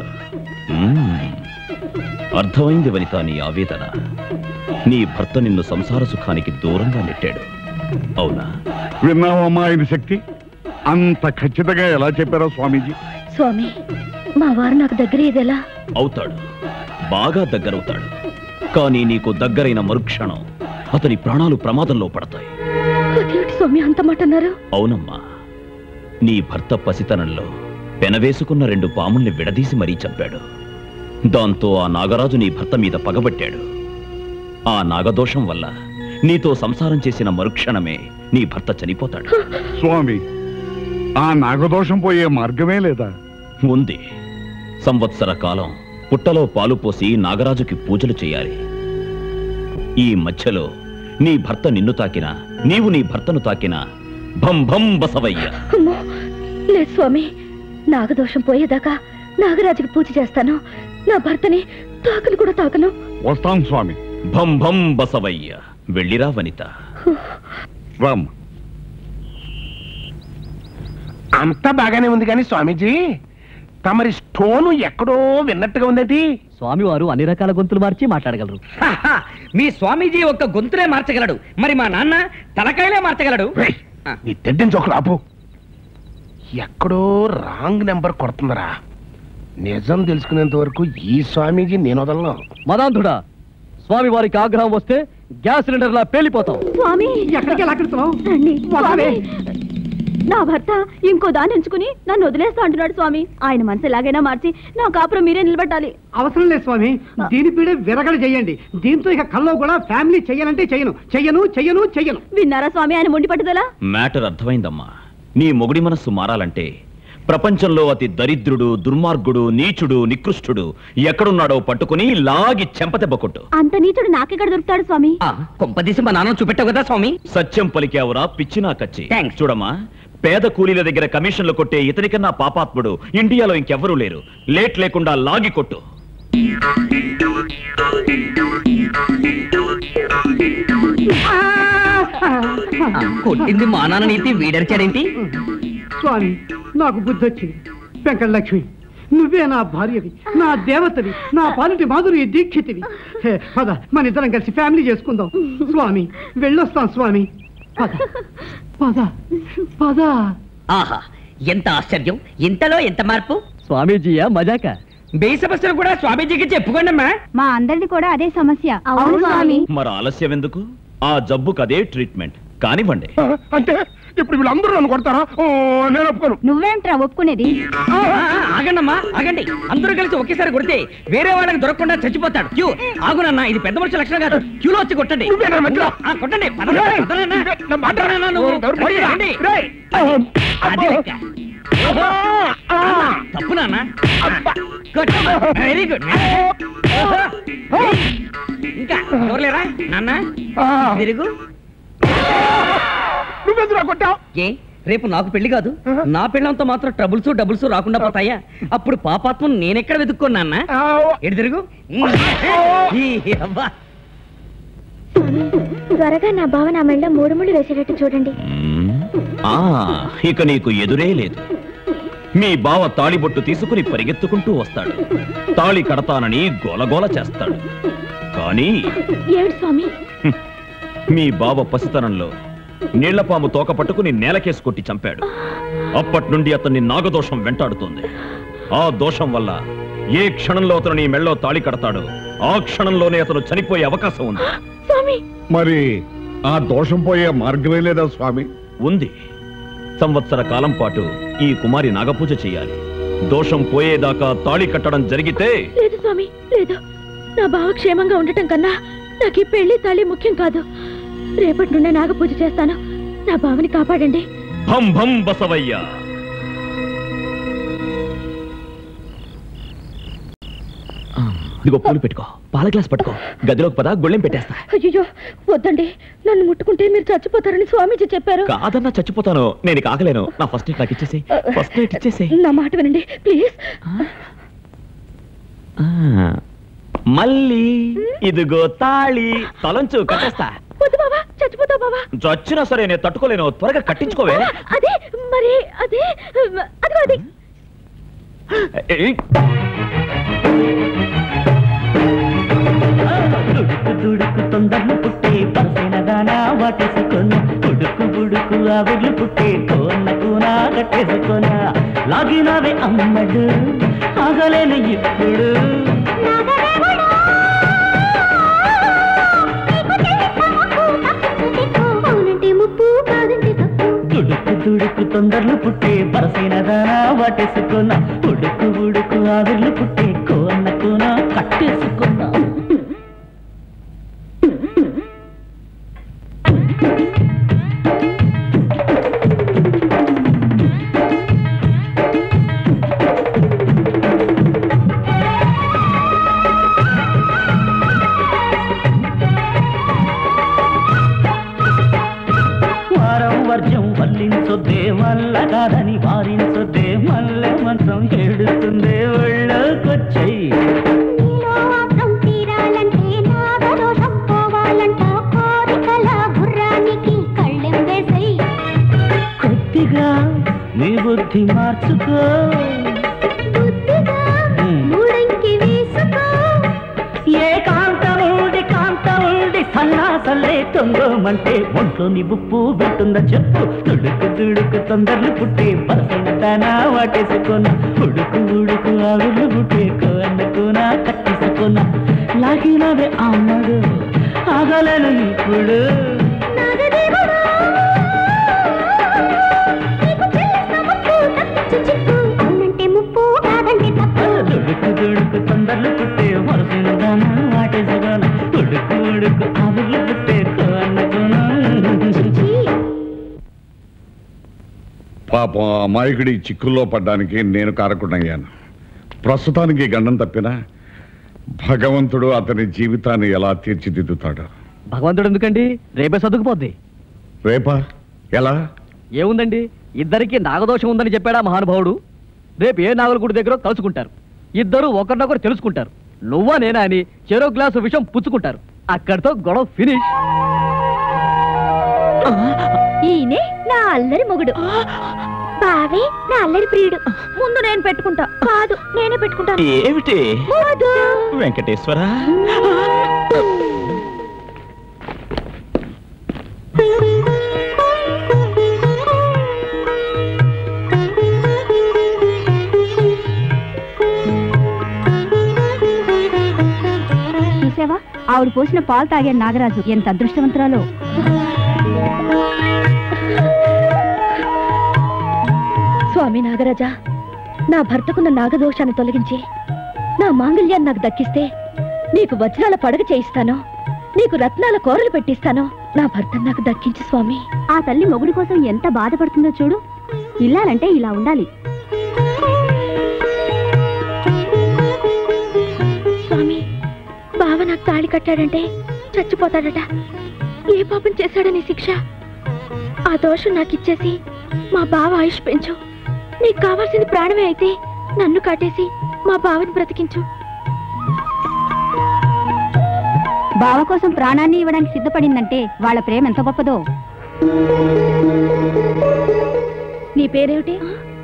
అర్థమైంది వనిత నీ ఆవేదన. నీ భర్త నిన్ను సంసార సుఖానికి దూరంగా నెట్టాడు, అవునా? విన్నావమ్మా ఆయన శక్తి? అంత ఖచ్చితంగా ఎలా చెప్పారో స్వామీజీ? స్వామి మా వారు నాకు దగ్గర ఇదెలా అవుతాడు, బాగా దగ్గరవుతాడు. కానీ నీకు దగ్గరైన మరుక్షణం అతని ప్రాణాలు ప్రమాదంలో పడతాయి. స్వామి అంత మాట అన్నారు? అవునమ్మా, నీ భర్త పసితనంలో పెనవేసుకున్న 2 పాముల్ని విడదీసి మరీ చంపాడు. దాంతో ఆ నాగరాజు నీ భర్త మీద పగబట్టాడు. ఆ నాగదోషం వల్ల నీతో సంసారం చేసిన మరుక్షణమే నీ భర్త చనిపోతాడు. స్వామి ఆ నాగదోషం పోయే మార్గమే లేదా? ఉంది. సంవత్సర కాలం పుట్టలో పాలు పోసి నాగరాజుకి పూజలు చేయాలి. ఈ మధ్యలో నీ భర్త నిన్ను తాకినా, నీవు నీ భర్తను తాకినా భం భం బసవయ్య. లేదు స్వామి, నాగదోషం పోయేదాకా నాగరాజుకి పూజ చేస్తాను. నా భర్తని తాకను కూడా తాకను. వస్తాం స్వామి. భం భం బసవయ్య. వెళ్ళిరా వనిత. రామ్. అంతా బాగానే ఉంది కానీ స్వామీజీ, తమరి స్టోను ఎక్కడో విన్నట్టుగా ఉందటి. స్వామివారు అన్ని రకాల గొంతులు మార్చి మాట్లాడగలరు. మీ స్వామీజీ ఒక్క గొంతులే మార్చగలడు, మరి మా నాన్న తలకాయలే మార్చగలడు. నీ తెడ్డిన చోకలు ఆపు. ఎక్కడో రాంగ్ నెంబర్ కొడుతుందరా. నిజం తెలుసుకునేంత వరకు ఈ స్వామీజీ నేను వదలను. మదాంధుడా, స్వామి వారికి ఆగ్రహం వస్తే గ్యాస్ సిలిండర్ లా పేలిపోతాం. స్వామి ఎక్కడికి లాకెడుతున్నావు? స్వామి, నా భర్త ఇంకో దాన్ని ఎంచుకుని నన్ను వదిలేస్తా అంటున్నాడు స్వామి. ఆయన మనసు ఎలాగైనా మార్చి నా కాపురం మీరే నిలబెట్టాలి. అవసరం లేదు స్వామి, దీని పీడే విరగడ చెయ్యండి. దీంతో ఇక కల్లో కూడా ఫ్యామిలీ చెయ్యాలంటే చెయ్యను. విన్నారా స్వామి ఆయన మొండి పట్టుదల? మ్యాటర్ అర్థమైందమ్మా. నీ మొగుడి మనస్సు మారాలంటే ప్రపంచంలో అతి దరిద్రుడు, దుర్మార్గుడు, నీచుడు, నికృష్టుడు ఎక్కడున్నాడో పట్టుకుని లాగి చెంపదెబ్బ కొట్టు. అంత నీచుడు నాకెక్కడ దొరుకుతాడు స్వామి? కొంపదీసి మా నాన్న చూపెట్టావు కదా స్వామి. సత్యం పలికావురా పిచ్చినా కచ్చి. చూడమ్మా, పేద కూలీల దగ్గర కమిషన్లు కొట్టే ఇతనికన్నా పాపాత్ముడు ఇండియాలో ఇంకెవ్వరూ లేరు. లేట్ లేకుండా లాగి కొట్టు. కొట్టింది మా నాన్న నీతి వీడరిచాడేంటి? స్వామి నాకు బుద్ధి వచ్చింది. వెంకటలక్ష్మి నువ్వే నా భార్యవి, నా దేవతవి, నా పాలిటి మాధురి దీక్షితివి. పద మన ఇద్దరం కలిసి ఫ్యామిలీ చేసుకుందాం. స్వామి వెళ్ళొస్తాం స్వామి. పద పద పద. ఆహా ఎంత ఆశ్చర్యం! ఇంతలో ఎంత మార్పు! స్వామీజీయా మజాక? బే సమస్యలు కూడా స్వామీజీకి చెప్పుకోండమ్మా. మా అందరిది కూడా అదే సమస్య. అవును స్వామి. మరి ఆలస్యం ఎందుకు? ఆ జబ్బుకు అదే ట్రీట్మెంట్ కానివ్వండి. అంటే ఇప్పుడు వీళ్ళందరూ నన్ను కొడతారా? నేను ఒప్పుకోను. నువ్వేంట్రా ఒప్పుకునేది? ఆగండమ్మా ఆగండి. అందరూ కలిసి ఒకేసారి కొడితే వేరే వాళ్ళకి దొరకకుండా చచ్చిపోతాడు. క్యూ ఆగునన్నా, ఇది పెద్ద మనుషుల లక్షణం కాదు. క్యూలో వచ్చి కొట్టండి. కొట్టండి. తప్పు నాన్న. Very good. ఇంకా ఎవరులేరా నాన్న? తిరుగు. ఏ రేపు నాకు పెళ్లి కాదు, నా పెళ్ళంతో మాత్రం ట్రబుల్స్ డబుల్స్ రాకుండా పోతాయా? అప్పుడు పాపాత్మం నేనెక్కడ వెతుక్కోను నాన్న. ఎడు తిరుగు. త్వరగా నా బావ నా మెళ్ళ 3 ముళ్ళు వేసేటట్టు చూడండి. ఇక నీకు ఎదురే లేదు. మీ బావ తాళిబొట్టు తీసుకుని పరిగెత్తుకుంటూ వస్తాడు. తాళి కడతానని గోలగోల చేస్తాడు. కానీ ఏమిటి స్వామి? మీ బావ పసితనంలో నీళ్లపాము తోక పట్టుకుని నేలకేసి కొట్టి చంపాడు. అప్పటి నుండి అతన్ని నాగదోషం వెంటాడుతోంది. ఆ దోషం వల్ల ఏ క్షణంలో అతను నీ మెళ్ళో తాళి కడతాడో ఆ క్షణంలోనే అతను చనిపోయే అవకాశం ఉంది. మరి ఆ దోషం పోయే మార్గమే లేదా స్వామి? ఉంది. సంవత్సర కాలం పాటు ఈ కుమారి నాగపూజ చేయాలి. దోషం పోయేదాకా తాళి కట్టడం జరిగితే. లేదు స్వామి లేదు. నా బావ క్షేమంగా ఉండటం కన్నా నాకు ఈ పెళ్లి తాళి ముఖ్యం కాదు. రేపటి నుండి నాగపూజ చేస్తాను. నా బావని కాపాడండి. భం భం బసవయ్య. ఇదిగో పూలు పెట్టుకో, పాల గ్లాస్ పట్టుకో, గదిలోకి పద, గొళ్ళెం పెట్టేస్తా. అయ్యో వద్దండి, నన్ను ముట్టుకుంటే మీరు చచ్చిపోతారని స్వామీజీ చెప్పారు. కాదన్నా చచ్చిపోతాను, నేను కాగలేను. నా ఫస్ట్ నైట్ నాకు ఇచ్చేసి. ఫస్ట్ నైట్ ఇచ్చేసి. నా మాట వినండి ప్లీజ్. మళ్ళీ ఇదిగో తాళి, తలంచు కట్టేస్తా. వద్దు బావా, చచ్చిపోతావు బావా. చచ్చినా సరే నేను తట్టుకోలేను, త్వరగా కట్టించుకోవే. అదే మరి అదే అదిగో అది. దుడుకు తొందరలు పుట్టే పరసైన దానా వాటేసుకొను. ఉడుకు బుడుకు ఆవిర్లు పుట్టే కోన్న కూనా కట్టేసుకొన. లాగినవే అమ్మడు ఆగలేను ఇప్పుడు. దుడుకు దుడుకు తొందరలు పుట్టే పరసైన దానా వాటేసుకొన. ఉడుకు ఉడుకు ఆవిర్లు పుట్టే కోన్న కూనా కట్టేసుకొన. వర్జం వల్లించొద్దే వల్ల కాదని వారించొద్దే మల్లె మంచం ఏడుస్తుందే ఒళ్ళకొచ్చాయి. కొద్దిగా నీ బుద్ధి మార్చుకో. ఏ కాంతముడి కాంతముడి సన్నాసల్లే తొంగమంటే ఒంట్లోని ఉప్పు పెట్టుందా చెప్పు. తుడుకు తుడుకు తొందరలు పుట్టే పరసైన దానా వాటేసుకొన. ఉడుకు ఉడుకు ఆవిర్లు పుట్టేకో అన్నకోనా కట్టేసుకొన. లాగినవే అమ్మడు ఆగలను ఇప్పుడు. దుడుకు దుడుకు తొందరలు పుట్టే పరసైన దానా వాటేసుకొన. ఉడుకు ఉడుకు ఆవిర్లు పుట్టేకో అన్నకోనా. పాపం అమాయకుడి చిక్కుల్లో పడ్డానికి నేను కారకుడయ్యాను. ప్రస్తుతానికి గండం తప్పినా భగవంతుడు అతని జీవితాన్ని ఎలా తీర్చిదిద్దుతాడు? భగవంతుడు ఎందుకండి, రేపే సర్దుకుపోద్ది. రేపా? ఎలా? ఏముందండి, ఇద్దరికి నాగదోషం ఉందని చెప్పాడా మహానుభావుడు. రేపు ఏ నాగుల గుడి దగ్గర కలుసుకుంటారు. ఇద్దరు ఒకరినొకరు తెలుసుకుంటారు. నువ్వా నేనా అని చెరో గ్లాసు విషం పుచ్చుకుంటారు. అక్కడితో గొడవ ఫినిష్. ఈయనే నా అల్లరి మొగుడు, బావే నా అల్లరి ప్రియుడు. ముందు నేను పెట్టుకుంటా. కాదు, నేనే పెట్టుకుంటాను. ఏమిటి వెంకటేశ్వర? చూసావా, ఆవిడ పోసిన పాలు తాగాడు నాగరాజు. ఎంత అదృష్టవంతురాలో. స్వామి నాగరాజా, నా భర్తకున్న నాగదోషాన్ని తొలగించి నా మాంగళ్యాన్ని నాకు దక్కిస్తే నీకు వజ్రాల పడగ చేయిస్తాను, నీకు రత్నాల కూరలు పెట్టిస్తాను. నా భర్త నాకు దక్కించి స్వామి. ఆ తల్లి మొగుడి కోసం ఎంత బాధపడుతుందో చూడు. ఇల్లాలంటే ఇలా ఉండాలి. స్వామి, బావ నాకు తాళి కట్టాడంటే చచ్చిపోతాడట. ఏ పాపం చేశాడని శిక్ష? ఆ దోషం నాకు ఇచ్చేసి మా బావ ఆయుష్ పెంచు. నీకు కావాల్సింది ప్రాణమే అయితే నన్ను కాటేసి మా బావని బ్రతికించు. బావ కోసం ప్రాణాన్ని ఇవ్వడానికి సిద్ధపడిందంటే వాళ్ళ ప్రేమ ఎంత గొప్పదో. నీ పేరేమిటి?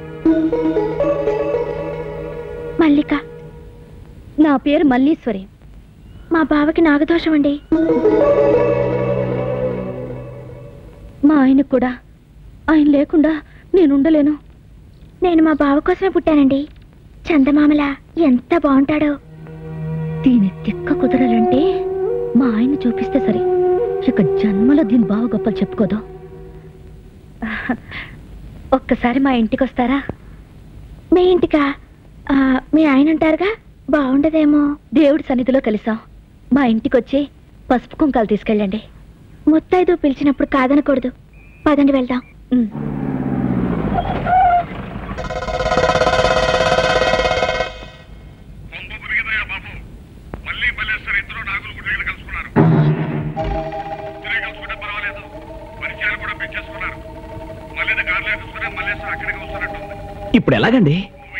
మల్లిక. నా పేరు మల్లీశ్వరి. మా బావకి నాగదోషం అండి. మా ఆయనకు కూడా. ఆయన లేకుండా నేనుండలేను. నేను మా బావ కోసమే పుట్టానండి. చందమామల ఎంత బాగుంటాడో. దీని తిక్క కుదరాలంటే మా ఆయన చూపిస్తే సరే. ఇక జన్మలో దీని బావ గొప్పలు చెప్పుకోదు. ఒక్కసారి మా ఇంటికి వస్తారా? మీ ఇంటికా? మీ ఆయన ఉంటారుగా, బాగుండదేమో. దేవుడి సన్నిధిలో కలిసాం. మా ఇంటికి వచ్చి పసుపు కుంకాలు తీసుకెళ్ళండి. ముత్తైదు పిలిచినప్పుడు కాదనకూడదు. పదండి వెళ్దాం. ఇప్పుడు ఎలాగండి?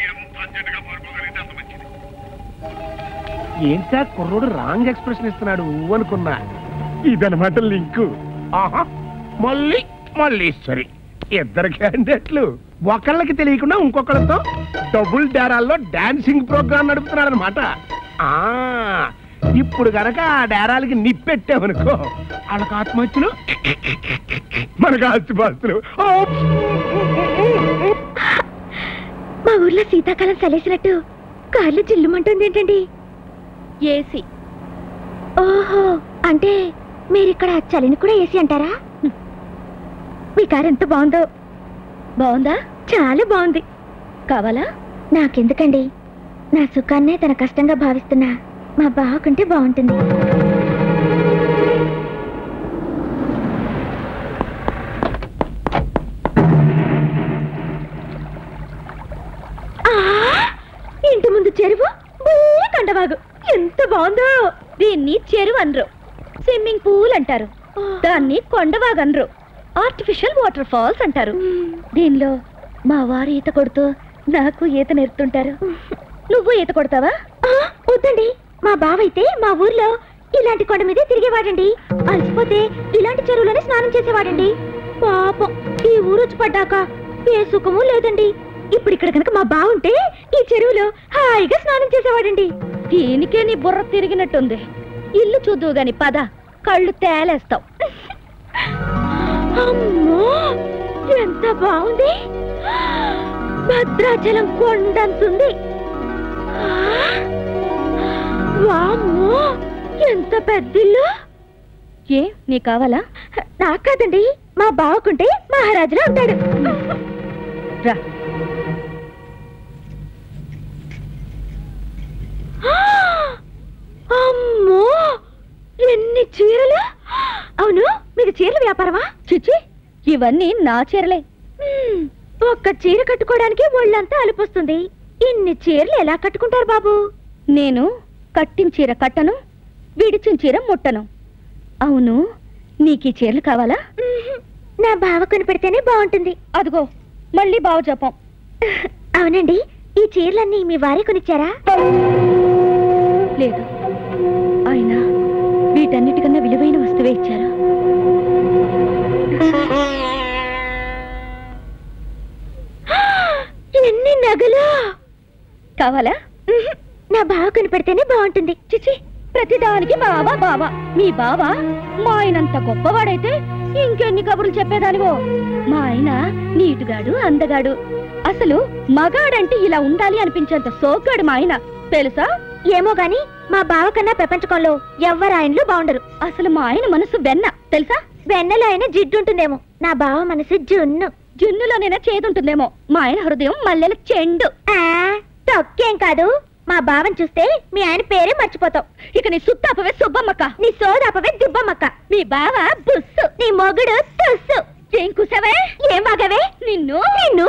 ఏంటి సార్ కుర్రోడు రాంగ్ ఎక్స్ప్రెషన్ ఇస్తున్నాడు అనుకున్నా. ఇదనమాట లింక్. ఆహా, మల్లీశ్వరి ఇద్దరు క్యాండిడేట్లు ఒకళ్ళకి తెలియకుండా ఇంకొకళ్ళతో డబుల్ డేరాల్లో డాన్సింగ్ ప్రోగ్రామ్ నడుపుతున్నారనమాట. ఇప్పుడు గనక ఆ డేరాలకి నిప్పెట్టామనుకో, వాళ్ళకి ఆత్మహత్యలు, మనకు ఆస్తిపాస్తులు. మా ఊర్లో శీతాకాలం చలేసినట్టు కార్లు చిల్లుమంటుంది ఏంటండి? ఏసీ. ఓహో, అంటే మీరిక్కడ చలిని కూడా ఏసీ అంటారా? మీ కారు ఎంత బాగుందో. బాగుందా? చాలా బాగుంది. కావాలా? నాకెందుకండి, నా సుఖాన్నే తన కష్టంగా భావిస్తున్నా మా బావకుంటే బాగుంటుంది. ఇంటి ముందు చెరువు, కండవాగు ఎంత బాగుందో. దీన్ని చెరువు అనరు, స్విమ్మింగ్ పూల్ అంటారు. దాన్ని కొండవాగు అనరు, ఆర్టిఫిషియల్ వాటర్ ఫాల్స్ అంటారు. దీనిలో మా వారు ఈత కొడుతూ నాకు ఈత నేర్పుతుంటారు. నువ్వు ఈత కొడతావా? వద్దండి, మా బావ అయితే మా ఊర్లో ఇలాంటి కొండ మీదే తిరిగేవాడండి. అలసిపోతే ఇలాంటి చెరువులోనే స్నానం చేసేవాడండి. పాపం ఈ ఊరు వచ్చి పడ్డాక ఏ సుఖము లేదండి. ఇప్పుడు ఇక్కడ కనుక మా బావ ఉంటే ఈ చెరువులో హాయిగా స్నానం చేసేవాడండి. దీనికే నీ బుర్ర తిరిగినట్టుంది. ఇల్లు చూద్దువు గాని పద, కళ్ళు తేలేస్తావు. అమ్మో, ఎంత బాగుంది. భద్రాచలం కొండంతుంది. వామ్మో, ఎంత పెద్దిల్లు. ఏ నీ కావాలా? నాకు కాదండి, మా బావకుంటే మహారాజులా ఉంటాడు. రా. అమ్మో, ఎన్ని చీరలు. అవును, మీకు చీరల వ్యాపారమా? చిచి, ఇవన్నీ నా చీరలే. ఒక్క చీర కట్టుకోవడానికి ఒళ్ళంతా అలుపొస్తుంది. ఇన్ని చీరలు ఎలా కట్టుకుంటారు బాబు? నేను కట్టిన చీర కట్టను, విడిచిన చీర ముట్టను. అవును, నీకు ఈ చీరలు కావాలా? నా బావ కొనిపెడితేనే బాగుంటుంది. అదిగో మళ్ళీ బావ జపం. అవునండి, ఈ చీరలన్నీ మీ వారే కొనిచ్చారా? లేదు, ఆయన వీటన్నిటికన్నా విలువైన వస్తువే ఇచ్చారు. ఎన్ని నగలు కావాలా? నా బావ కనిపెడితేనే బాగుంటుంది. చిచి, ప్రతిదానికి బావా బావా. మీ బావ మా ఆయనంత గొప్పవాడైతే ఇంకెన్ని కబుర్లు చెప్పేదానివో. మా ఆయన నీటుగాడు, అందగాడు. అసలు మగాడంటే ఇలా ఉండాలి అనిపించేంత సోగ్గాడు మా ఆయన, తెలుసా? ఏమో గాని మా బావ కన్నా ప్రపంచకంలో ఎవ్వరాయనలు బాగుండరు. అసలు మా ఆయన మనసు వెన్న, తెలుసా? వెన్నలో అయినా జిడ్డుంటుందేమో, నా బావ మనసు జున్ను. జున్నులోనైనా చేదుంటుందేమో, మా ఆయన హృదయం మల్లెల చెండు. తొక్కేం కాదు, మా బావని చూస్తే మీ ఆయన పేరే మర్చిపోతావు. ఇక నీ సుత్తాపవే సుబ్బమ్మక్క, నీ సోదాపవే దుబ్బమ్మక్క, మీ బావ బుస్సు, నీ మొగుడు తుస్సు. ఏం కుసవే, ఏం వాగవే? నిన్ను నిన్ను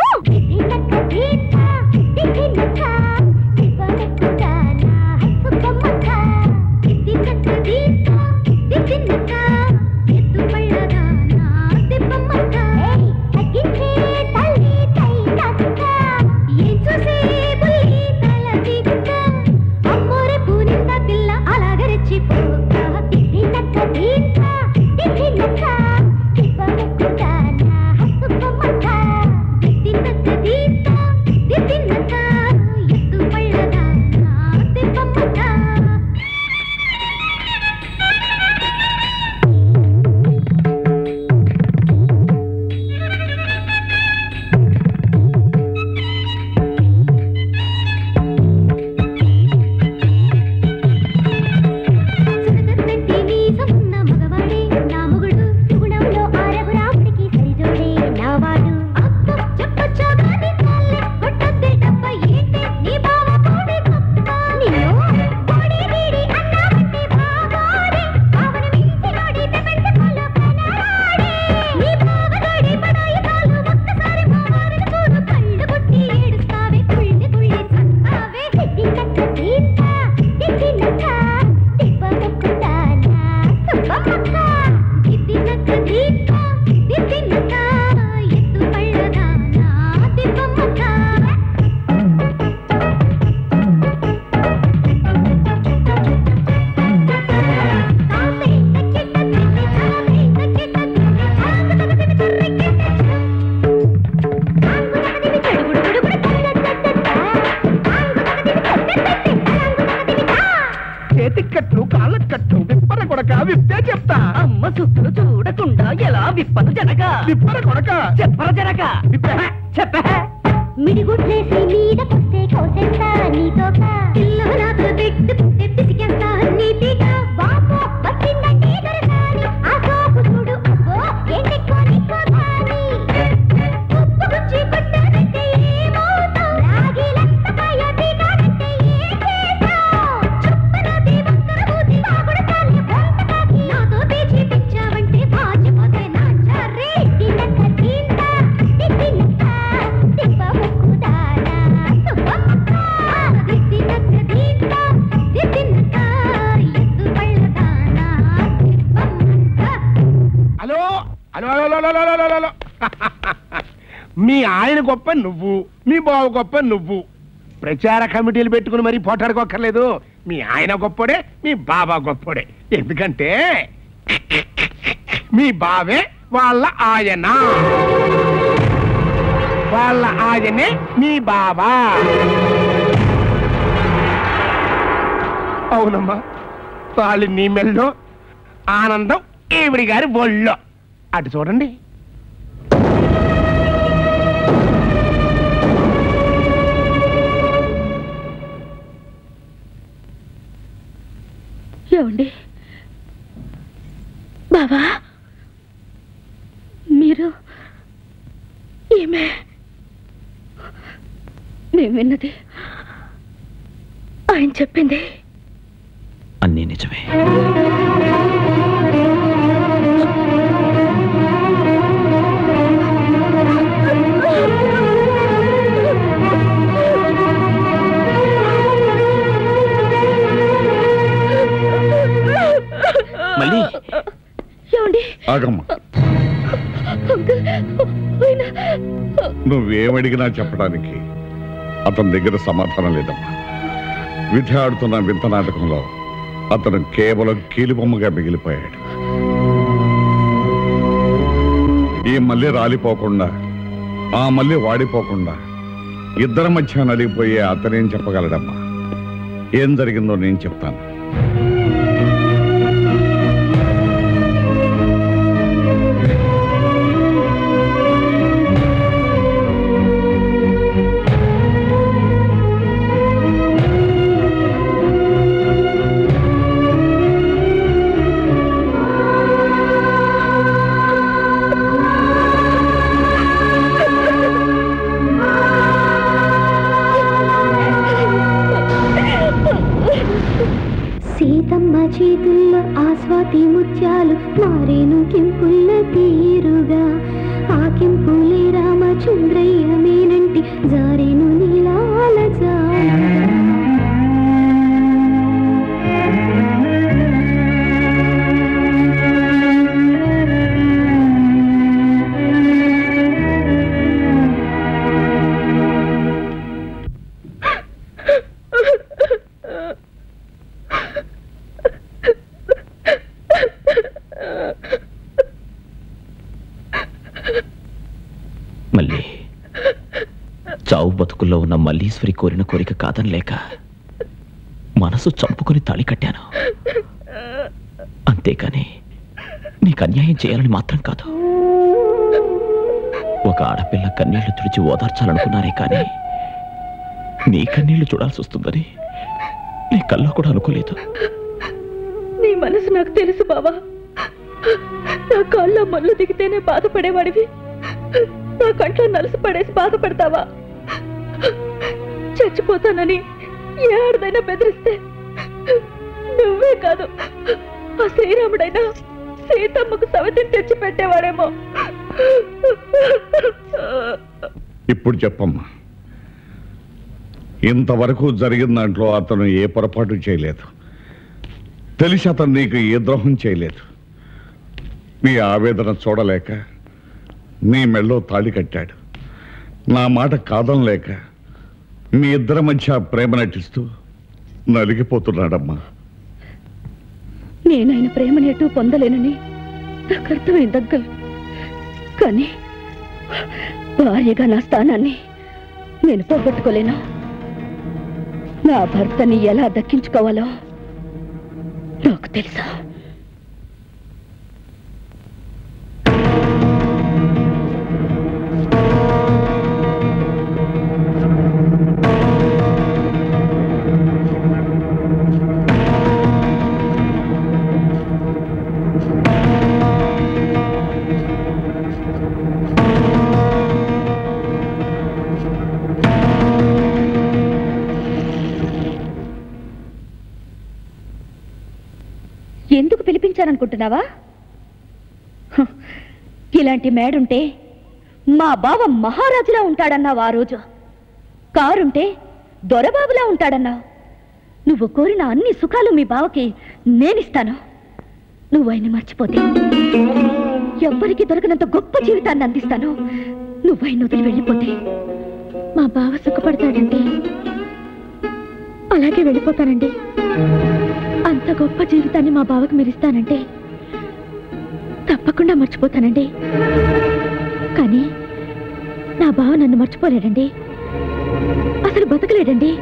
చేతికట్లు కాళ్ళకట్లు విప్పర కొడక విప్పే చెప్తా. అమ్మ సుట్టులు చూడకుండా ఎలా విప్పను జనక, విప్పర కొడక చెప్పర జనక, చెప్పే మిడిగుడ్లేసి మీదకొస్తే కోసేస్తా నీతోక, పిల్లలాగా పెట్టుకుంటే పిసికేస్తా నీతిగా. వాపో వచ్చిందంటే దొరకాని ఆ సోపు చూడు, అబ్బో ఏంటెక్కో నీకో కాని. ఉప్పు గుచ్చి కొట్టానంటే ఏమవుతావు, రాగిలంత పాయ పీకానంటే ఏం చేస్తావు. చుప్పనది వంకర బూతి బాగుడతాలి వంటకాకి, నాతో పేచి పిచ్చావంటే పాచిపోతే నా చారే. తినక తింటా తినక తిప్ప ముక్కుదానా సుబ్బమ్మక్క, తినక తింటా తినక ఎత్తు పళ్ళదానా తిప్పమ్మక్క. Hello hello hello hello hello hello. మీ ఆయన గొప్ప నువ్వు, మీ బావ గొప్ప నువ్వు. ప్రచార కమిటీలు పెట్టుకుని మరీ పోటాడుకోక్కర్లేదు. మీ ఆయన గొప్పడే, మీ బాబా గొప్పడే. ఎందుకంటే మీ బావే వాళ్ళ ఆయన, వాళ్ళ ఆయనే మీ బాబా. అవునమ్మా, తాళి నీ మెల్లో, ఆనందం ఈవిడి గారి ఒళ్ళో. అటు చూడండి. ఏమండి బావా, మీరు ఏమే మేము విన్నది ఆయన చెప్పింది అన్నీ నిజమే. మళ్ళీ ఏమండి ఆగమ్మా, నువ్వేమడిగినా చెప్పడానికి అతని దగ్గర సమాధానం లేదమ్మా. విధి ఆడుతున్న వింత నాటకంలో అతను కేవలం కీలుబొమ్మగా మిగిలిపోయాడు. ఈ మళ్ళీ రాలిపోకుండా ఆ మళ్ళీ వాడిపోకుండా ఇద్దరి మధ్య నలిగిపోయే అతనేం చెప్పగలడమ్మా? ఏం జరిగిందో నేను చెప్తాను. సీతమ్మ చేతుల్లో ఆస్వాతి ముత్యాలు మారేను కెంపుల్ల తీరుగా ఆ కెంపులే రామచంద్రయ్య మేనంటి జారేను నీలాల మళ్ళీ చావు బతుకుల్లో ఉన్న మల్లీశ్వరి కోరిన కోరిక కాదనలేక మనసు చంపుకొని తాళి కట్టాను. అంతేకాని నీకు అన్యాయం చేయాలని మాత్రం కాదు. ఒక ఆడపిల్ల కన్నీళ్లు తుడిచి ఓదార్చాలనుకున్నానే కానీ నీ కన్నీళ్లు చూడాల్సి వస్తుందని నీ కల్లో కూడా అనుకోలేదు. నీ మనసు నాకు తెలుసు బావా. నా కాళ్ళలో మళ్ళు దిగితేనే బాధపడేవాడివి నా కంట్లో నలుసు పడేసి బాధపడతావా? చచ్చిపోతానని ఏ ఆడదైనా బెదిరిస్తే నువ్వే కాదు ఆ శ్రీరాముడైనా సీతమ్మకు సవతిని తెచ్చి పెట్టేవాడేమో. ఇప్పుడు చెప్పమ్మా, ఇంతవరకు జరిగిన దాంట్లో అతను ఏ పొరపాటు చేయలేదు. తెలిసి అతను నీకు ఏ ద్రోహం చేయలేదు. నీ ఆవేదన చూడలేక నీ మెళ్ళో తాళి కట్టాడు. నా మాట కాదనలేక మీ ఇద్దరి మధ్య ప్రేమ నటిస్తూ నలిగిపోతున్నాడమ్మా. నేనైన ప్రేమని ఎటూ పొందలేనని నాకు అర్థమైంది అంకుల్. కానీ భార్యగా నా స్థానాన్ని నేను పోగొట్టుకోలేను. నా భర్తని ఎలా దక్కించుకోవాలో నాకు తెలుసా? ఎందుకు పిలిపించాననుకుంటున్నావా? ఇలాంటి మేడుంటే మా బావ మహారాజులా ఉంటాడన్నావు ఆ రోజు. కారుంటే దొరబాబులా ఉంటాడన్నావు. నువ్వు కోరిన అన్ని సుఖాలు మీ బావకి నేనిస్తాను. నువ్వు ఆయన్ని మర్చిపోతే ఎవ్వరికి దొరకనంత గొప్ప జీవితాన్ని అందిస్తాను. నువ్వు ఆయన వదిలి వెళ్ళిపోతే మా బావ సుఖపడతాడండి. అలాగే వెళ్ళిపోతానండి. అంత గొప్ప జీవితాన్ని మా బావకి మీరిస్తానంటే తప్పకుండా మర్చిపోతానండి. కానీ నా బావ నన్ను మర్చిపోలేడండి. అసలు బతకలేడండి.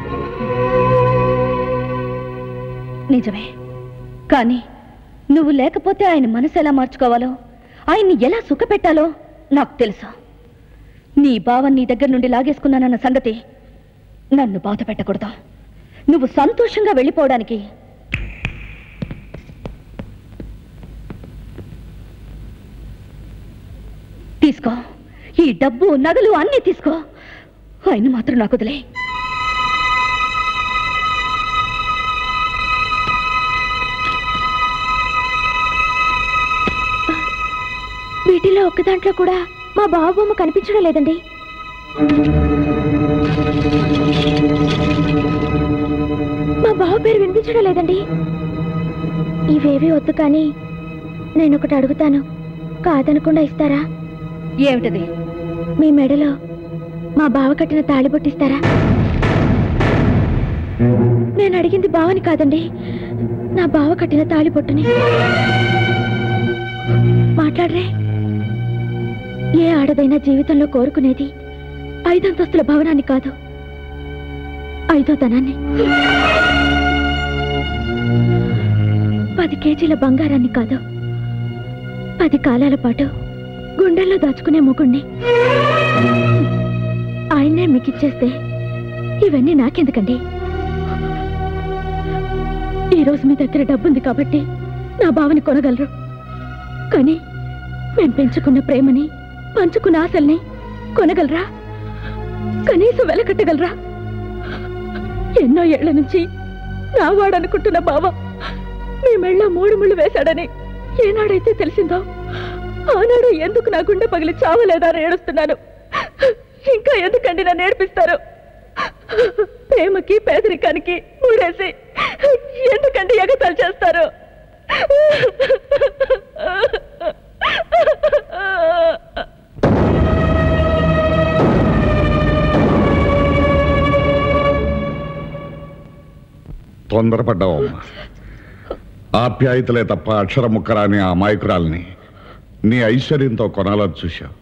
నిజమే, కానీ నువ్వు లేకపోతే ఆయన మనసు ఎలా మార్చుకోవాలో, ఆయన్ని ఎలా సుఖపెట్టాలో నాకు తెలుసు. నీ బావ నీ దగ్గర నుండి లాగేసుకున్నానన్న సంగతి నన్ను బాధ పెట్టకూడదు. నువ్వు సంతోషంగా వెళ్ళిపోవడానికి తీసుకో. ఈ డబ్బు నగలు అన్నీ తీసుకో. ఆయన మాత్రం నాకు వదిలే. వీటిలో ఒక్క దాంట్లో కూడా మా బావ బొమ్మ కనిపించడం లేదండి. మా బావ పేరు వినిపించడం లేదండి. ఇవేవి వద్దు, కానీ నేను ఒకటి అడుగుతాను, కాదనకుండా ఇస్తారా? ఏమిటది? మీ మెడలో మా బావ కట్టిన తాళిబొట్టిస్తారా? నేను అడిగింది బావని కాదండి, నా బావ కట్టిన తాళి పొట్టుని. మాట్లాడరే. ఏ ఆడదైనా జీవితంలో కోరుకునేది 5 అంతస్తుల భవనాన్ని కాదు, 5వ ధనాన్ని. 10 కేజీల బంగారాన్ని కాదు, 10 కాలాల పాటు గుండెల్లో దాచుకునే మొగుణ్ణి. ఆయన్నే మీకిచ్చేస్తే ఇవన్నీ నాకెందుకండి? ఈరోజు మీ దగ్గర డబ్బుంది కాబట్టి నా బావని కొనగలరు, కానీ మేము పెంచుకున్న ప్రేమని, పంచుకున్న ఆశల్ని కొనగలరా? కనీసం వెలకట్టగలరా? ఎన్నో ఏళ్ల నుంచి నా వాడనుకుంటున్న బావ మీ మెళ్ళ 3 ముళ్ళు వేశాడని ఏనాడైతే తెలిసిందో ఆనాడు ఎందుకు నా గుండె పగిలి చావలేదా అని ఏడుస్తున్నాను. ఇంకా ఎందుకండి నన్ను నేర్పిస్తారు? ప్రేమకి పేదరికానికి మూడేసి ఎందుకండి ఎగతాలు చేస్తారు? తొందరపడ్డావమ్మా. ఆప్యాయతలే తప్ప అక్షర ముక్కరాని ఆ అమాయకురాల్ని నీ ఐశ్వర్యంతో కొనాలని చూశావు.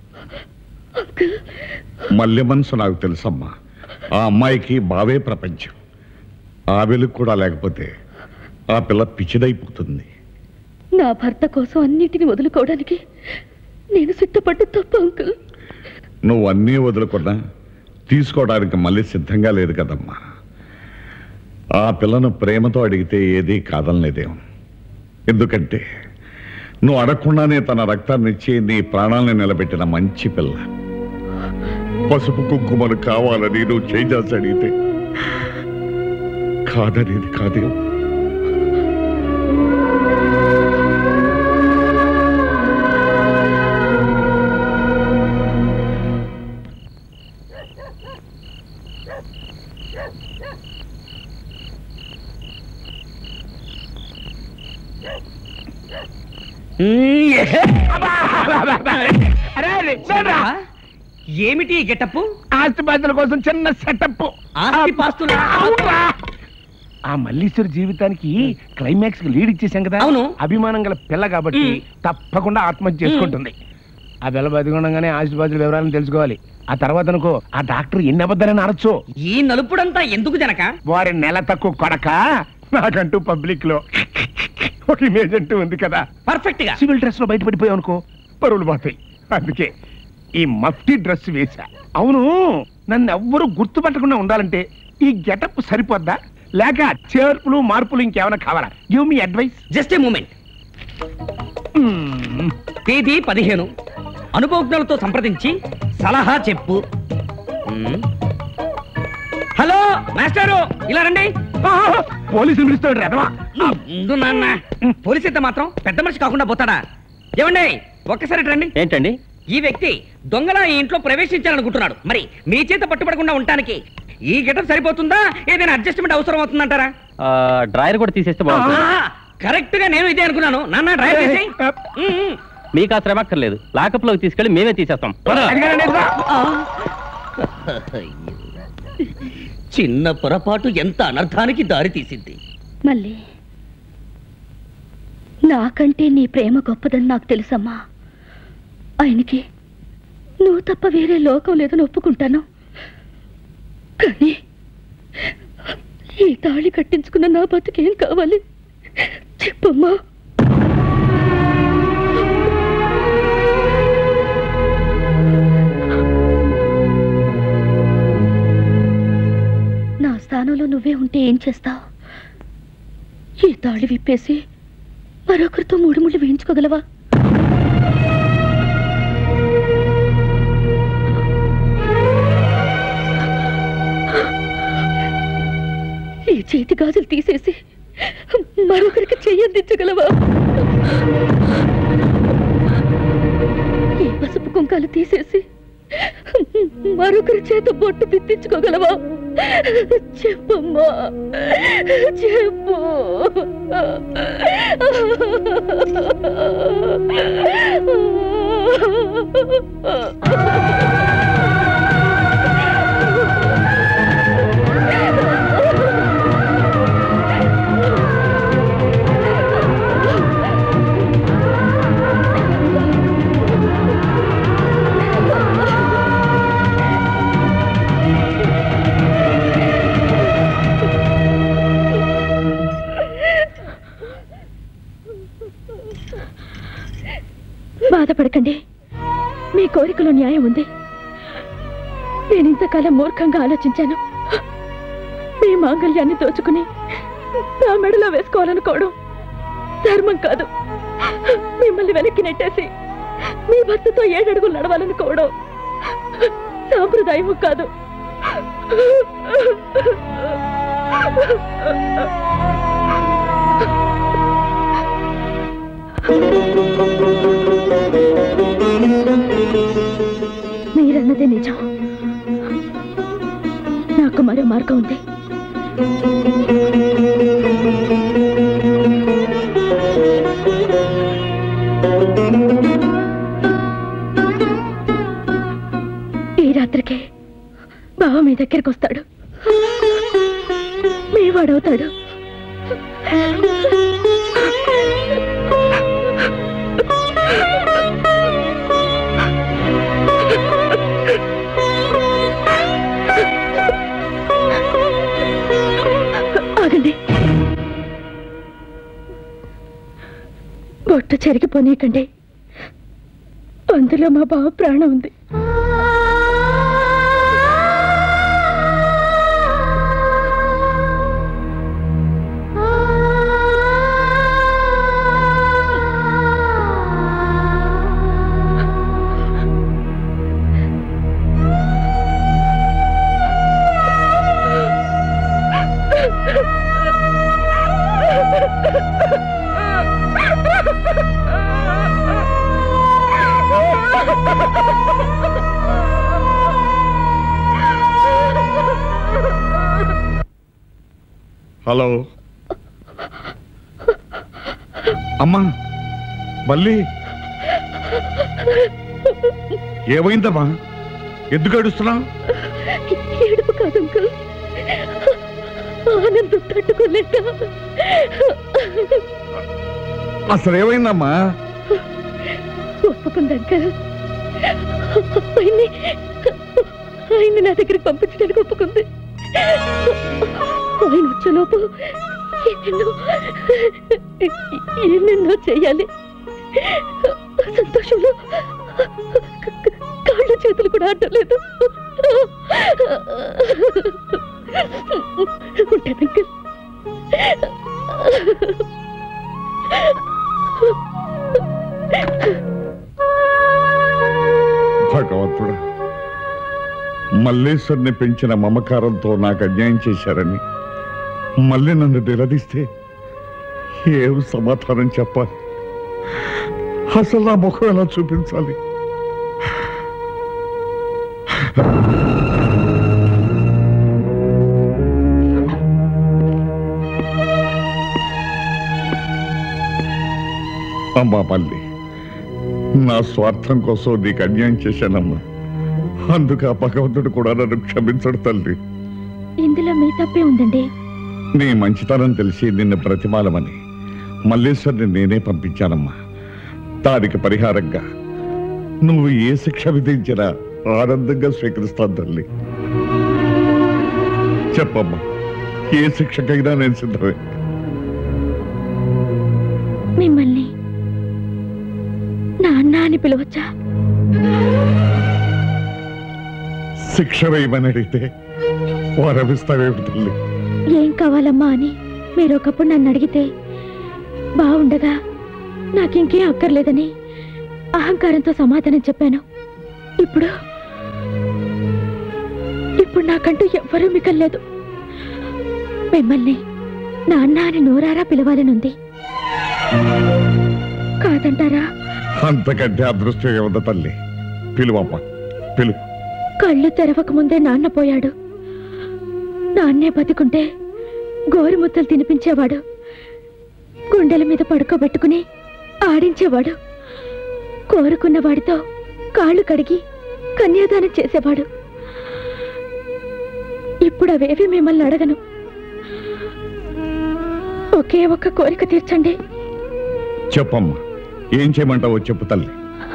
మల్లె మనసు నాకు తెలుసమ్మా. ఆ అమ్మాయికి బావే ప్రపంచం. ఆ వెలుగు కూడా లేకపోతే ఆ పిల్ల పిచ్చిదైపోతుంది. నా భర్త కోసం అన్నిటిని వదులుకోవడానికి నేను సిద్ధపడ్డ తప్ప అంకుల్. నువ్వు అన్నీ వదులుకున్నా తీసుకోవడానికి మళ్ళీ సిద్ధంగా లేదు కదమ్మా. ఆ పిల్లను ప్రేమతో అడిగితే ఏదీ కాదనలేదేమో. ఎందుకంటే నువ్వు అడగకుండానే తన రక్తాన్ని ఇచ్చి నీ ప్రాణాలను నిలబెట్టిన మంచి పిల్ల. పసుపు కుంకుమలు కావాలని నువ్వు చేయాల్సి అడిగితే కాదనేది కాదేమో. ఏమిటి గెటప్? ఆస్తిపాస్తుల కోసం చిన్న సెటప్. ఆ మల్లీశ్వరి జీవితానికి క్లైమాక్స్ కి లీడ్ ఇచ్చేసాం కదా. అవును. అభిమానం గల పిల్ల కాబట్టి తప్పకుండా ఆత్మహత్య చేసుకుంటుంది. ఆ పిల్ల బతికుండగానే ఆస్తిపాస్తుల వివరాలను తెలుసుకోవాలి. ఆ తర్వాత అనుకో ఆ డాక్టర్ ఎన్ని అబద్ధాలని అనొచ్చు. ఈ నలుపుడంతా ఎందుకు జనక? వారి నెల తక్కువ కొడక నాకంటూ పబ్లిక్ లో ఒక ఇమేజ్ అంటూ ఉంది కదా. పర్ఫెక్ట్ గా సివిల్ డ్రెస్ లో బయటపడిపోయావు అనుకో పరువులు పోతాయి. అందుకే ఈ మఫ్టీ డ్రెస్ వేసా. అవును, నన్ను ఎవ్వరూ గుర్తుపట్టకుండా ఉండాలంటే ఈ గెటప్ సరిపోద్దా, లేక చేర్పులు మార్పులు ఇంకేమైనా కావాలా? Give me advice. Just a moment. తేదీ 15. అనుభవజ్ఞులతో సంప్రదించి సలహా చెప్పు. హలో మాస్టారు, ఇలా రండి. పోలీసులు పిలుస్తాడు రెదవా. నాన్న పోలీసు అయితే మాత్రం పెద్ద మనిషి కాకుండా పోతాడా? ఏమండి ఒక్కసారి రండి. ఏంటండి? ఈ వ్యక్తి దొంగలా ఈ ఇంట్లో ప్రవేశించాలనుకుంటున్నాడు. మరి మీ చేత పట్టుబడకుండా ఉండటానికి ఈ గెటప్ సరిపోతుందా, ఏదైనా అడ్జస్ట్మెంట్ అవసరం అవుతుందంటారా? డ్రాయర్ కూడా తీసేస్తే బాగుంటుంది. కరెక్ట్ గా నేను ఇదే అనుకున్నాను. నాన్న డ్రాయర్ తీసేయ్. మీకు ఆ శ్రమ అక్కర్లేదు. లాకప్లోకి తీసుకెళ్ళి మేమే తీసేస్తాం. చిన్న పొరపాటు ఎంత అనర్థానికి దారి తీసింది. మళ్ళీ నాకంటే నీ ప్రేమ గొప్పదని నాకు తెలుసమ్మా. ఆయనకి నువ్వు తప్ప వేరే లోకం లేదని ఒప్పుకుంటాను. కానీ ఈ తాళి కట్టించుకున్న నా బతుకేం కావాలి చెప్పమ్మా. నా స్థానంలో నువ్వే ఉంటే ఏం చేస్తావు? ఈ తాళి విప్పేసి మరొకరితో 3 ముళ్ళు వేయించుకోగలవా? ఈ చేతి గాజులు తీసేసి మరొకరికి చెయ్యందించగలవా? ఈ పసుపు కుంకాలు తీసేసి మరొకరి చేత బొట్టు దిద్దించుకోగలవా? చెప్పమ్మా, చెప్పు. బాధపడకండి, మీ కోరికలో న్యాయం ఉంది. నేను ఇంతకాలం మూర్ఖంగా ఆలోచించాను. మీ మాంగళ్యాన్ని దోచుకుని నా మెడలో వేసుకోవాలనుకోవడం ధర్మం కాదు. మిమ్మల్ని వెనక్కి నెట్టేసి మీ భర్తతో 7 అడుగులు నడవాలనుకోవడం సాంప్రదాయము కాదు. మీరన్నదే నిజం. నాకు మరో మార్గం ఉంది. ఈ రాత్రికే బావ మీ దగ్గరికి వస్తాడు, మీ వాడవుతాడు. ఆగండి, బొట్టు చెరిగిపోనీయకండి. అందులో మా బావ ప్రాణం ఉంది. హలో అమ్మా, మళ్ళీ ఏమైందమ్మా? ఎందుకు ఏడుస్తున్నావు? ఏడుపు కాదు అంకుల్, ఆనందం తట్టుకోలేక. అసలు ఏమైందమ్మా? ఒప్పుకుంది అంకుల్. ఆయన్ని నా దగ్గరికి పంపించడానికి ఒప్పుకుంది. ఆయన వచ్చేలోపు ఎన్నెన్నో చేయాలి. సంతోషంలో కాళ్ళ చేతులు కూడా ఆడలేదు. ఉంటాను అంకుల్. భగవంతుడా, మల్లేశ్వరిని పెంచిన మమకారంతో నాకు అన్యాయం చేశారని మళ్ళీ నన్ను నిలదీస్తే ఏం సమాధానం చెప్పాలి? అసలు నా ముఖం ఎలా చూపించాలి? అమ్మా మళ్ళీ, నా స్వార్థం కోసం నీకు అన్యాయం చేశానమ్మా. అందుకు ఆ భగవంతుడు కూడా నన్ను క్షమించడు తల్లి. ఇందులో మీ తప్పే ఉందండి. నీ మంచితనం తెలిసి నిన్ను ప్రతిమాలమని మల్లేశ్వరిని నేనే పంపించానమ్మా. దానికి పరిహారంగా నువ్వు ఏ శిక్ష విధించినా ఆనందంగా స్వీకరిస్తాను తల్లి. చెప్పమ్మా, ఏ శిక్షకైనా నేను సిద్ధమే. మిమ్మల్ని నాన్న అని పిలవచ్చా? శిక్ష వేయమని అడిగితే వరమిస్తావేమిటి తల్లి? ఏం కావాలమ్మా అని మీరు ఒకప్పుడు నన్ను అడిగితే బాగుండగా నాకింకేం అక్కర్లేదని అహంకారంతో సమాధానం చెప్పాను. ఇప్పుడు నాకంటూ ఎవ్వరూ మిగల్లేదు. మిమ్మల్ని నాన్న అని నోరారా పిలవాలనుంది. కాదంటారా? అంతకంటే అదృష్టం ఏముంది తల్లి. పిలువమ్మా, పిలువు. కళ్ళు తెరవక ముందే నాన్న పోయాడు. నాన్నే బతికుంటే గోరుముద్దలు తినిపించేవాడు, గుండెల మీద పడుకోబెట్టుకుని ఆడించేవాడు, కోరుకున్న వాడితో కాళ్ళు కడిగి కన్యాదానం చేసేవాడు. ఇప్పుడు అవేవి మిమ్మల్ని అడగను. ఒకే ఒక్క కోరిక తీర్చండి. చెప్పమ్మా, ఏం చేయమంటావో చెప్పు తల్లి.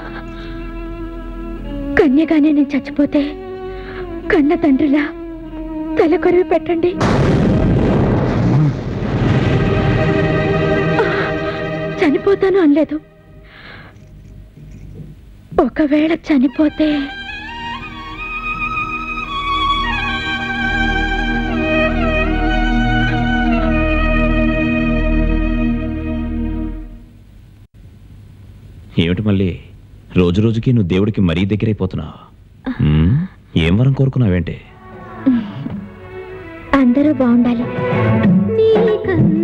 కన్యగానే నేను చచ్చిపోతే కన్న తండ్రిలా తల కొరివి పెట్టండి. చనిపోతాను అనలేదు, ఒకవేళ చనిపోతే ఏమిటి మళ్ళీ రోజు రోజుకి నువ్వు దేవుడికి మరీ దగ్గరైపోతున్నావు. ఏం వరం కోరుకున్నావేంటి? అందరూ బాగుండాలి.